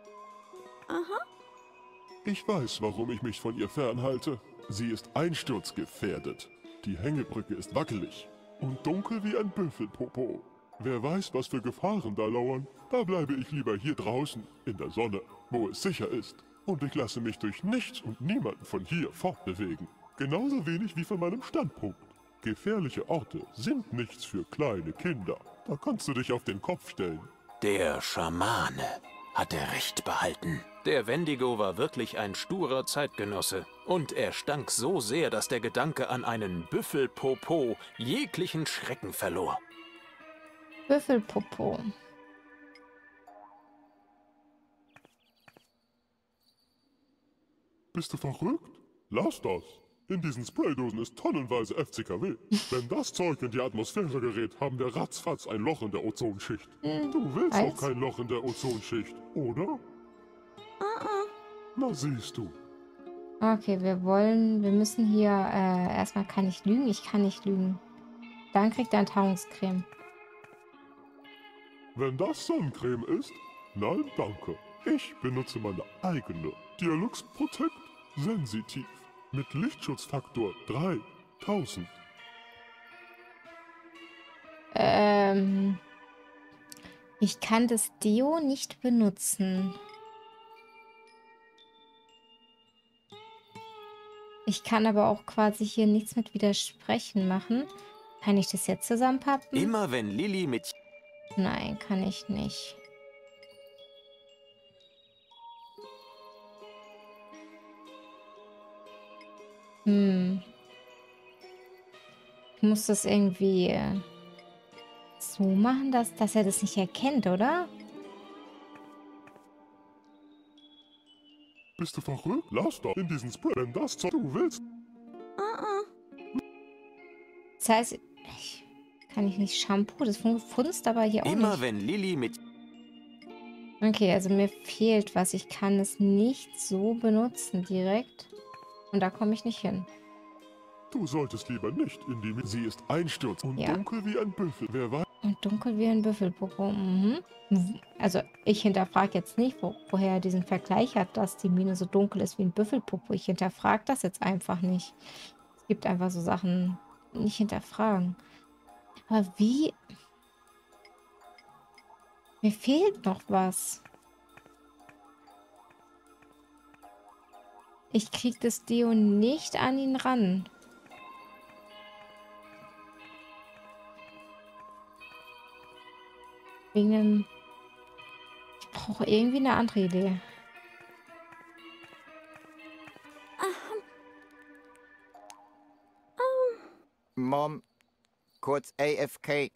Ich weiß, warum ich mich von ihr fernhalte. Sie ist einsturzgefährdet. Die Hängebrücke ist wackelig. Und dunkel wie ein Büffelpopo. Wer weiß, was für Gefahren da lauern. Da bleibe ich lieber hier draußen, in der Sonne, wo es sicher ist. Und ich lasse mich durch nichts und niemanden von hier fortbewegen. Genauso wenig wie von meinem Standpunkt. Gefährliche Orte sind nichts für kleine Kinder. Da kannst du dich auf den Kopf stellen. Der Schamane hatte recht behalten. Der Wendigo war wirklich ein sturer Zeitgenosse. Und er stank so sehr, dass der Gedanke an einen Büffelpopo jeglichen Schrecken verlor. Büffelpopo. Bist du verrückt? Lass das. In diesen Spraydosen ist tonnenweise FCKW. Wenn das Zeug in die Atmosphäre gerät, haben wir ratzfatz ein Loch in der Ozonschicht. Du willst doch kein Loch in der Ozonschicht, oder? Na siehst du. Okay, wir müssen hier, erstmal kann ich lügen. Ich kann nicht lügen. Dann kriegt er Enthaarungscreme. Wenn das Sonnencreme ist, nein, danke. Ich benutze meine eigene Dialux Protect Sensitiv mit Lichtschutzfaktor 3000. Ich kann das Deo nicht benutzen. Ich kann aber auch quasi hier nichts mit Widersprechen machen. Kann ich das jetzt zusammenpappen? Immer wenn Lilly mit... Nein, kann ich nicht. Ich muss das irgendwie so machen, dass er das nicht erkennt, oder? Bist du verrückt? Lass doch in diesen Spray, wenn das Zeug du willst. Das heißt, kann ich nicht Shampoo? Das funzt aber hier auch nicht. Immer wenn Lilly mit... Okay, also mir fehlt was. Ich kann es nicht so benutzen direkt. Und da komme ich nicht hin. Du solltest lieber nicht in die... Sie ist Einsturz und dunkel wie ein Büffel. Wer weiß... Und dunkel wie ein Büffelpopo. Also ich hinterfrage jetzt nicht, woher er diesen Vergleich hat, dass die Mine so dunkel ist wie ein Büffelpopo. Ich hinterfrage das jetzt einfach nicht. Es gibt einfach so Sachen, nicht hinterfragen. Aber wie... Mir fehlt noch was. Ich kriege das Deo nicht an ihn ran. Wegen dem... Ich brauche irgendwie eine andere Idee. Mom, kurz AFK.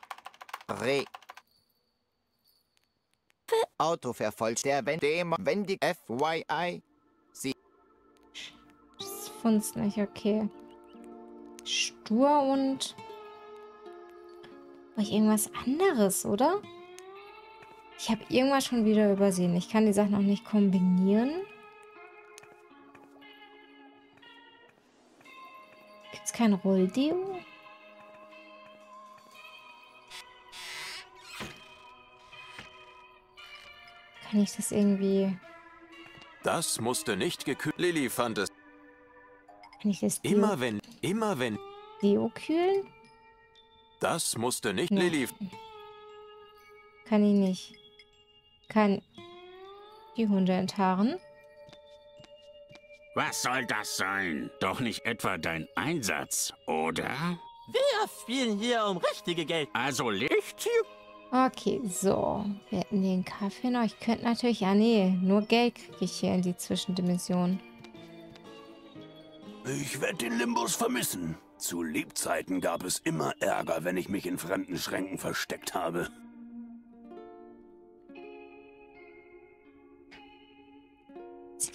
Auto vervollständigt. Wendig FYI. Sie. Das funzt nicht, okay. Stur und... Brauche ich irgendwas anderes, oder? Ich habe irgendwas schon wieder übersehen. Ich kann die Sachen noch nicht kombinieren. Gibt es kein Rolldeo? Kann ich das irgendwie... Das musste nicht gekühlt... Lilly fand es... Kann ich das Deo... Immer wenn... Deo kühlen? Das musste nicht... Nee. Lilly... Kann ich nicht. Kann die Hunde enthaaren? Was soll das sein? Doch nicht etwa dein Einsatz, oder? Wir spielen hier um richtige Geld. Also Licht hier? Okay, so. Wir hätten den Kaffee noch. Ich könnte natürlich... Ja, nee. Nur Geld kriege ich hier in die Zwischendimension. Ich werde den Limbus vermissen. Zu Lebzeiten gab es immer Ärger, wenn ich mich in fremden Schränken versteckt habe.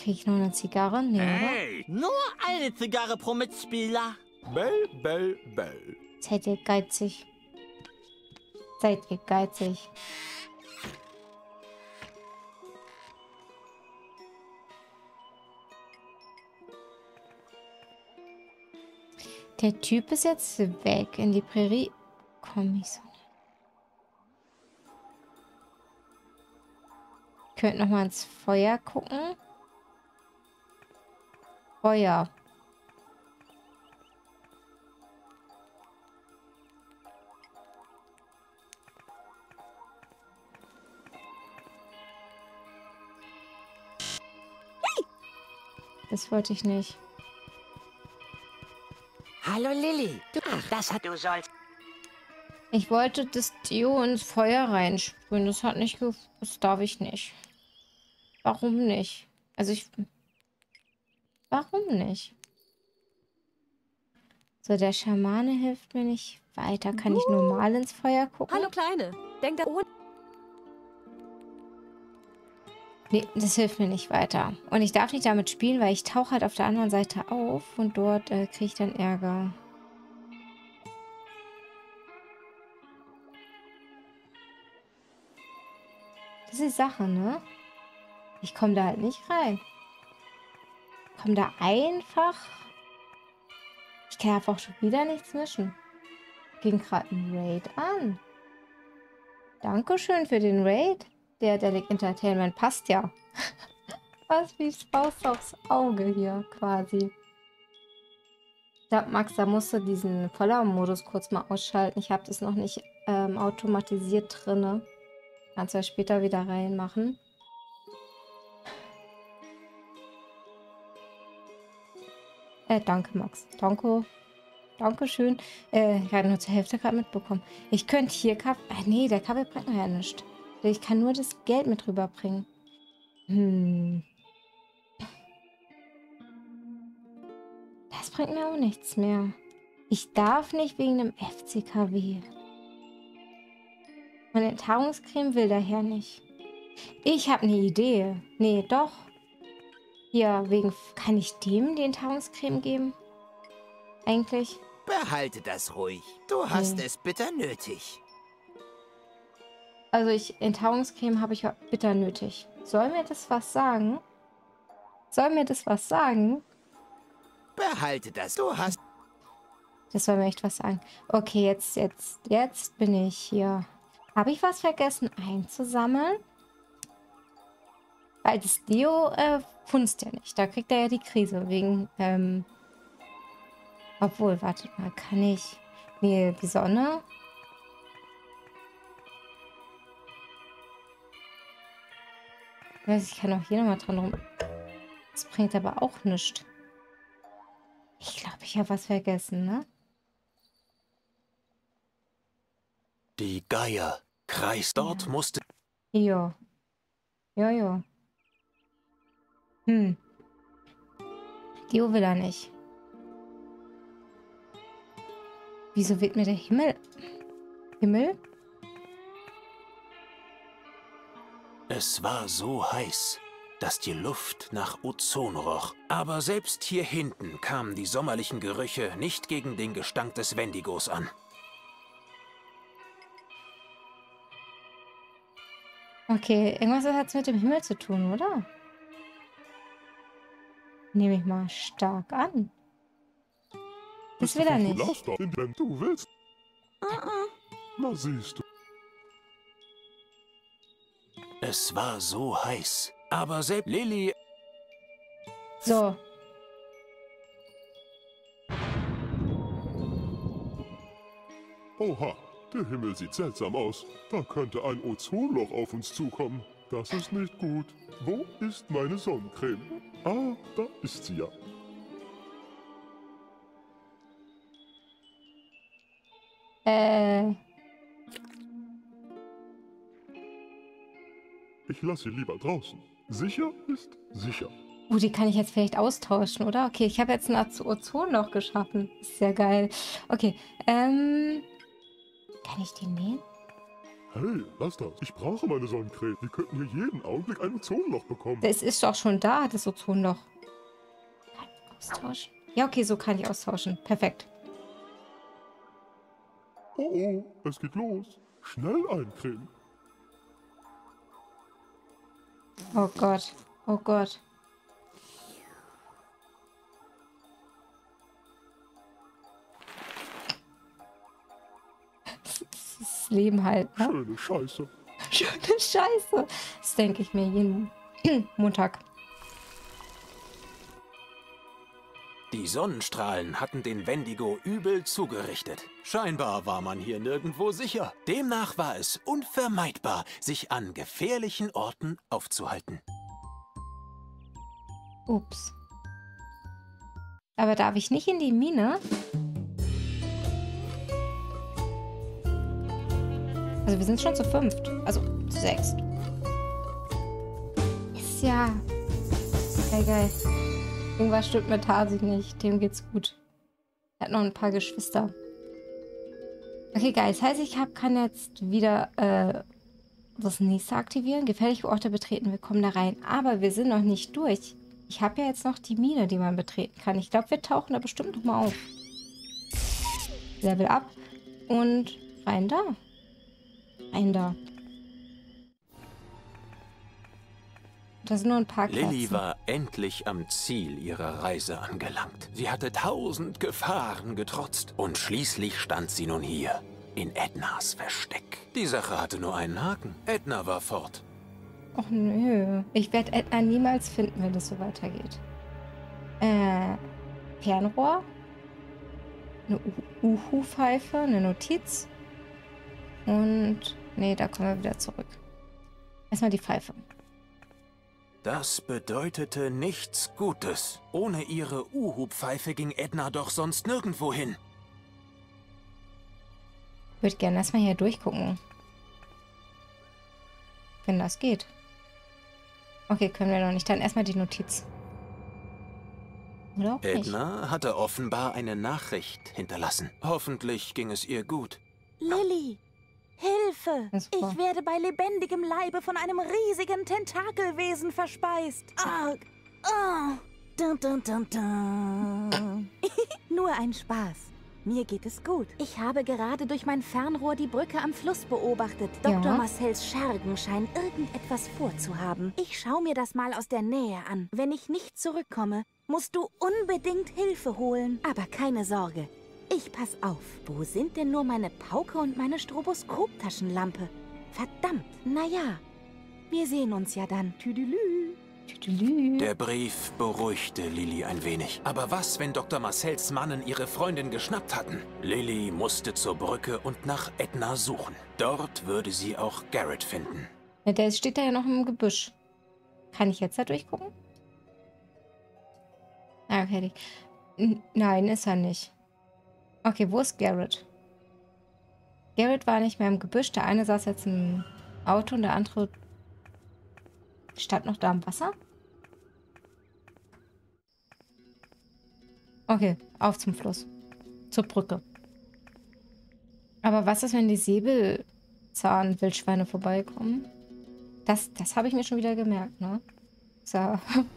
Krieg ich noch eine Zigarre? Nee, hey, nur eine Zigarre pro Mitspieler. Bell, bell, bell. Seid ihr geizig? Seid ihr geizig? Der Typ ist jetzt weg in die Prärie. Komm ich so. Könnt noch mal ins Feuer gucken. Feuer. Das wollte ich nicht. Hallo Lilly. Ach, das hat du sollst. Ich wollte das Dio ins Feuer reinsprühen. Das hat nicht das darf ich nicht. Warum nicht? Also warum nicht? So, der Schamane hilft mir nicht weiter. Kann ich normal ins Feuer gucken? Hallo Kleine. Denk da oben. Nee, das hilft mir nicht weiter. Und ich darf nicht damit spielen, weil ich tauche halt auf der anderen Seite auf und dort kriege ich dann Ärger. Das ist die Sache, ne? Ich komme da halt nicht rein. Ich komme da einfach... Ich kann einfach schon wieder nichts mischen. Ging gerade ein Raid an. Dankeschön für den Raid. Der Delic Entertainment passt ja. Was wie Faust aufs Auge hier quasi. Ich glaube, Max, da musst du diesen Voller-Modus kurz mal ausschalten. Ich habe das noch nicht automatisiert drinne. Kannst du ja später wieder reinmachen. Danke, Max. Danke. Dankeschön. Ich habe nur zur Hälfte gerade mitbekommen. Ich könnte hier Kaffee... nee, der Kaffee bringt mir ja nichts. Ich kann nur das Geld mit rüberbringen. Das bringt mir auch nichts mehr. Ich darf nicht wegen dem FCKW. Meine Enthaarungscreme will daher nicht. Ich habe eine Idee. Nee, doch. Hier, wegen... Kann ich dem die Enthaarungscreme geben? Eigentlich? Behalte das ruhig. Du hast es bitter nötig. Also Enthaarungscreme habe ich bitter nötig. Soll mir das was sagen? Soll mir das was sagen? Behalte das. Du hast... Das soll mir echt was sagen. Okay, jetzt bin ich hier. Habe ich was vergessen einzusammeln? Weil das Dio funzt ja nicht. Da kriegt er ja die Krise. Wegen, obwohl, wartet mal, kann ich... Nee, die Sonne... Ich kann auch hier nochmal dran rum. Das bringt aber auch nichts. Ich glaube, ich habe was vergessen, ne? Die Geier. Kreis dort musste... Ja. Ja. Dio will er nicht. Wieso wird mir der Himmel... Himmel? Es war so heiß, dass die Luft nach Ozon roch. Aber selbst hier hinten kamen die sommerlichen Gerüche nicht gegen den Gestank des Wendigos an. Okay, irgendwas hat es mit dem Himmel zu tun, oder? Nehme ich mal stark an. Das will er nicht. Wenn du willst. Na siehst du. Es war so heiß, aber selbst Lilly... So. Oha, der Himmel sieht seltsam aus. Da könnte ein Ozonloch auf uns zukommen. Das ist nicht gut. Wo ist meine Sonnencreme? Ah, da ist sie ja. Ich lasse sie lieber draußen. Sicher ist sicher. Die kann ich jetzt vielleicht austauschen, oder? Okay, ich habe jetzt ein Ozonloch geschaffen. Ist sehr geil. Okay, kann ich den nähen? Hey, lass das. Ich brauche meine Sonnencreme. Wir könnten hier jeden Augenblick ein Ozonloch bekommen. Das ist doch schon da, das Ozonloch. Kann ich austauschen? Ja, okay, so kann ich austauschen. Perfekt. Oh, oh, es geht los. Schnell eincremen. Oh Gott. Oh Gott. Das Leben halt, ne? Schöne Scheiße. Schöne Scheiße. Das denke ich mir jeden Montag. Die Sonnenstrahlen hatten den Wendigo übel zugerichtet. Scheinbar war man hier nirgendwo sicher. Demnach war es unvermeidbar, sich an gefährlichen Orten aufzuhalten. Ups. Aber darf ich nicht in die Mine? Also wir sind schon zu 5. Also zu 6. Ist ja... Geil. Irgendwas stimmt mit Hasi nicht. Dem geht's gut. Er hat noch ein paar Geschwister. Okay, geil. Das heißt, kann jetzt wieder das nächste aktivieren. Gefährliche Orte betreten. Wir kommen da rein. Aber wir sind noch nicht durch. Ich habe ja jetzt noch die Mine, die man betreten kann. Ich glaube, wir tauchen da bestimmt noch mal auf. Level up. Und rein da. Rein da. Da sind nur ein paar Kerzen. Lilly war endlich am Ziel ihrer Reise angelangt. Sie hatte 1000 Gefahren getrotzt. Und schließlich stand sie nun hier, in Ednas Versteck. Die Sache hatte nur einen Haken. Edna war fort. Och nö. Ich werde Edna niemals finden, wenn das so weitergeht. Fernrohr. Eine Uhu-Pfeife, eine Notiz. Und... Nee, da kommen wir wieder zurück. Erstmal die Pfeife. Das bedeutete nichts Gutes. Ohne ihre Uhu-Pfeife ging Edna doch sonst nirgendwo hin. Ich würde gerne erstmal hier durchgucken. Wenn das geht. Okay, können wir noch nicht. Dann erstmal die Notiz. Oder auch nicht. Edna hatte offenbar eine Nachricht hinterlassen. Hoffentlich ging es ihr gut. Lilly! Hilfe! Ich werde bei lebendigem Leibe von einem riesigen Tentakelwesen verspeist. Dun, dun, dun, dun. Nur ein Spaß. Mir geht es gut. Ich habe gerade durch mein Fernrohr die Brücke am Fluss beobachtet. Dr. Marcells Schergen scheinen irgendetwas vorzuhaben. Ich schaue mir das mal aus der Nähe an. Wenn ich nicht zurückkomme, musst du unbedingt Hilfe holen. Aber keine Sorge. Ich pass auf. Wo sind denn nur meine Pauke und meine Stroboskop-Taschenlampe? Verdammt. Naja, wir sehen uns ja dann. Tüdelü. Tüdelü. Der Brief beruhigte Lilly ein wenig. Aber was, wenn Dr. Marcells Mannen ihre Freundin geschnappt hatten? Lilly musste zur Brücke und nach Edna suchen. Dort würde sie auch Garrett finden. Ja, der steht da ja noch im Gebüsch. Kann ich jetzt da durchgucken? Ah, okay. Nein, ist er nicht. Okay, wo ist Garrett? Garrett war nicht mehr im Gebüsch. Der eine saß jetzt im Auto und der andere stand noch da am Wasser. Okay, auf zum Fluss. Zur Brücke. Aber was ist, wenn die Säbelzahnwildschweine vorbeikommen? Das habe ich mir schon wieder gemerkt, ne? So.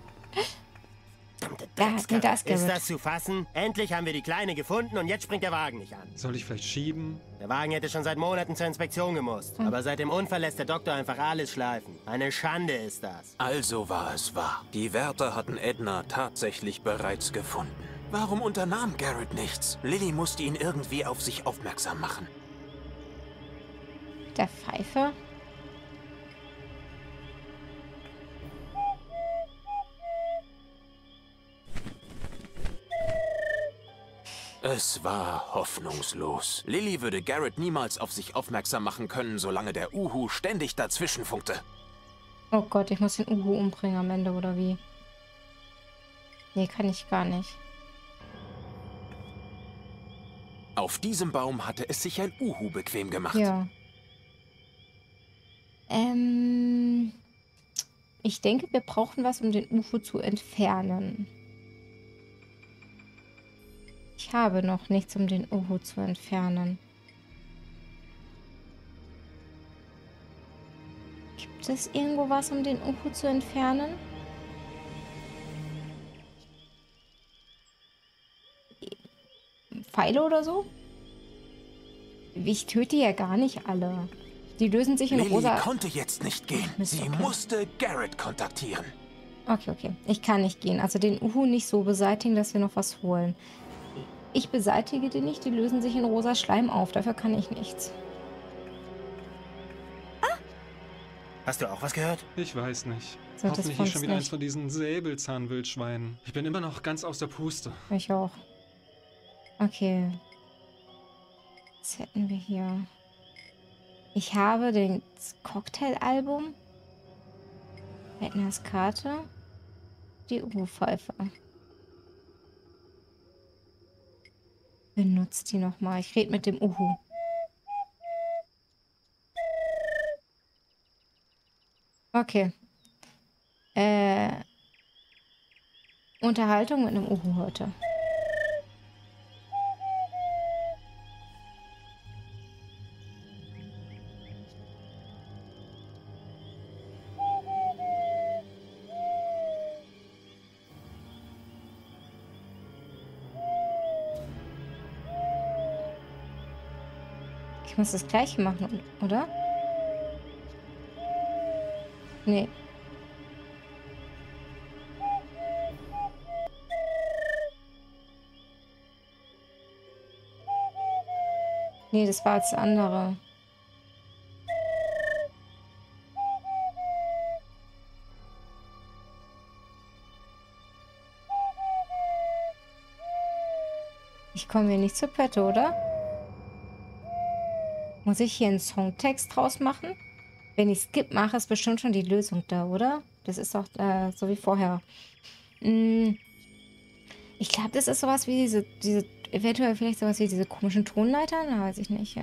Da ist Garrett. Ist das zu fassen? Endlich haben wir die Kleine gefunden und jetzt springt der Wagen nicht an. Soll ich vielleicht schieben? Der Wagen hätte schon seit Monaten zur Inspektion gemusst. Aber seit dem Unfall lässt der Doktor einfach alles schleifen. Eine Schande ist das. Also war es wahr. Die Wärter hatten Edna tatsächlich bereits gefunden. Warum unternahm Garrett nichts? Lilly musste ihn irgendwie auf sich aufmerksam machen. Der Pfeife? Es war hoffnungslos. Lilly würde Garrett niemals auf sich aufmerksam machen können, solange der Uhu ständig dazwischen funkte. Oh Gott, ich muss den Uhu umbringen am Ende, oder wie? Nee, kann ich gar nicht. Auf diesem Baum hatte es sich ein Uhu bequem gemacht. Ja. Ich denke, wir brauchen was, um den Uhu zu entfernen. Ich habe noch nichts, um den Uhu zu entfernen. Gibt es irgendwo was, um den Uhu zu entfernen? Pfeile oder so? Ich töte ja gar nicht alle. Die lösen sich in Lily rosa... konnte jetzt nicht gehen. Mist, Sie okay. musste Garrett kontaktieren. Okay. Ich kann nicht gehen. Also den Uhu nicht so beseitigen, dass wir noch was holen. Ich beseitige die nicht. Die lösen sich in rosa Schleim auf. Dafür kann ich nichts. Hast du auch was gehört? Ich weiß nicht. So, das Hoffentlich nicht schon wieder nicht. eins von diesen Säbelzahnwildschweinen. Ich bin immer noch ganz aus der Puste. Ich auch. Okay. Was hätten wir hier? Ich habe das Cocktail-Album. Redners Karte. Die Uhu-Pfeife. Benutzt die nochmal. Ich rede mit dem Uhu. Okay. Unterhaltung mit einem Uhu heute. Ich muss das Gleiche machen, oder? Nee. Nee, das war das andere. Ich komme hier nicht zur Pette, oder? Muss ich hier einen Songtext draus machen? Wenn ich Skip mache, ist bestimmt schon die Lösung da, oder? Das ist doch so wie vorher. Ich glaube, das ist sowas wie diese eventuell vielleicht sowas wie diese komischen Tonleiter. Na, weiß ich nicht.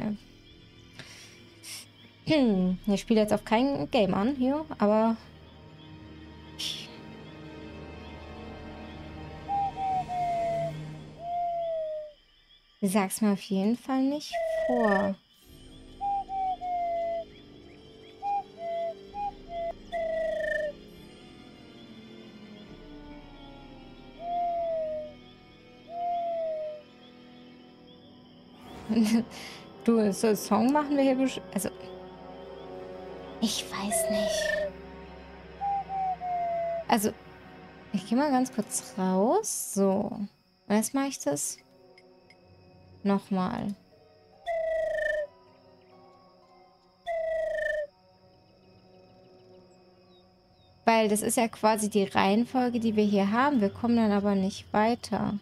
Ich spiele jetzt auf kein Game an hier, aber... Ich sag's mir auf jeden Fall nicht vor. Du, so Song machen wir hier also... Ich weiß nicht. Also, ich gehe mal ganz kurz raus. So. Und jetzt mache ich das nochmal. Weil das ist ja quasi die Reihenfolge, die wir hier haben. Wir kommen dann aber nicht weiter.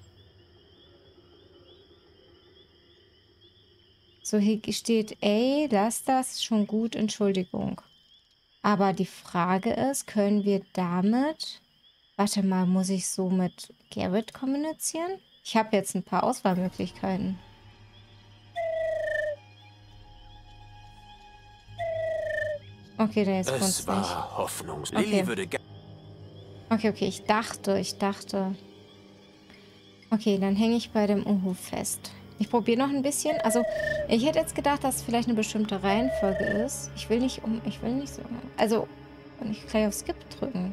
So, hier steht, ey, lass das, schon gut, Entschuldigung. Aber die Frage ist, können wir damit... Warte mal, muss ich so mit Garrett kommunizieren? Ich habe jetzt ein paar Auswahlmöglichkeiten. Okay, der ist Es war hoffnungslos. Okay. Lily würde Okay, ich dachte. Okay, dann hänge ich bei dem Uhu fest. Ich probiere noch ein bisschen. Also, ich hätte jetzt gedacht, dass es vielleicht eine bestimmte Reihenfolge ist. Ich will nicht so... Also, kann ich gleich auf Skip drücken.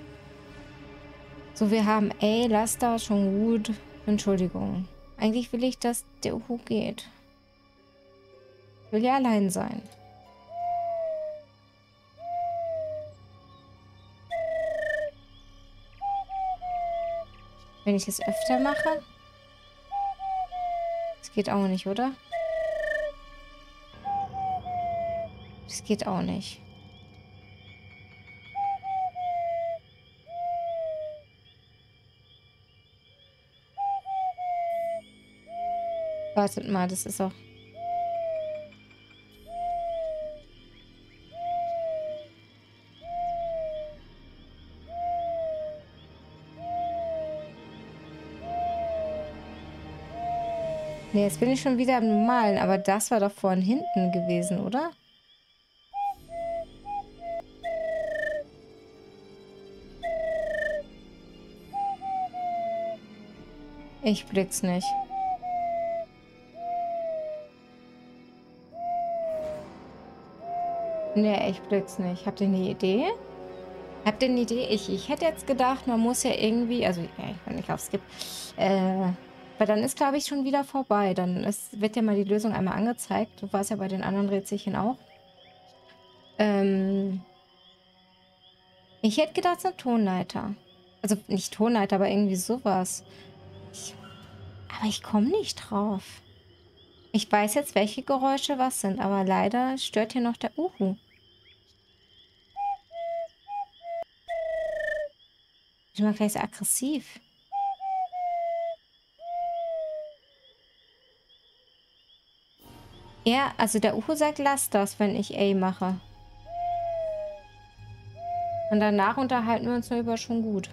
So, wir haben, ey, lass da, schon gut. Entschuldigung. Eigentlich will ich, dass der Uhu geht. Ich will ja allein sein. Wenn ich es öfter mache... Das geht auch nicht, oder? Das geht auch nicht. Wartet mal, das ist auch... Nee, jetzt bin ich schon wieder am Malen, aber das war doch vorhin hinten gewesen, oder? Ich blick's nicht. Nee, ich blick's nicht. Habt ihr eine Idee? Habt ihr eine Idee? Ich hätte jetzt gedacht, man muss ja irgendwie, also ja, ich bin nicht auf Skip, weil dann ist, glaube ich, schon wieder vorbei. Dann wird ja mal die Lösung einmal angezeigt. Du warst ja bei den anderen Rätselchen auch. Ich hätte gedacht, es ist eine Tonleiter. Also nicht Tonleiter, aber irgendwie sowas. Aber ich komme nicht drauf. Ich weiß jetzt, welche Geräusche was sind, aber leider stört hier noch der Uhu. Ich bin mal gleich so aggressiv. Ja, also der Uhu sagt, lass das, wenn ich A mache. Und danach unterhalten wir uns nur über schon gut.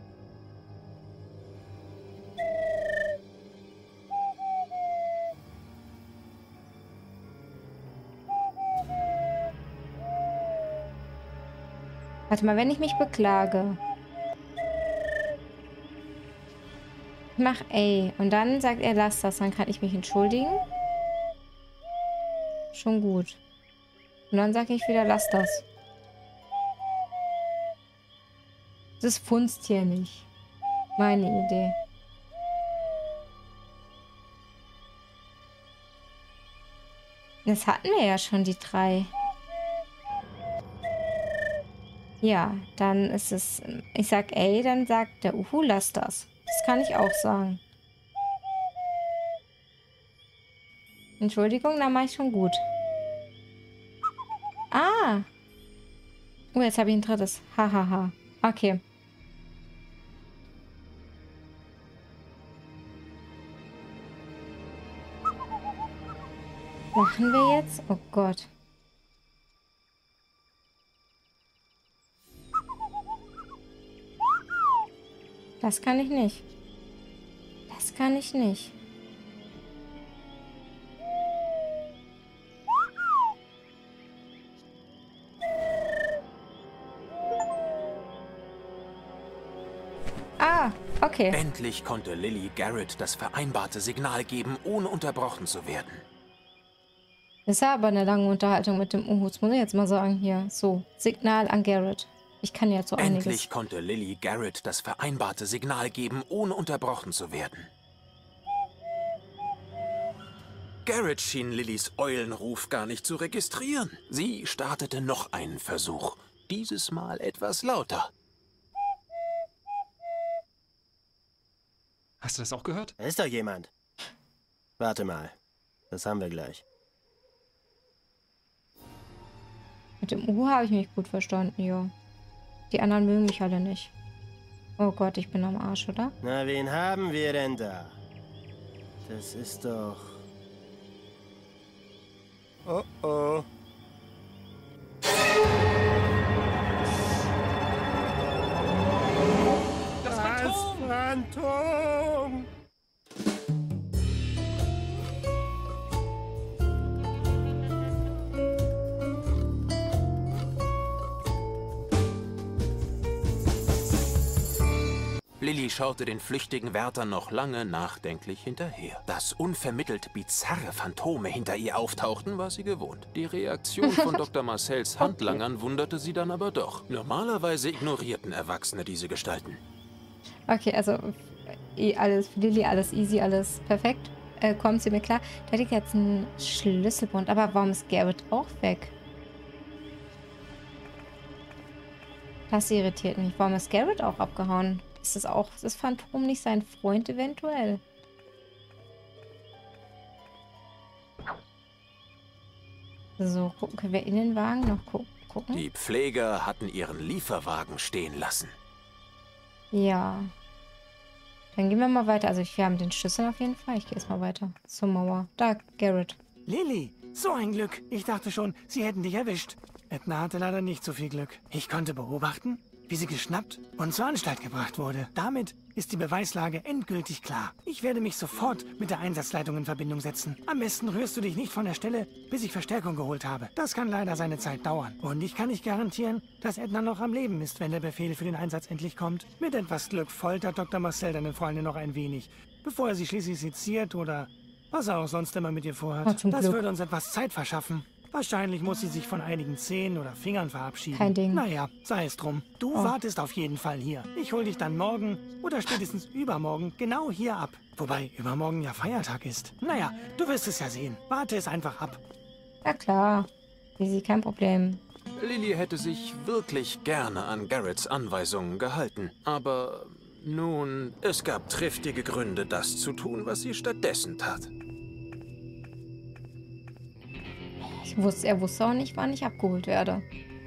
Warte mal, wenn ich mich beklage. Ich mach A und dann sagt er, lass das, dann kann ich mich entschuldigen. Schon gut. Und dann sage ich wieder, lass das. Das funzt hier nicht. Meine Idee. Das hatten wir ja schon, die 3. Ja, dann ist es... Ich sag ey, dann sagt der Uhu, lass das. Das kann ich auch sagen. Entschuldigung, dann mache ich schon gut. Ah! Oh, jetzt habe ich ein drittes. Hahaha. Okay. Machen wir jetzt? Oh Gott. Das kann ich nicht. Das kann ich nicht. Ah, okay. Endlich konnte Lily Garrett das vereinbarte Signal geben, ohne unterbrochen zu werden. Das ist aber eine lange Unterhaltung mit dem Uhu, das muss ich jetzt mal sagen hier. So, Signal an Garrett. Ich kann jetzt so einiges. Endlich konnte Lily Garrett das vereinbarte Signal geben, ohne unterbrochen zu werden. Garrett schien Lillys Eulenruf gar nicht zu registrieren. Sie startete noch einen Versuch. Dieses Mal etwas lauter. Hast du das auch gehört? Da ist doch jemand. Warte mal. Das haben wir gleich. Mit dem Uhu habe ich mich gut verstanden, ja. Die anderen mögen mich alle nicht. Oh Gott, ich bin am Arsch, oder? Na, wen haben wir denn da? Das ist doch... Oh oh. Das Phantom! Phantom! Lily schaute den flüchtigen Wärtern noch lange nachdenklich hinterher. Dass unvermittelt bizarre Phantome hinter ihr auftauchten, war sie gewohnt. Die Reaktion von Dr. Marcells Handlangern wunderte sie dann aber doch. Normalerweise ignorierten Erwachsene diese Gestalten. Okay, also alles für Lily, alles easy, alles perfekt. Kommt sie mir klar. Da liegt jetzt ein Schlüsselbund. Aber warum ist Garrett auch weg? Das irritiert mich. Warum ist Garrett auch abgehauen? Ist das auch das Phantom nicht sein Freund eventuell? So, gucken, können wir in den Wagen noch gucken? Die Pfleger hatten ihren Lieferwagen stehen lassen. Ja. Dann gehen wir mal weiter. Also wir haben den Schlüssel auf jeden Fall. Ich gehe erstmal weiter zur Mauer. Da, Garrett. Lily, so ein Glück. Ich dachte schon, sie hätten dich erwischt. Edna hatte leider nicht so viel Glück. Ich konnte beobachten, wie sie geschnappt und zur Anstalt gebracht wurde. Damit ist die Beweislage endgültig klar. Ich werde mich sofort mit der Einsatzleitung in Verbindung setzen. Am besten rührst du dich nicht von der Stelle, bis ich Verstärkung geholt habe. Das kann leider seine Zeit dauern. Und ich kann nicht garantieren, dass Edna noch am Leben ist, wenn der Befehl für den Einsatz endlich kommt. Mit etwas Glück foltert Dr. Marcel deine Freundin noch ein wenig, bevor er sie schließlich seziert oder was er auch sonst immer mit ihr vorhat. Oh, das würde uns etwas Zeit verschaffen. Wahrscheinlich muss sie sich von einigen Zehen oder Fingern verabschieden. Kein Ding. Naja, sei es drum. Du wartest auf jeden Fall hier. Ich hol dich dann morgen oder spätestens übermorgen genau hier ab. Wobei übermorgen ja Feiertag ist. Naja, du wirst es ja sehen. Warte es einfach ab. Ja klar. Easy, kein Problem. Lily hätte sich wirklich gerne an Garretts Anweisungen gehalten. Aber nun, es gab triftige Gründe, das zu tun, was sie stattdessen tat. Er wusste auch nicht, wann ich abgeholt werde.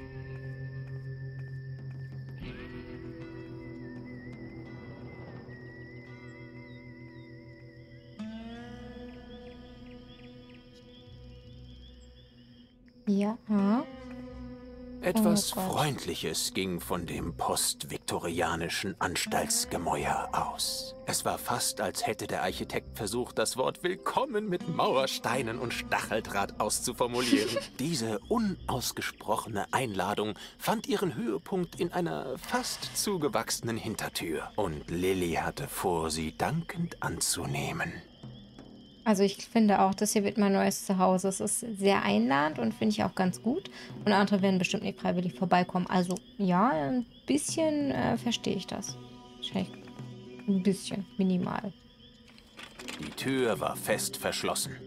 Ja. Etwas Freundliches ging von dem postviktorianischen Anstaltsgemäuer aus. Es war fast, als hätte der Architekt versucht, das Wort Willkommen mit Mauersteinen und Stacheldraht auszuformulieren. Diese unausgesprochene Einladung fand ihren Höhepunkt in einer fast zugewachsenen Hintertür. Und Lily hatte vor, sie dankend anzunehmen. Also ich finde auch, das hier wird mein neues Zuhause. Es ist sehr einladend und finde ich auch ganz gut. Und andere werden bestimmt nicht freiwillig vorbeikommen. Also ja, ein bisschen verstehe ich das. Wahrscheinlich ein bisschen, minimal. Die Tür war fest verschlossen.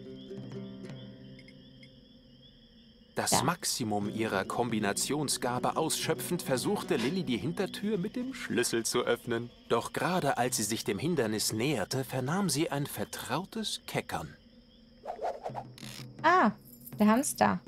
Das Maximum ihrer Kombinationsgabe ausschöpfend versuchte Lily die Hintertür mit dem Schlüssel zu öffnen. Doch gerade als sie sich dem Hindernis näherte, vernahm sie ein vertrautes Keckern. Ah, der Hamster.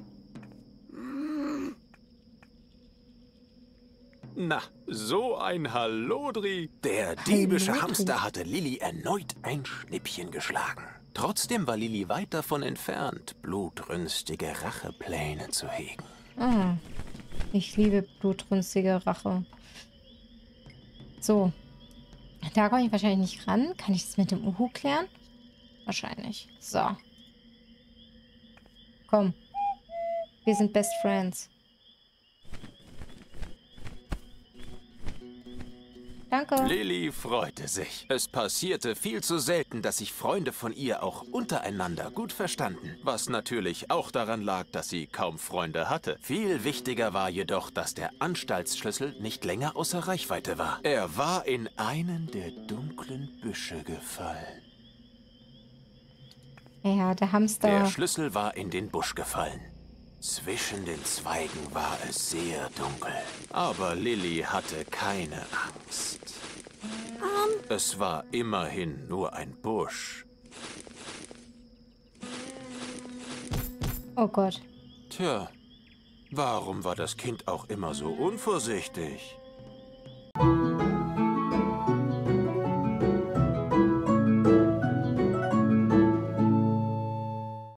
Na, so ein Hallodri. Der diebische Hamster hatte Lily erneut ein Schnippchen geschlagen. Trotzdem war Lily weit davon entfernt, blutrünstige Rachepläne zu hegen. Ah, ich liebe blutrünstige Rache. So, da komme ich wahrscheinlich nicht ran. Kann ich das mit dem Uhu klären? Wahrscheinlich. So. Komm. Wir sind Best Friends. Danke. Lily freute sich. Es passierte viel zu selten, dass sich Freunde von ihr auch untereinander gut verstanden. Was natürlich auch daran lag, dass sie kaum Freunde hatte. Viel wichtiger war jedoch, dass der Anstaltsschlüssel nicht länger außer Reichweite war. Er war in einen der dunklen Büsche gefallen. Ja, der Hamster. Der Schlüssel war in den Busch gefallen. Zwischen den Zweigen war es sehr dunkel. Aber Lily hatte keine Angst. Es war immerhin nur ein Busch. Oh Gott. Tja, warum war das Kind auch immer so unvorsichtig?